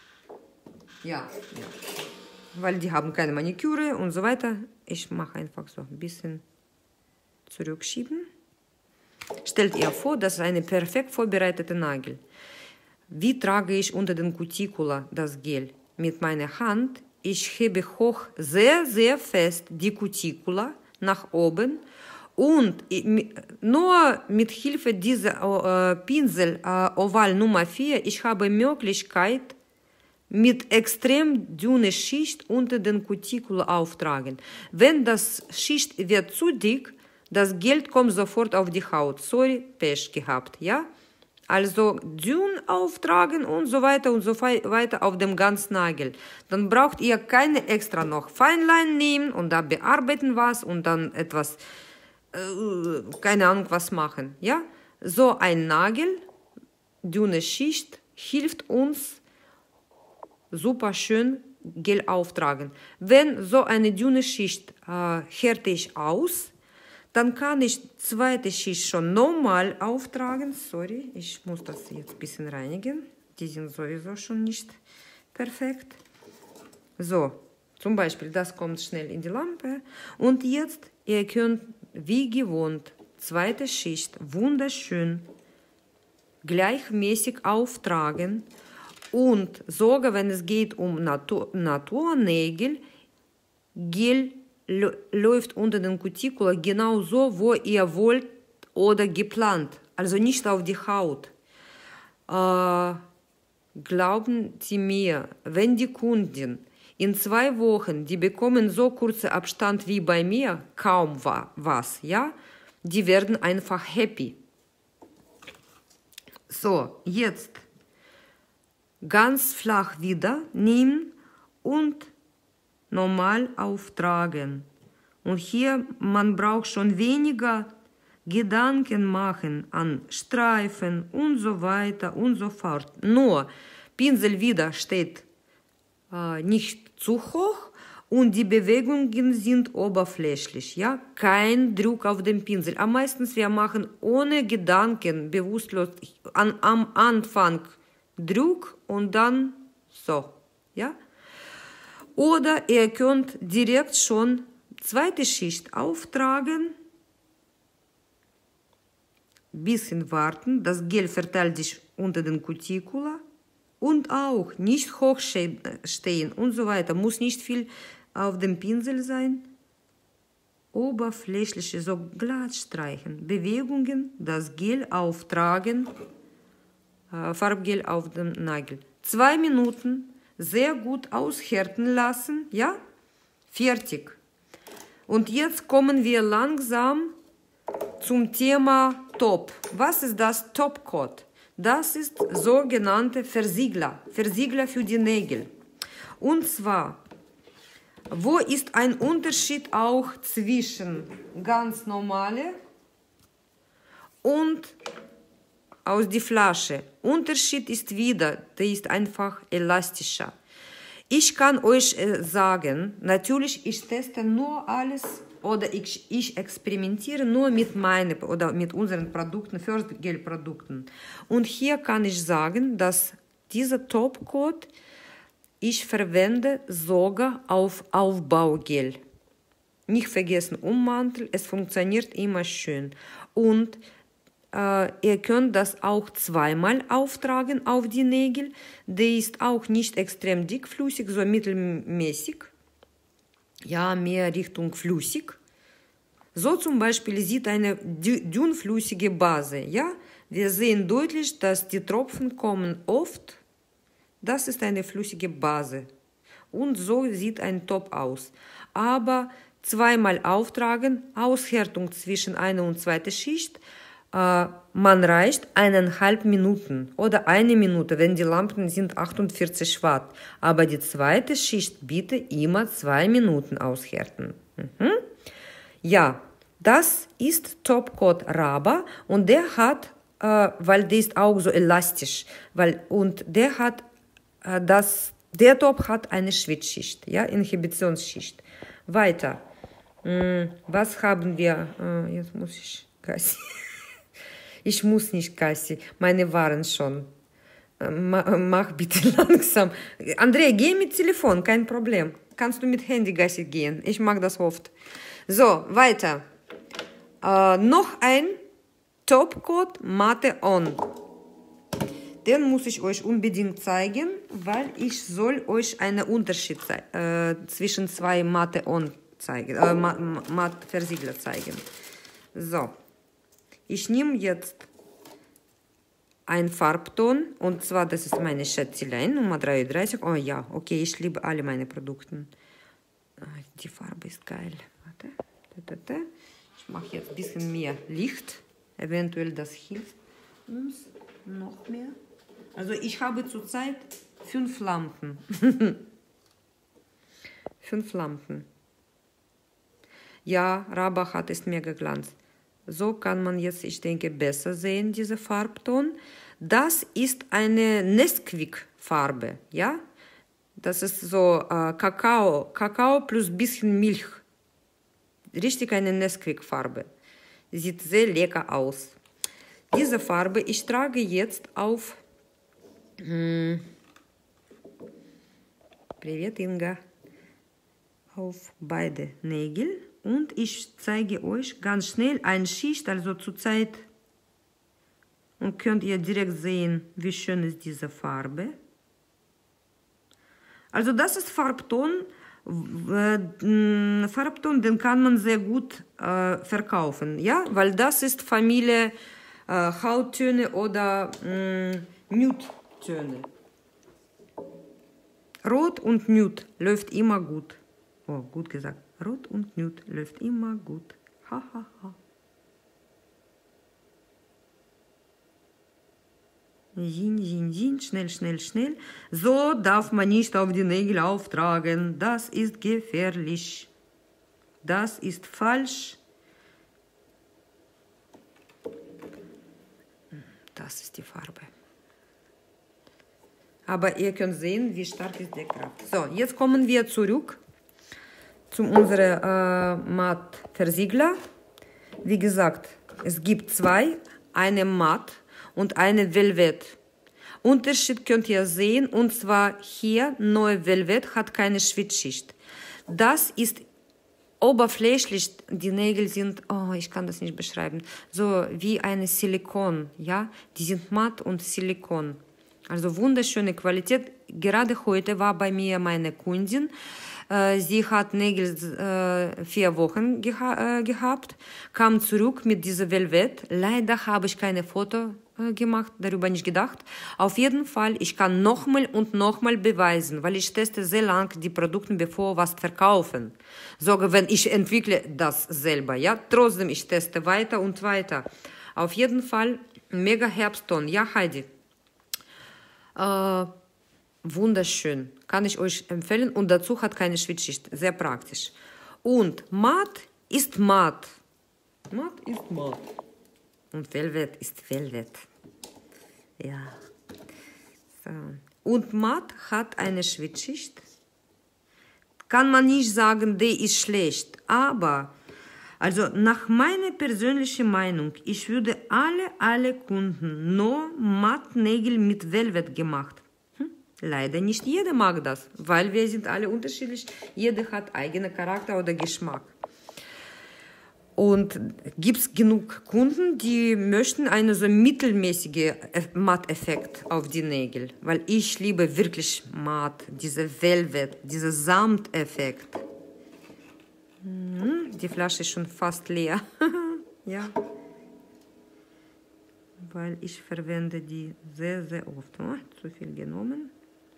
Speaker 1: ja, ja, weil die haben keine Maniküre und so weiter. Ich mache einfach so ein bisschen zurückschieben. Stellt ihr vor, das ist eine perfekt vorbereitete Nagel. Wie trage ich unter den Cuticula das Gel? Mit meiner Hand. Ich hebe hoch sehr, sehr fest die Cuticula nach oben und nur mit Hilfe dieser äh, Pinsel äh, Oval Nummer vier, ich habe Möglichkeit, mit extrem dünner Schicht unter den Cuticula auftragen. Wenn das Schicht wird zu dick, das Gel kommt sofort auf die Haut. Sorry, Pech gehabt, ja? Also dünn auftragen und so weiter und so weiter auf dem ganzen Nagel. Dann braucht ihr keine extra noch Feinline nehmen und da bearbeiten was und dann etwas, äh, keine Ahnung was machen. Ja? So ein Nagel, dünne Schicht, hilft uns super schön Gel auftragen. Wenn so eine dünne Schicht äh, härte ich aus, dann kann ich zweite Schicht schon normal auftragen. Sorry, ich muss das jetzt ein bisschen reinigen. Die sind sowieso schon nicht perfekt. So, zum Beispiel, das kommt schnell in die Lampe. Und jetzt, ihr könnt wie gewohnt, zweite Schicht wunderschön gleichmäßig auftragen. Und sogar, wenn es geht um Natur, Naturnägel, Gel läuft unter den Cuticula genau so, wo ihr wollt oder geplant. Also nicht auf die Haut. Äh, glauben Sie mir, wenn die Kunden in zwei Wochen, die bekommen so kurzen Abstand wie bei mir, kaum was, ja, die werden einfach happy. So, jetzt ganz flach wieder nehmen und normal auftragen. Und hier, man braucht schon weniger Gedanken machen an Streifen und so weiter und so fort. Nur, Pinsel wieder steht äh, nicht zu hoch und die Bewegungen sind oberflächlich. Ja? Kein Druck auf den Pinsel. Am meisten wir machen ohne Gedanken, bewusstlos, an, am Anfang Druck und dann so. Ja? Oder ihr könnt direkt schon zweite Schicht auftragen, bisschen warten, das Gel verteilt sich unter den Cuticula und auch nicht hoch stehen und so weiter. Muss nicht viel auf dem Pinsel sein. Oberflächliche, so glatt streichen. Bewegungen, das Gel auftragen, äh, Farbgel auf dem Nagel. Zwei Minuten. Sehr gut aushärten lassen, ja, fertig. Und jetzt kommen wir langsam zum Thema Top. Was ist das Topcoat? Das ist sogenannte Versiegler, Versiegler für die Nägel. Und zwar, wo ist ein Unterschied auch zwischen ganz normale und aus der Flasche. Unterschied ist wieder, der ist einfach elastischer. Ich kann euch äh, sagen, natürlich, ich teste nur alles oder ich, ich experimentiere nur mit meinen oder mit unseren Produkten, First Gel Produkten. Und hier kann ich sagen, dass dieser Topcoat ich verwende sogar auf Aufbaugel. Nicht vergessen Ummantel, es funktioniert immer schön. Und äh, ihr könnt das auch zweimal auftragen auf die Nägel. Der ist auch nicht extrem dickflüssig, so mittelmäßig. Ja, mehr Richtung flüssig. So zum Beispiel sieht eine dünnflüssige Base. Ja? Wir sehen deutlich, dass die Tropfen kommen oft. Das ist eine flüssige Base. Und so sieht ein Top aus. Aber zweimal auftragen, Aushärtung zwischen einer und zweiter Schicht. Äh, man reicht eineinhalb Minuten oder eine Minute, wenn die Lampen sind achtundvierzig Watt. Aber die zweite Schicht bitte immer zwei Minuten aushärten. Mhm. Ja, das ist Topcoat Raba und der hat, äh, weil der ist auch so elastisch, weil, und der hat, äh, das, der Top hat eine Schwitzschicht, ja, Inhibitionsschicht. Weiter. Hm, was haben wir? Äh, jetzt muss ich Gassi. Ich muss nicht Gassi, meine waren schon. Äh, mach bitte langsam. André, geh mit Telefon, kein Problem. Kannst du mit Handy Gassi gehen? Ich mag das oft. So, weiter. Äh, noch ein Topcoat Matte On. Den muss ich euch unbedingt zeigen, weil ich soll euch einen Unterschied äh, zwischen zwei Matte On zeigen, äh, Matte Versiegler zeigen. So, ich nehme jetzt einen Farbton und zwar, das ist meine Schätzelein Nummer dreiunddreißig. Oh ja, okay, ich liebe alle meine Produkte. Die Farbe ist geil. Warte. Ich mache jetzt ein bisschen mehr Licht. Eventuell das hilft uns noch mehr. Also ich habe zurzeit fünf Lampen. fünf Lampen. Ja, Raba hat es mega Glanz. So kann man jetzt, ich denke, besser sehen, diese Farbton. Das ist eine Nesquik-Farbe, ja? Das ist so äh, Kakao, Kakao plus bisschen Milch. Richtig eine Nesquik-Farbe. Sieht sehr lecker aus. Diese Farbe, ich trage jetzt auf... Hm, Привет, Inga. Auf beide Nägel. Und ich zeige euch ganz schnell eine Schicht, also zurzeit. Und könnt ihr direkt sehen, wie schön ist diese Farbe. Also das ist Farbton. Äh, Farbton, den kann man sehr gut äh, verkaufen, ja, weil das ist Familie äh, Hauttöne oder äh, Nude-Töne. Rot und Nude läuft immer gut. Oh, gut gesagt. Rot und Nude läuft immer gut. Ha, ha, ha. Sin, sin, sin, schnell, schnell, schnell. So darf man nicht auf die Nägel auftragen. Das ist gefährlich. Das ist falsch. Das ist die Farbe. Aber ihr könnt sehen, wie stark ist der Kraft. So, jetzt kommen wir zurück zu unserem äh, Matt-Versiegler. Wie gesagt, es gibt zwei, eine Matt und eine Velvet. Unterschied könnt ihr sehen, und zwar hier, neue Velvet hat keine Schwitzschicht. Das ist oberflächlich, die Nägel sind, oh, ich kann das nicht beschreiben, so wie eine Silikon, ja, die sind matt und Silikon. Also wunderschöne Qualität. Gerade heute war bei mir meine Kundin. Äh, sie hat Nägel äh, vier Wochen geha äh, gehabt, kam zurück mit dieser Velvet. Leider habe ich keine Foto äh, gemacht, darüber nicht gedacht. Auf jeden Fall, ich kann nochmal und nochmal beweisen, weil ich teste sehr lang die Produkte, bevor was verkaufen. Sogar wenn ich entwickle das selber, ja. Trotzdem, ich teste weiter und weiter. Auf jeden Fall, mega Herbstton. Ja, Heidi. Äh, wunderschön, kann ich euch empfehlen, und dazu hat keine Schwitzschicht, sehr praktisch. Und matt ist matt, matt ist matt und Velvet ist Velvet, ja. So. Und matt hat eine Schwitzschicht, kann man nicht sagen, der ist schlecht, aber Also nach meiner persönlichen Meinung, ich würde alle, alle Kunden nur Mattnägel mit Velvet gemacht. Hm? Leider nicht jeder mag das, weil wir sind alle unterschiedlich. Jeder hat eigenen Charakter oder Geschmack. Und gibt es genug Kunden, die möchten einen so mittelmäßigen Matteffekt auf die Nägel. Weil ich liebe wirklich matt, diese Velvet, dieser Samteffekt. Hm, die Flasche ist schon fast leer. Ja. Weil ich verwende die sehr, sehr oft. Oh, zu viel genommen.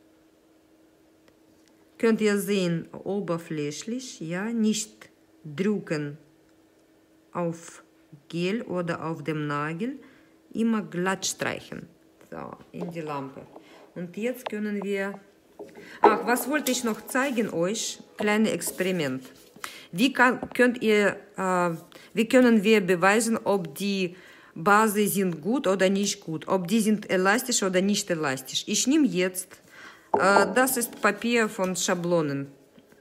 Speaker 1: Könnt ihr sehen, oberflächlich, ja, nicht drücken auf Gel oder auf dem Nagel, immer glatt streichen. So, in die Lampe. Und jetzt können wir... Ach, was wollte ich noch zeigen euch? Kleines Experiment. Wie kann, könnt ihr, äh, wie können wir beweisen, ob die Base sind gut oder nicht gut? Ob die sind elastisch oder nicht elastisch? Ich nehme jetzt, äh, das ist Papier von Schablonen.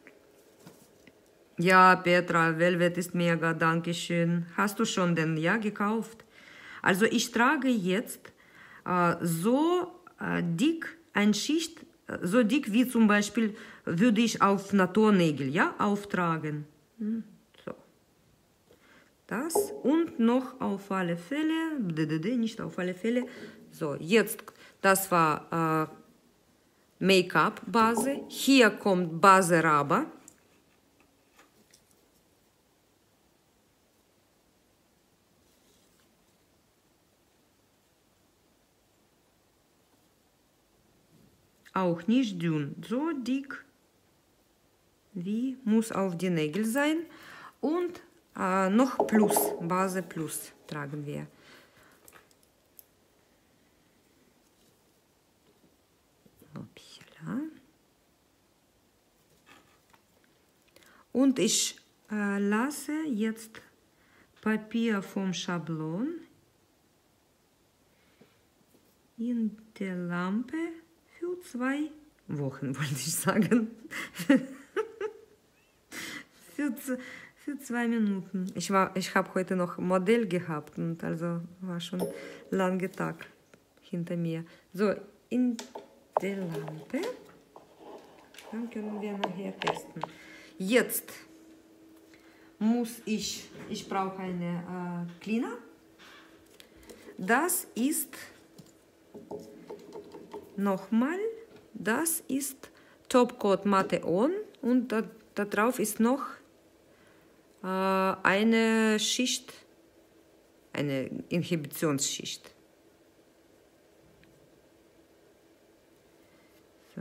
Speaker 1: Ja, Petra, Velvet ist mega, danke schön. Hast du schon den, ja, gekauft? Also ich trage jetzt äh, so äh, dick eine Schicht, so dick wie zum Beispiel würde ich auf Naturnägel, ja, auftragen. Hm, so. Das und noch auf alle Fälle, nicht auf alle Fälle. So, jetzt, das war äh, Make-up-Base. Hier kommt Base Raba. Auch nicht dünn, so dick wie muss auf die Nägel sein. Und äh, noch Plus, Base Plus tragen wir. Upsala. Und ich äh, lasse jetzt Papier vom Schablon in der Lampe für zwei Wochen, wollte ich sagen. für, für zwei Minuten. Ich, war, ich habe heute noch Modell gehabt und also war schon ein langer Tag hinter mir. So, in der Lampe. Dann können wir nachher testen. Jetzt muss ich, ich brauche eine äh, Cleaner. Das ist nochmal, das ist Topcoat Matte On und da, da drauf ist noch äh, eine Schicht, eine Inhibitionsschicht. So.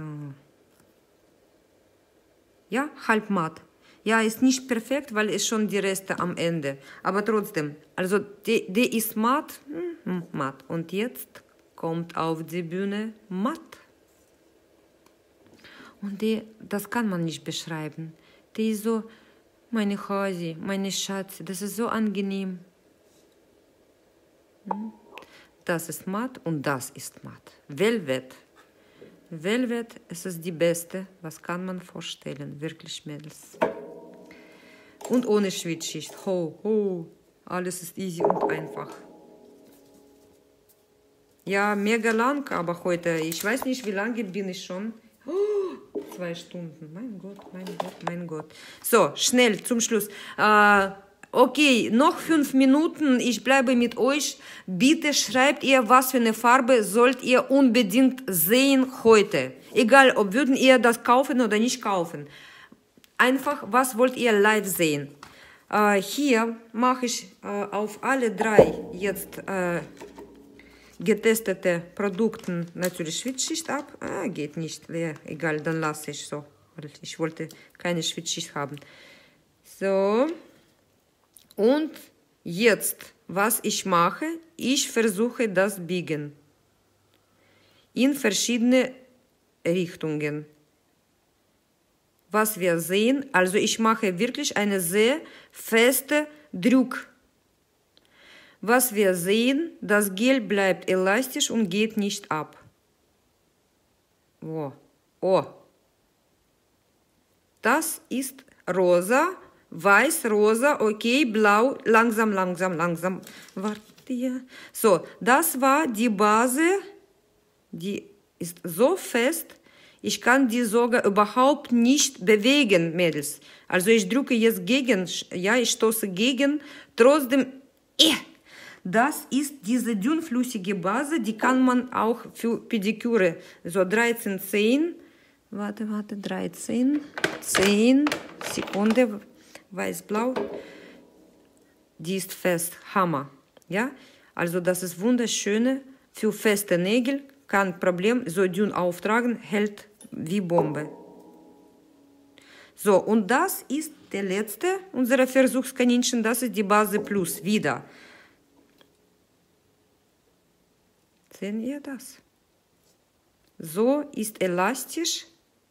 Speaker 1: Ja, halb matt. Ja, ist nicht perfekt, weil es schon die Reste am Ende. Aber trotzdem, also die, die ist matt, hm, matt. Und jetzt kommt auf die Bühne matt. Und die, das kann man nicht beschreiben. Die ist so, meine Hasi, meine Schatz, das ist so angenehm. Das ist matt und das ist matt. Velvet. Velvet, es ist die beste, was kann man vorstellen, wirklich, Mädels. Und ohne Schwitzschicht, ho, ho, alles ist easy und einfach. Ja, mega lang, aber heute, ich weiß nicht, wie lange bin ich schon. Oh, zwei Stunden, mein Gott, mein Gott, mein Gott. So, schnell zum Schluss. Äh, okay, noch fünf Minuten, ich bleibe mit euch. Bitte schreibt ihr, was für eine Farbe sollt ihr unbedingt sehen heute. Egal, ob würden ihr das kaufen oder nicht kaufen. Einfach, was wollt ihr live sehen? Äh, hier mache ich äh, auf alle drei jetzt äh, getestete Produkte natürlich Schwitzschicht ab. Ah, geht nicht, ja, egal, dann lasse ich so. Ich wollte keine Schwitzschicht haben. So. Und jetzt, was ich mache, ich versuche das biegen. In verschiedene Richtungen. Was wir sehen, also ich mache wirklich eine sehr feste Druck. Was wir sehen, das Gel bleibt elastisch und geht nicht ab. Oh, oh. Das ist rosa, weiß, rosa, okay, blau, langsam, langsam, langsam. Warte hier. So, das war die Base, die ist so fest, ich kann die sogar überhaupt nicht bewegen, Mädels. Also ich drücke jetzt gegen, ja, ich stoße gegen, trotzdem, eh. Das ist diese dünnflüssige Base, die kann man auch für Pediküre, so dreizehn, zehn, warte, warte, dreizehn, zehn, Sekunde, weiß-blau, die ist fest, Hammer, ja, also das ist wunderschöne, für feste Nägel, kein Problem, so dünn auftragen, hält wie Bombe. So, und das ist der letzte unserer Versuchskaninchen, das ist die Base Plus, wieder. Sehen ihr das? So ist elastisch.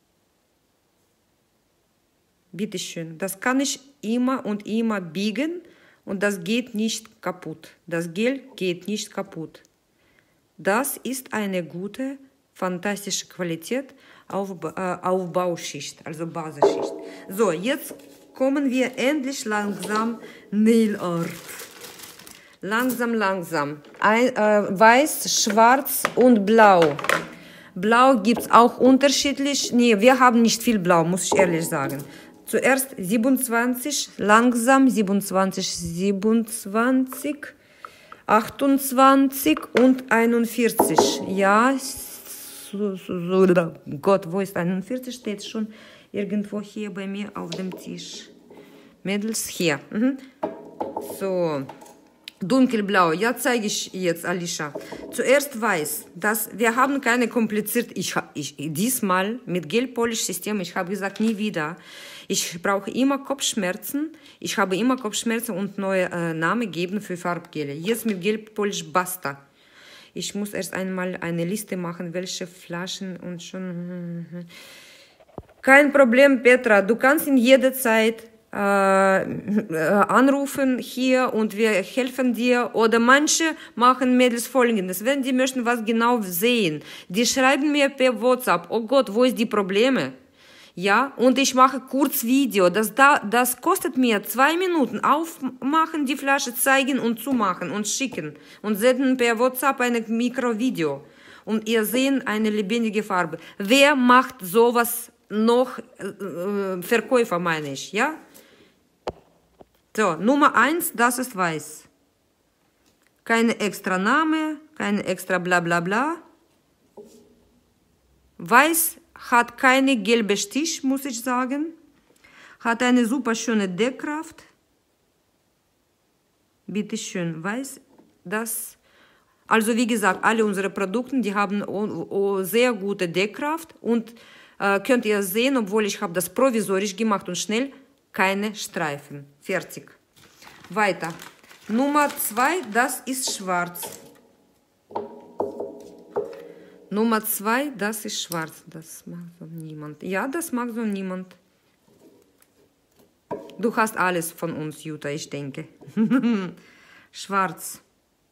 Speaker 1: Bitteschön, das kann ich immer und immer biegen und das geht nicht kaputt. Das Gel geht nicht kaputt. Das ist eine gute, fantastische Qualität auf äh, Aufbauschicht, also Basisschicht. So, jetzt kommen wir endlich langsam Nail Art. Langsam, langsam. Ein, äh, weiß, schwarz und blau. Blau gibt es auch unterschiedlich. Nee, wir haben nicht viel Blau, muss ich ehrlich sagen. Zuerst siebenundzwanzig, langsam, siebenundzwanzig, siebenundzwanzig, achtundzwanzig und einundvierzig. Ja, so, so, so, Gott, wo ist einundvierzig? Steht schon irgendwo hier bei mir auf dem Tisch. Mädels, hier. Mhm. So. Dunkelblau, ja, zeige ich jetzt, Alicia. Zuerst weiß, dass wir haben keine komplizierte, ich, ich diesmal mit Gel-Polish-System, ich habe gesagt, nie wieder. Ich brauche immer Kopfschmerzen, ich habe immer Kopfschmerzen und neue äh, Namen geben für Farbgele. Jetzt mit Gel-Polish basta. Ich muss erst einmal eine Liste machen, welche Flaschen und schon... Kein Problem, Petra, du kannst in jeder Zeit anrufen hier und wir helfen dir. Oder manche machen Mädels Folgendes, wenn die möchten was genau sehen, die schreiben mir per WhatsApp, oh Gott, wo ist die Probleme? Ja, und ich mache kurz Video, das, da, das kostet mir zwei Minuten, aufmachen, die Flasche zeigen und zumachen und schicken und senden per WhatsApp ein Mikrovideo und ihr seht eine lebendige Farbe. Wer macht sowas noch, äh, Verkäufer meine ich, ja? So, Nummer eins, das ist weiß. Keine extra Name, keine extra bla bla bla. Weiß hat keine gelbe Stich, muss ich sagen. Hat eine super schöne Deckkraft. Bitte schön, weiß, das... Also wie gesagt, alle unsere Produkte, die haben oh, oh, sehr gute Deckkraft. Und äh, könnt ihr sehen, obwohl ich habe das provisorisch gemacht und schnell, keine Streifen. Fertig. Weiter. Nummer zwei, das ist schwarz. Nummer zwei, das ist schwarz. Das mag so niemand. Ja, das mag so niemand. Du hast alles von uns, Jutta, ich denke. Schwarz.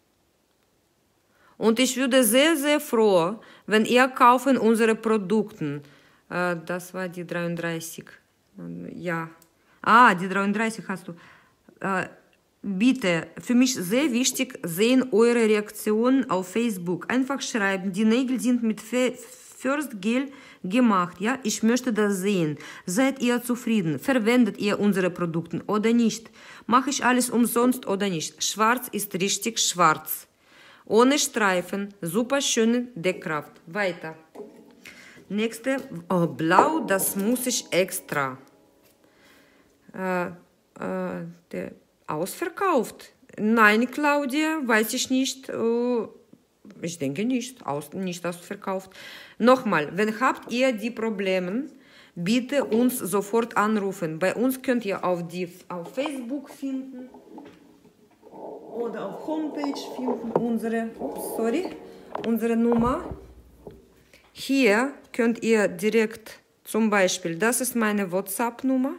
Speaker 1: Und ich würde sehr, sehr froh, wenn ihr kaufen unsere Produkte. Äh, das war die dreiunddreißig. Ja. Ah, die dreiunddreißig hast du. Äh, bitte, für mich sehr wichtig, sehen eure Reaktionen auf Facebook. Einfach schreiben, die Nägel sind mit First Gel gemacht. Ja, ich möchte das sehen. Seid ihr zufrieden? Verwendet ihr unsere Produkte oder nicht? Mache ich alles umsonst oder nicht? Schwarz ist richtig schwarz. Ohne Streifen, super schöne Deckkraft. Weiter. Nächste, oh, blau, das muss ich extra. Äh, äh, der ausverkauft. Nein, Claudia, weiß ich nicht. Äh, ich denke nicht, aus, nicht ausverkauft. Nochmal, wenn habt ihr die Probleme, bitte uns sofort anrufen. Bei uns könnt ihr auf, die, auf Facebook finden oder auf Homepage finden unsere, ups, sorry, unsere Nummer. Hier könnt ihr direkt zum Beispiel, das ist meine WhatsApp-Nummer.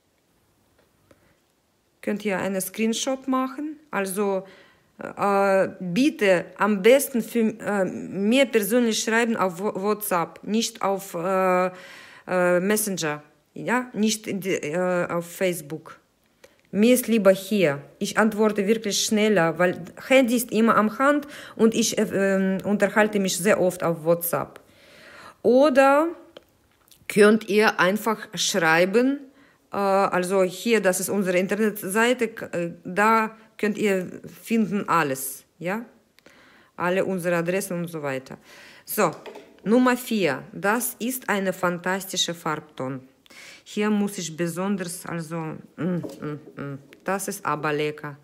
Speaker 1: Könnt ihr einen Screenshot machen. Also äh, bitte am besten für äh, mir persönlich schreiben auf WhatsApp, nicht auf äh, äh, Messenger, ja, nicht in die, äh, auf Facebook. Mir ist lieber hier. Ich antworte wirklich schneller, weil Handy ist immer am Hand und ich äh, unterhalte mich sehr oft auf WhatsApp. Oder könnt ihr einfach schreiben, äh, also hier, das ist unsere Internetseite, äh, da könnt ihr finden alles, ja, alle unsere Adressen und so weiter. So, Nummer vier, das ist eine fantastische Farbton. Hier muss ich besonders, also, mm, mm, mm, das ist aber lecker.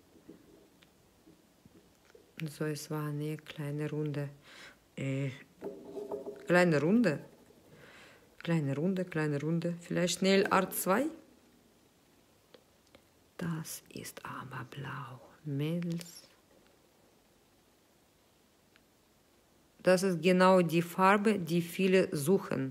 Speaker 1: So, es war eine kleine Runde. Äh, kleine Runde. Kleine Runde, kleine Runde. Vielleicht schnell Art zwei. Das ist aber blau. Mädels. Das ist genau die Farbe, die viele suchen.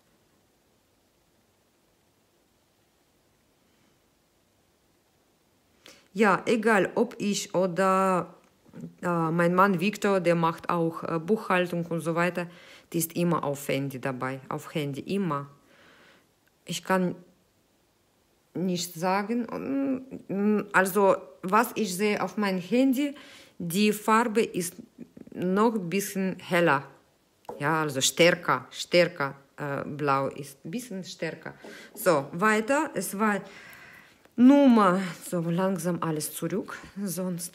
Speaker 1: Ja, egal, ob ich oder äh, mein Mann Victor, der macht auch äh, Buchhaltung und so weiter, die ist immer auf Handy dabei, auf Handy, immer. Ich kann nicht sagen, also was ich sehe auf meinem Handy, die Farbe ist noch ein bisschen heller, ja, also stärker, stärker, äh, blau ist ein bisschen stärker. So, weiter, es war Nummer, so langsam alles zurück, sonst.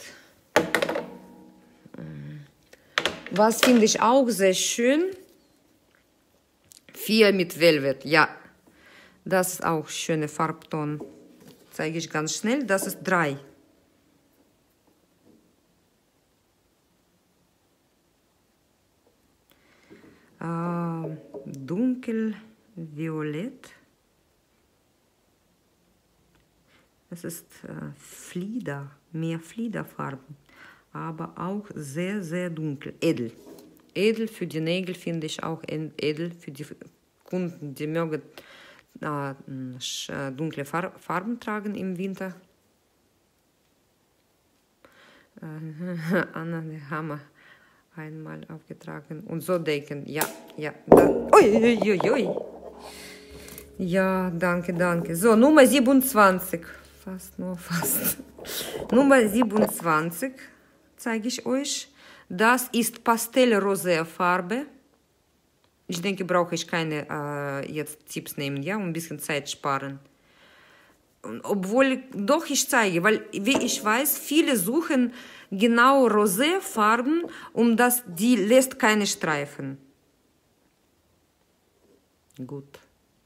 Speaker 1: Was finde ich auch sehr schön? Vier mit Velvet, ja. Das ist auch schöne Farbton. Zeige ich ganz schnell. Das ist drei. Äh, dunkelviolett. Das ist äh, Flieder, mehr Fliederfarben, aber auch sehr, sehr dunkel, edel. Edel für die Nägel finde ich auch edel, für die Kunden, die mögen äh, dunkle Far Farben tragen im Winter. Äh, Anna, der Hammer, einmal aufgetragen und so denken, ja, ja, da, ui, ui, ui, ui. Ja, danke, danke. So, Nummer siebenundzwanzig. Fast, nur fast. Nummer siebenundzwanzig zeige ich euch. Das ist Pastellrosé-Farbe. Ich denke, brauche ich keine äh, jetzt Tipps nehmen, ja, um ein bisschen Zeit sparen. Obwohl, doch, ich zeige, weil, wie ich weiß, viele suchen genau Rosé-Farben, um das, die lässt keine Streifen. Gut.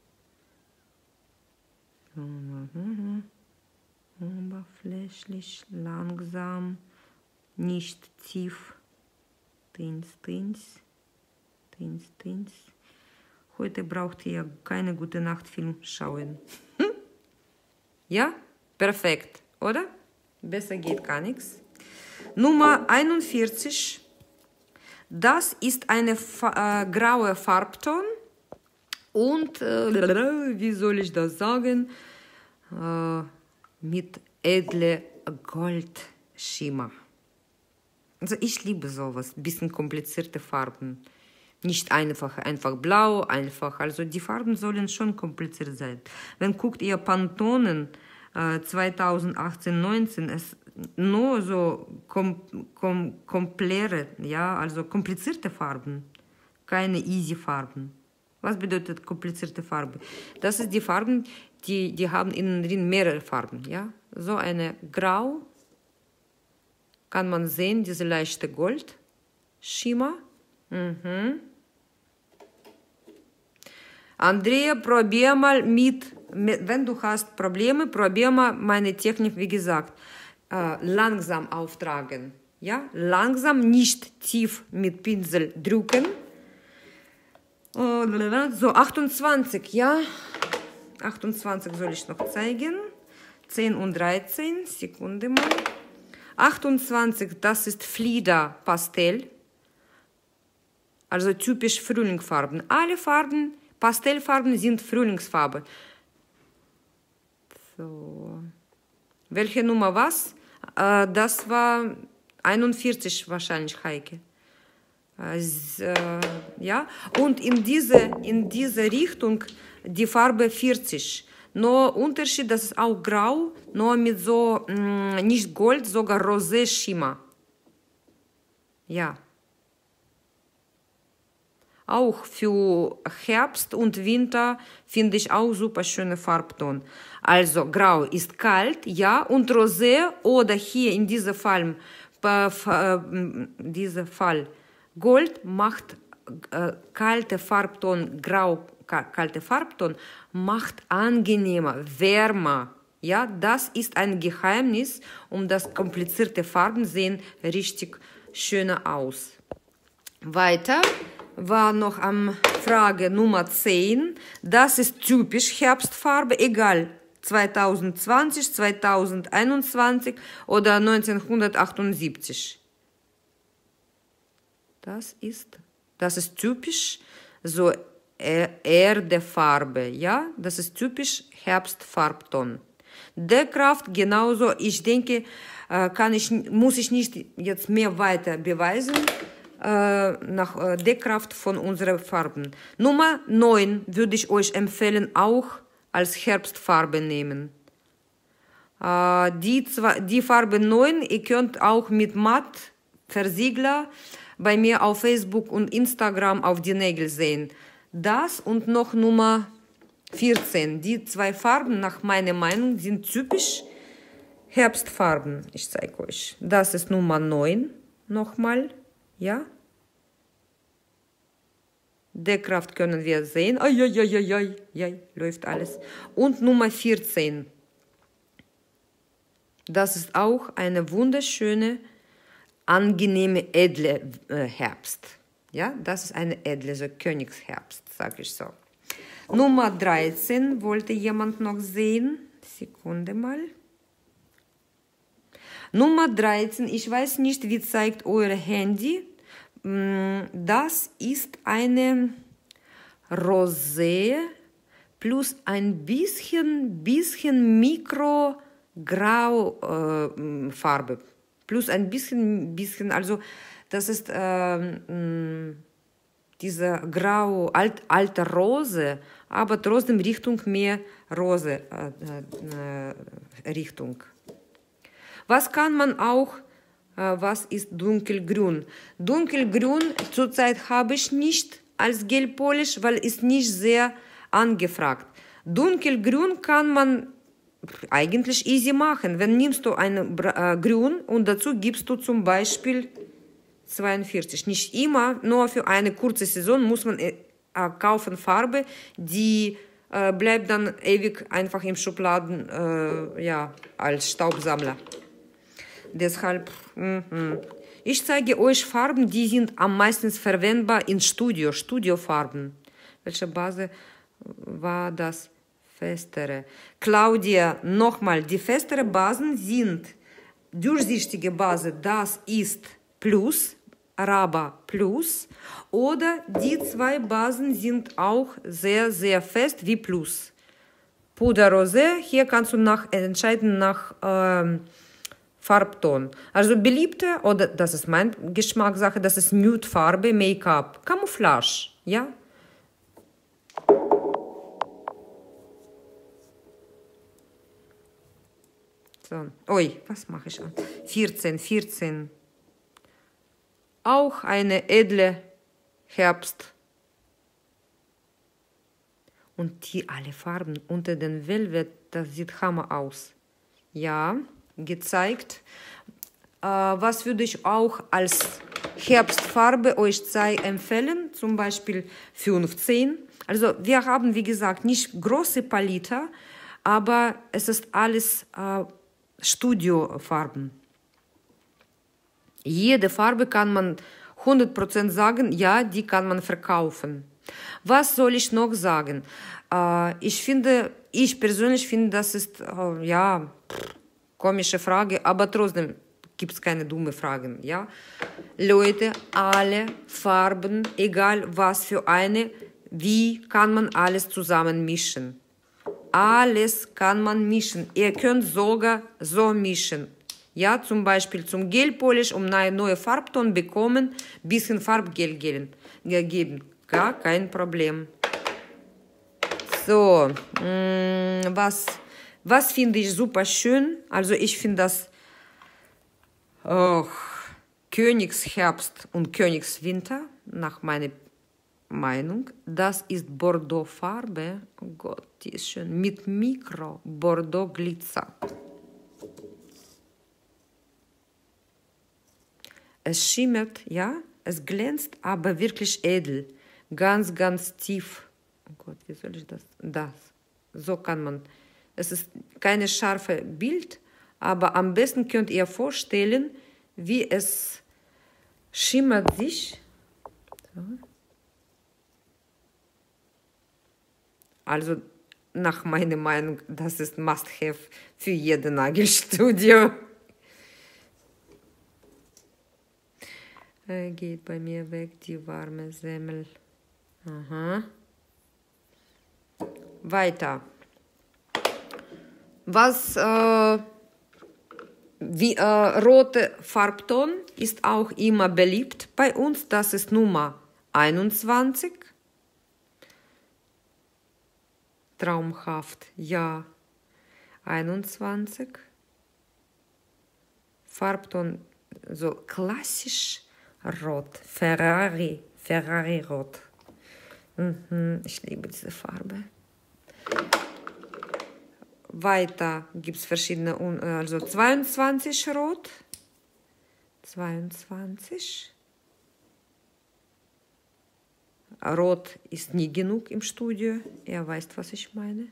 Speaker 1: Oberflächlich, langsam, nicht tief. Tins, tins, tins, tins. Heute braucht ihr keine gute Nachtfilm schauen. Hm? Ja? Perfekt, oder? Besser geht gar nichts. Nummer einundvierzig. Das ist eine äh, graue Farbton. Und, äh, wie soll ich das sagen? Äh, mit edle Goldschimmer. Also ich liebe sowas, ein bisschen komplizierte Farben. Nicht einfach, einfach blau, einfach. Also die Farben sollen schon kompliziert sein. Wenn guckt ihr Pantone äh, zweitausendachtzehn, neunzehn, es nur so kom kom komplette, ja, also komplizierte Farben, keine easy Farben. Was bedeutet komplizierte Farbe? Das ist die Farben, die, die haben innen drin mehrere Farben, ja. So eine Grau, kann man sehen, diese leichte Goldschimmer. Mhm. Andrea, probier mal mit, mit, wenn du hast Probleme, probier mal meine Technik, wie gesagt, äh, langsam auftragen, ja, langsam, nicht tief mit Pinsel drücken. So, achtundzwanzig, ja, achtundzwanzig soll ich noch zeigen, zehn und dreizehn, Sekunde mal, achtundzwanzig, das ist Flieder Pastell, also typisch Frühlingsfarben, alle Farben, Pastellfarben sind Frühlingsfarbe. So, welche Nummer was? Äh, das war einundvierzig wahrscheinlich, Heike. Äh, ja, und in diese, in diese Richtung die Farbe vierzig. Nur Unterschied, das ist auch grau, nur mit so, mh, nicht Gold, sogar Rosé-Schimmer. Ja. Auch für Herbst und Winter finde ich auch super schöne Farbton. Also grau ist kalt, ja, und Rosé oder hier in diesem Fall, äh, dieser Fall Gold macht äh, kalte Farbton, grau, ka kalte Farbton macht angenehmer, wärmer. Ja, das ist ein Geheimnis, um das komplizierte Farben sehen richtig schöner aus. Weiter war noch am Frage Nummer zehn. Das ist typisch Herbstfarbe, egal zwanzig zwanzig, zwanzig einundzwanzig oder neunzehnhundertachtundsiebzig. Das ist, das ist typisch so Erdefarbe, ja, das ist typisch Herbstfarbton. Dehkraft genauso, ich denke, kann ich, muss ich nicht jetzt mehr weiter beweisen. Nach äh, Dehkraft von unseren Farben. Nummer neun würde ich euch empfehlen, auch als Herbstfarbe nehmen. Äh, die, die Farbe neun, ihr könnt auch mit Matt-Versiegler bei mir auf Facebook und Instagram auf die Nägel sehen. Das und noch Nummer vierzehn. Die zwei Farben, nach meiner Meinung, sind typisch Herbstfarben. Ich zeige euch. Das ist Nummer neun. Nochmal. Ja, Dehkraft können wir sehen. Ai, läuft alles. Und Nummer vierzehn. Das ist auch eine wunderschöne, angenehme, edle äh, Herbst. Ja, das ist eine edle, so Königsherbst, sage ich so. Nummer dreizehn wollte jemand noch sehen. Sekunde mal. Nummer dreizehn, ich weiß nicht, wie zeigt euer Handy. Das ist eine Rosé plus ein bisschen, bisschen Mikro-Grau äh, Farbe. Plus ein bisschen, bisschen, also das ist äh, diese grau, alt, alte Rose, aber trotzdem Richtung mehr Rose äh, äh, Richtung. Was kann man auch, äh, was ist dunkelgrün? Dunkelgrün zurzeit habe ich nicht als Gelpolish, weil es nicht sehr angefragt. Dunkelgrün kann man eigentlich easy machen. Wenn nimmst du ein äh, Grün und dazu gibst du zum Beispiel zweiundvierzig. Nicht immer, nur für eine kurze Saison muss man äh, kaufen Farbe, die äh, bleibt dann ewig einfach im Schubladen äh, ja, als Staubsammler. Deshalb, mm-hmm. Ich zeige euch Farben, die sind am meisten verwendbar in Studio, Studiofarben. Welche Base war das? Festere. Claudia, nochmal, die festere Basen sind durchsichtige Base, das ist Plus, Raba Plus, oder die zwei Basen sind auch sehr, sehr fest wie Plus. Puder Rosé, hier kannst du nach, entscheiden nach ähm, Farbton. Also beliebte, oder das ist meine Geschmackssache, das ist Nude-Farbe, Make-up, Camouflage, ja. So. Ui, was mache ich an? vierzehn, vierzehn. Auch eine edle Herbst. Und die alle Farben unter den Velvet, das sieht hammer aus. Ja, gezeigt. Äh, was würde ich auch als Herbstfarbe euch empfehlen? Zum Beispiel fünfzehn. Also wir haben, wie gesagt, nicht große Palette, aber es ist alles äh, Studiofarben. Jede Farbe kann man hundert Prozent sagen, ja, die kann man verkaufen. Was soll ich noch sagen? Äh, ich finde, ich persönlich finde, das ist, äh, ja, komische Frage, aber trotzdem gibt es keine dumme Fragen, ja. Leute, alle Farben, egal was für eine, wie kann man alles zusammen mischen? Alles kann man mischen. Ihr könnt sogar so mischen. Ja, zum Beispiel zum Gelpolish, um eine neue Farbton bekommen, bisschen Farbgel geben. Gar kein Problem. So, mh, was, was finde ich super schön? Also ich finde das oh, Königsherbst und Königswinter, nach meiner Meinung. Das ist Bordeaux-Farbe. Oh Gott, die ist schön. Mit Mikro-Bordeaux-Glitzer. Es schimmert, ja, es glänzt, aber wirklich edel. Ganz, ganz tief. Oh Gott, wie soll ich das? Das. So kann man. Es ist keine scharfe Bild, aber am besten könnt ihr vorstellen, wie es schimmert sich. So. Also nach meiner Meinung, das ist Must-Have für jedes Nagelstudio. Äh, geht bei mir weg, die warme Semmel. Aha. Weiter. Was, äh, wie äh, rote Farbton ist auch immer beliebt bei uns. Das ist Nummer einundzwanzig. Traumhaft, ja. einundzwanzig. Farbton so klassisch rot. Ferrari, Ferrari rot. Mhm, ich liebe diese Farbe. Weiter gibt es verschiedene, also zweiundzwanzig rot. zweiundzwanzig. Rot ist nie genug im Studio. Ihr weißt, was ich meine.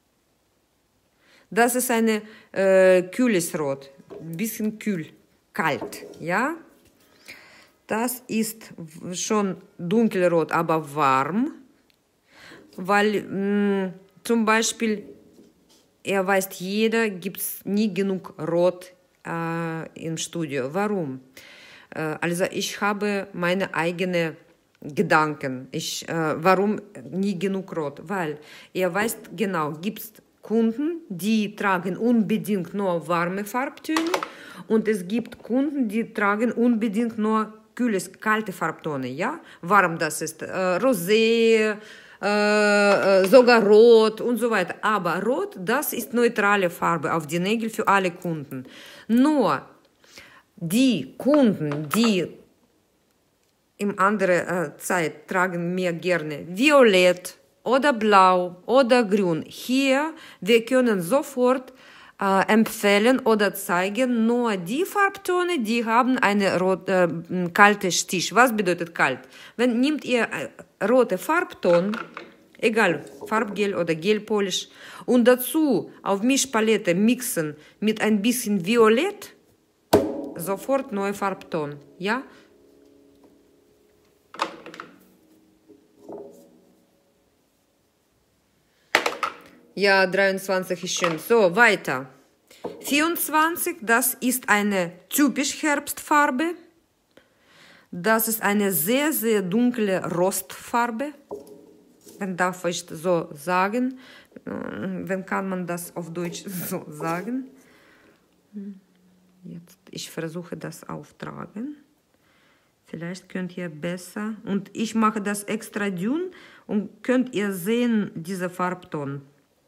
Speaker 1: Das ist eine äh, kühles Rot. Ein bisschen kühl, kalt, ja. Das ist schon dunkelrot, aber warm. Weil mh, zum Beispiel, ihr weißt, jeder gibt es nie genug Rot äh, im Studio. Warum? Äh, also ich habe meine eigene Gedanken. Ich, äh, warum nie genug Rot? Weil ihr weißt genau, gibt es Kunden, die tragen unbedingt nur warme Farbtöne und es gibt Kunden, die tragen unbedingt nur kühles, kalte Farbtöne. Ja? Warm, das ist äh, Rosé, äh, sogar Rot und so weiter. Aber Rot, das ist neutrale Farbe auf die Nägel für alle Kunden. Nur die Kunden, die in anderer äh, Zeit tragen mir gerne Violett oder Blau oder Grün. Hier, wir können sofort äh, empfehlen oder zeigen nur die Farbtöne, die haben einen rot, äh, kalten Stich. Was bedeutet kalt? Wenn nehmt ihr äh, rote Farbton, egal, Farbgel oder Gelpolish, und dazu auf Mischpalette mixen mit ein bisschen Violett, sofort neuer Farbton, ja? Ja, dreiundzwanzig ist schön. So, weiter. vierundzwanzig, das ist eine typisch Herbstfarbe. Das ist eine sehr, sehr dunkle Rostfarbe. Wenn darf ich so sagen. Wenn kann man das auf Deutsch so sagen. Jetzt, ich versuche das auftragen. Vielleicht könnt ihr besser. Und ich mache das extra dünn und könnt ihr sehen, diese Farbton.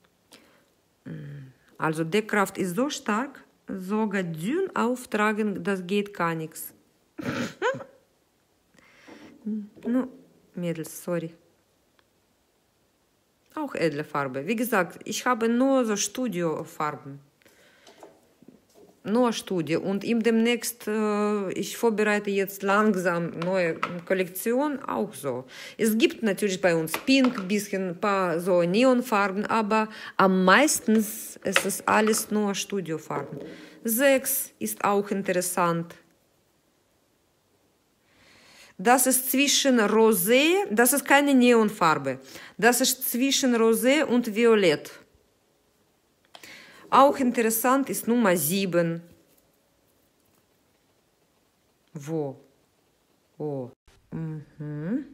Speaker 1: Also Deckkraft ist so stark, sogar dünn auftragen, das geht gar nichts. No, Mädels, sorry. Auch edle Farbe. Wie gesagt, ich habe nur so Studiofarben. Nur Studio. Und ihm demnächst, äh, ich vorbereite jetzt langsam neue Kollektion, auch so. Es gibt natürlich bei uns Pink, bisschen, ein paar so Neonfarben, aber am meisten ist es alles nur Studiofarben. Sechs ist auch interessant. Das ist zwischen Rosé, das ist keine Neonfarbe, das ist zwischen Rosé und Violett. Auch interessant ist Nummer sieben. Wo? Oh. Mhm.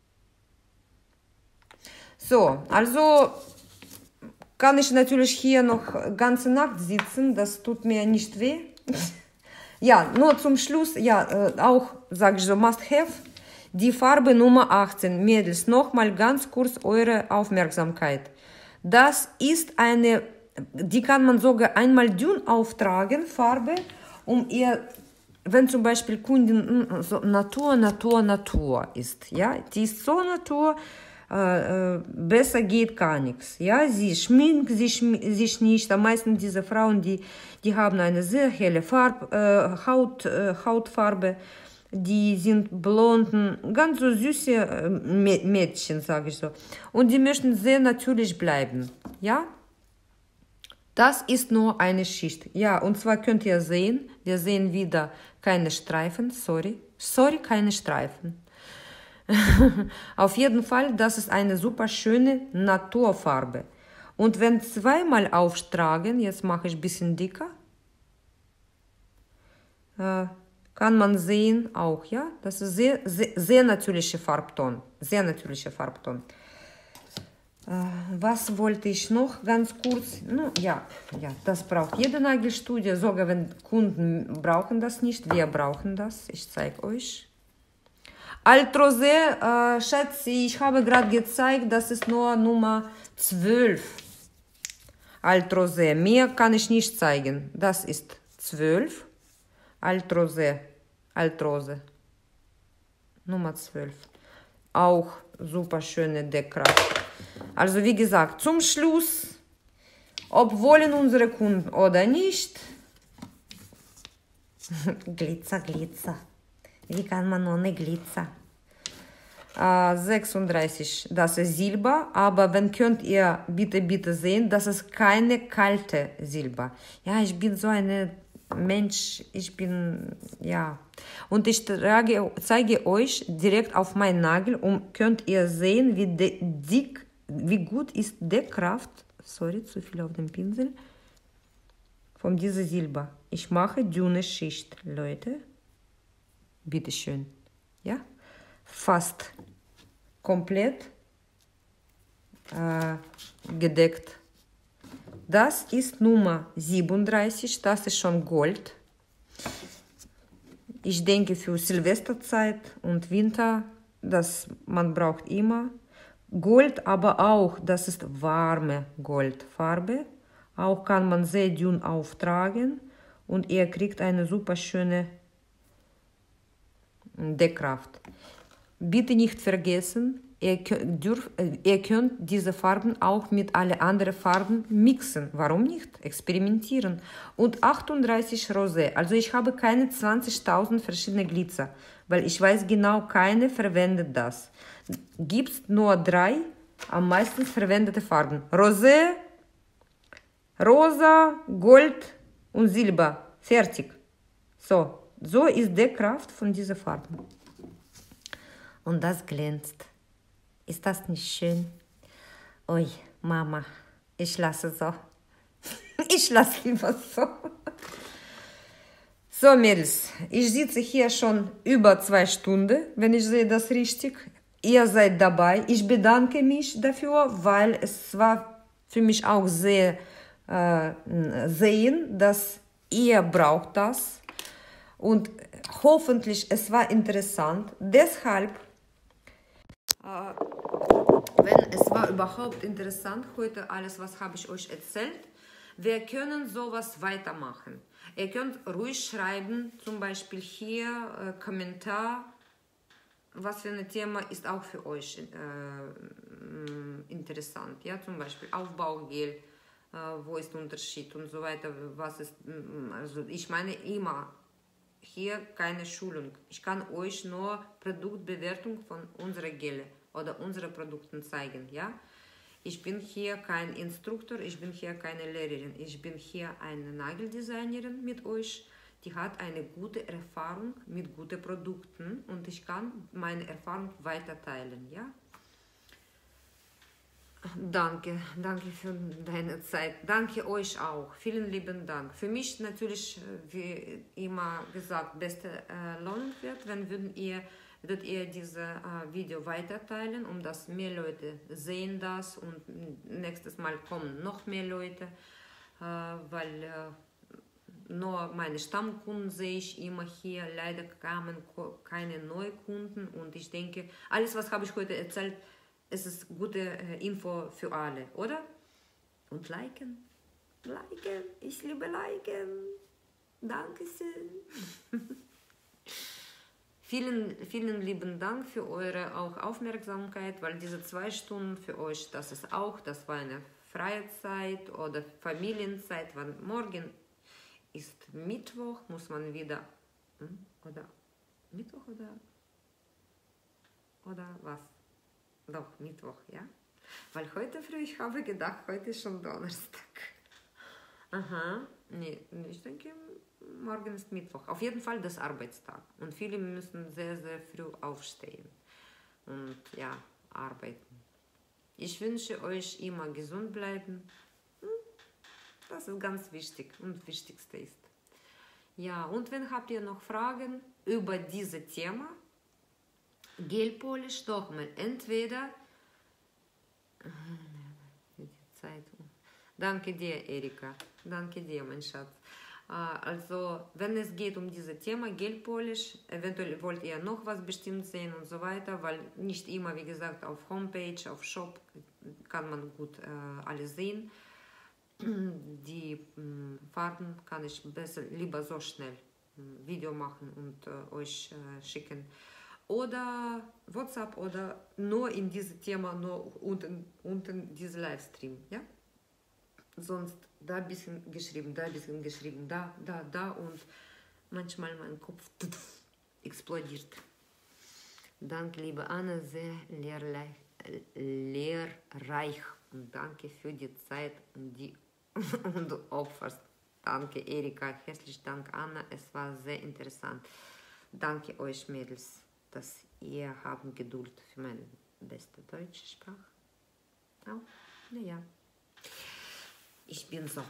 Speaker 1: So, also kann ich natürlich hier noch ganze Nacht sitzen, das tut mir nicht weh. Ja, nur zum Schluss, ja, äh, auch, sage ich so, must have, die Farbe Nummer achtzehn. Mädels, nochmal ganz kurz eure Aufmerksamkeit. Das ist eine, die kann man sogar einmal dünn auftragen, Farbe, um ihr, wenn zum Beispiel Kundin so Natur, Natur, Natur ist, ja, die ist so Natur, äh, besser geht gar nichts, ja, sie schminkt sich, sich nicht, am meisten diese Frauen, die, die haben eine sehr helle Farb, äh, Haut, äh, Hautfarbe, die sind blonden, ganz so süße äh, Mädchen, sage ich so, und die möchten sehr natürlich bleiben, ja. Das ist nur eine Schicht. Ja, und zwar könnt ihr sehen, wir sehen wieder keine Streifen, sorry, sorry, keine Streifen. Auf jeden Fall, das ist eine super schöne Naturfarbe. Und wenn zweimal auftragen, jetzt mache ich ein bisschen dicker, äh, kann man sehen auch, ja, das ist sehr, sehr, sehr natürlicher Farbton, sehr natürlicher Farbton. Was wollte ich noch ganz kurz? No, ja, ja, das braucht jede Nagelstudie, sogar wenn Kunden brauchen das nicht. Wir brauchen das. Ich zeige euch. Alt Rosé, äh, Schätze, ich habe gerade gezeigt, das ist nur Nummer zwölf. Alt Rosé, mehr kann ich nicht zeigen. Das ist zwölf. Alt Rosé, Alt Rose. Nummer zwölf. Auch super schöne Deckkraft. Also wie gesagt, zum Schluss, ob wollen unsere Kunden oder nicht, Glitzer, Glitzer, wie kann man ohne Glitzer? Äh, sechsunddreißig, das ist Silber, aber wenn könnt ihr bitte, bitte sehen, das ist keine kalte Silber. Ja, ich bin so ein Mensch, ich bin, ja, und ich trage, zeige euch direkt auf meinen Nagel, um könnt ihr sehen, wie dick, wie gut ist Deckkraft, sorry, zu viel auf dem Pinsel, von dieser Silber. Ich mache dünne Schicht, Leute, bitteschön, ja, fast komplett äh, gedeckt. Das ist Nummer siebenunddreißig, das ist schon Gold. Ich denke für Silvesterzeit und Winter, das man braucht immer Gold, aber auch, das ist warme Goldfarbe. Auch kann man sehr dünn auftragen und ihr kriegt eine super schöne Deckkraft. Bitte nicht vergessen, ihr könnt, dürf, ihr könnt diese Farben auch mit allen anderen Farben mixen. Warum nicht? Experimentieren. Und achtunddreißig Rosé. Also ich habe keine zwanzigtausend verschiedene Glitzer, weil ich weiß genau, keine verwendet das. Gibt es nur drei am meisten verwendete Farben. Rosé, Rosa, Gold und Silber. Fertig. So, so ist die Kraft von diesen Farben. Und das glänzt. Ist das nicht schön? Ui, Mama, ich lasse so. Ich lasse lieber so. So, Mädels, ich sitze hier schon über zwei Stunden, wenn ich sehe das richtig. Ihr seid dabei. Ich bedanke mich dafür, weil es war für mich auch sehr äh, sehen, dass ihr braucht das. Und hoffentlich, es war interessant. Deshalb, äh, wenn es war überhaupt interessant, heute alles, was habe ich euch erzählt, wir können sowas weitermachen. Ihr könnt ruhig schreiben, zum Beispiel hier, äh, Kommentar, was für ein Thema ist auch für euch äh, interessant. Ja, zum Beispiel Aufbaugel, äh, wo ist der Unterschied und so weiter. Was ist, also ich meine immer, hier keine Schulung. Ich kann euch nur Produktbewertung von unseren Gele oder unseren Produkten zeigen. Ja? Ich bin hier kein Instruktor, ich bin hier keine Lehrerin. Ich bin hier eine Nageldesignerin mit euch. Die hat eine gute Erfahrung mit guten Produkten und ich kann meine Erfahrung weiter teilen. Ja? Danke, danke für deine Zeit. Danke euch auch. Vielen lieben Dank. Für mich natürlich, wie immer gesagt, beste äh, Lohnung wird, wenn würden ihr, würdet ihr dieses äh, Video weiter teilen, um dass mehr Leute sehen das und nächstes Mal kommen noch mehr Leute, äh, weil äh, nur meine Stammkunden sehe ich immer hier. Leider kamen keine neuen Kunden und ich denke, alles, was habe ich heute erzählt, es ist gute Info für alle, oder? Und liken. Liken. Ich liebe liken. Dankeschön. vielen, vielen lieben Dank für eure auch Aufmerksamkeit, weil diese zwei Stunden für euch, das ist auch, das war eine freie Zeit oder Familienzeit, weil morgen ist Mittwoch, muss man wieder, hm, oder Mittwoch oder, oder was? Doch, Mittwoch, ja? Weil heute früh, ich habe gedacht, heute ist schon Donnerstag. Aha, nee, ich denke, morgen ist Mittwoch. Auf jeden Fall das Arbeitstag. Und viele müssen sehr, sehr früh aufstehen und ja, arbeiten. Ich wünsche euch immer gesund bleiben. Das ist ganz wichtig und das Wichtigste ist. Ja, und wenn habt ihr noch Fragen über dieses Thema, Gelpolish, doch mal entweder die Zeit. Danke dir, Erika. Danke dir, mein Schatz. Also, wenn es geht um dieses Thema Gelpolish, eventuell wollt ihr noch was bestimmt sehen und so weiter, weil nicht immer, wie gesagt, auf Homepage, auf Shop kann man gut äh, alles sehen. Die mh, Farben kann ich besser, lieber so schnell ein Video machen und äh, euch äh, schicken. Oder WhatsApp oder nur in diesem Thema, nur unten, unten diese Livestream, ja? Sonst da ein bisschen geschrieben, da ein bisschen geschrieben, da, da, da und manchmal mein Kopf explodiert. Danke, liebe Anna, sehr lehrreich, lehrreich und danke für die Zeit und die und du opferst. Danke, Erika, herzlichen Dank, Anna, es war sehr interessant. Danke euch, Mädels, dass ihr habt Geduld für meine beste deutsche Sprache. Oh, naja. Ich bin so.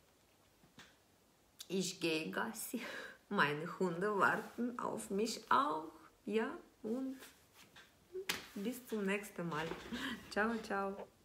Speaker 1: Ich gehe Gassi. Meine Hunde warten auf mich auch. Ja, und bis zum nächsten Mal. Ciao, ciao.